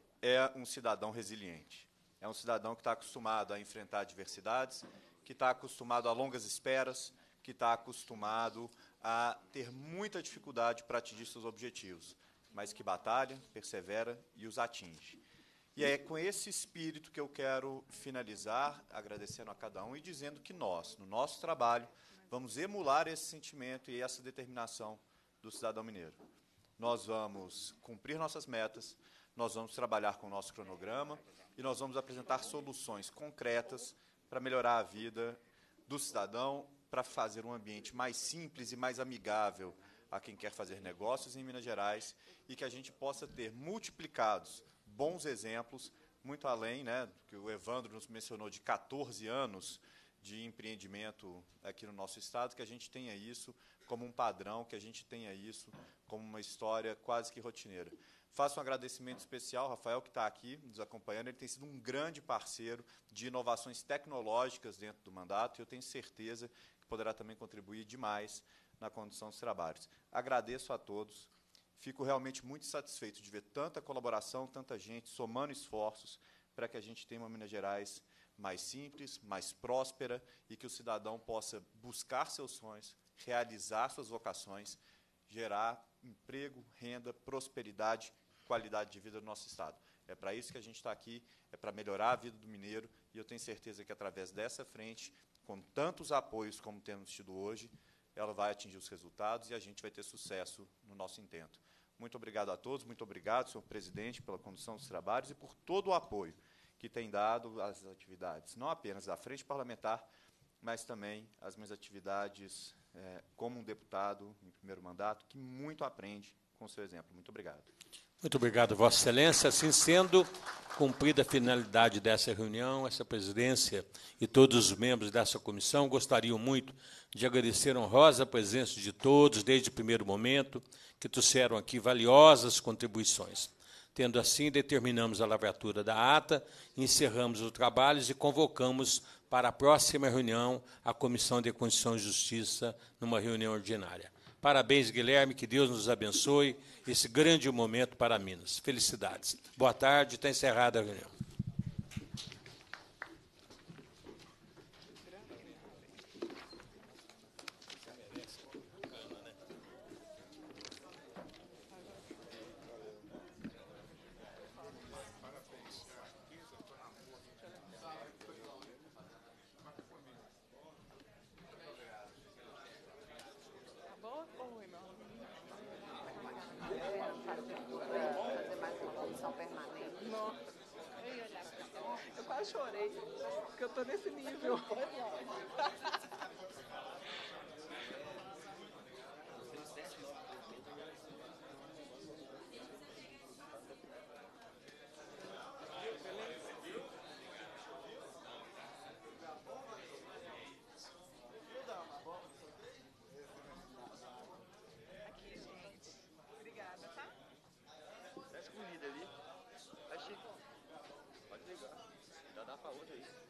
é um cidadão resiliente. É um cidadão que está acostumado a enfrentar adversidades, que está acostumado a longas esperas, que está acostumado a ter muita dificuldade para atingir seus objetivos, mas que batalha, persevera e os atinge. E é com esse espírito que eu quero finalizar, agradecendo a cada um e dizendo que nós, no nosso trabalho, vamos emular esse sentimento e essa determinação do cidadão mineiro. Nós vamos cumprir nossas metas, nós vamos trabalhar com o nosso cronograma e nós vamos apresentar soluções concretas para melhorar a vida do cidadão, para fazer um ambiente mais simples e mais amigável a quem quer fazer negócios em Minas Gerais e que a gente possa ter multiplicados bons exemplos, muito além, né, do que o Evandro nos mencionou, de quatorze anos de empreendimento aqui no nosso estado, que a gente tenha isso como um padrão, que a gente tenha isso como uma história quase que rotineira. Faço um agradecimento especial ao Rafael, que está aqui nos acompanhando. Ele tem sido um grande parceiro de inovações tecnológicas dentro do mandato e eu tenho certeza que poderá também contribuir demais na condução dos trabalhos. Agradeço a todos. Fico realmente muito satisfeito de ver tanta colaboração, tanta gente somando esforços para que a gente tenha uma Minas Gerais mais simples, mais próspera e que o cidadão possa buscar seus sonhos, realizar suas vocações, gerar emprego, renda, prosperidade, qualidade de vida do nosso estado. É para isso que a gente está aqui, é para melhorar a vida do mineiro e eu tenho certeza que através dessa frente, com tantos apoios como temos tido hoje, ela vai atingir os resultados e a gente vai ter sucesso no nosso intento. Muito obrigado a todos, muito obrigado, senhor presidente, pela condução dos trabalhos e por todo o apoio que tem dado às atividades, não apenas da Frente Parlamentar, mas também às minhas atividades é, como um deputado em primeiro mandato, que muito aprende com o seu exemplo. Muito obrigado. Muito obrigado, Vossa Excelência. Assim sendo, cumprida a finalidade dessa reunião, essa presidência e todos os membros dessa comissão, gostariam muito de agradecer a honrosa presença de todos, desde o primeiro momento, que trouxeram aqui valiosas contribuições. Tendo assim, determinamos a lavratura da ata, encerramos os trabalhos e convocamos para a próxima reunião a Comissão de Constituição e Justiça, numa reunião ordinária. Parabéns, Guilherme, que Deus nos abençoe esse grande momento para Minas. Felicidades. Boa tarde, está encerrada a reunião. Eu quase chorei, porque eu estou nesse nível. Aqui, gente. Obrigada, tá? Essa comida ali, achei. Pode pegar. Já dá pra outra aí.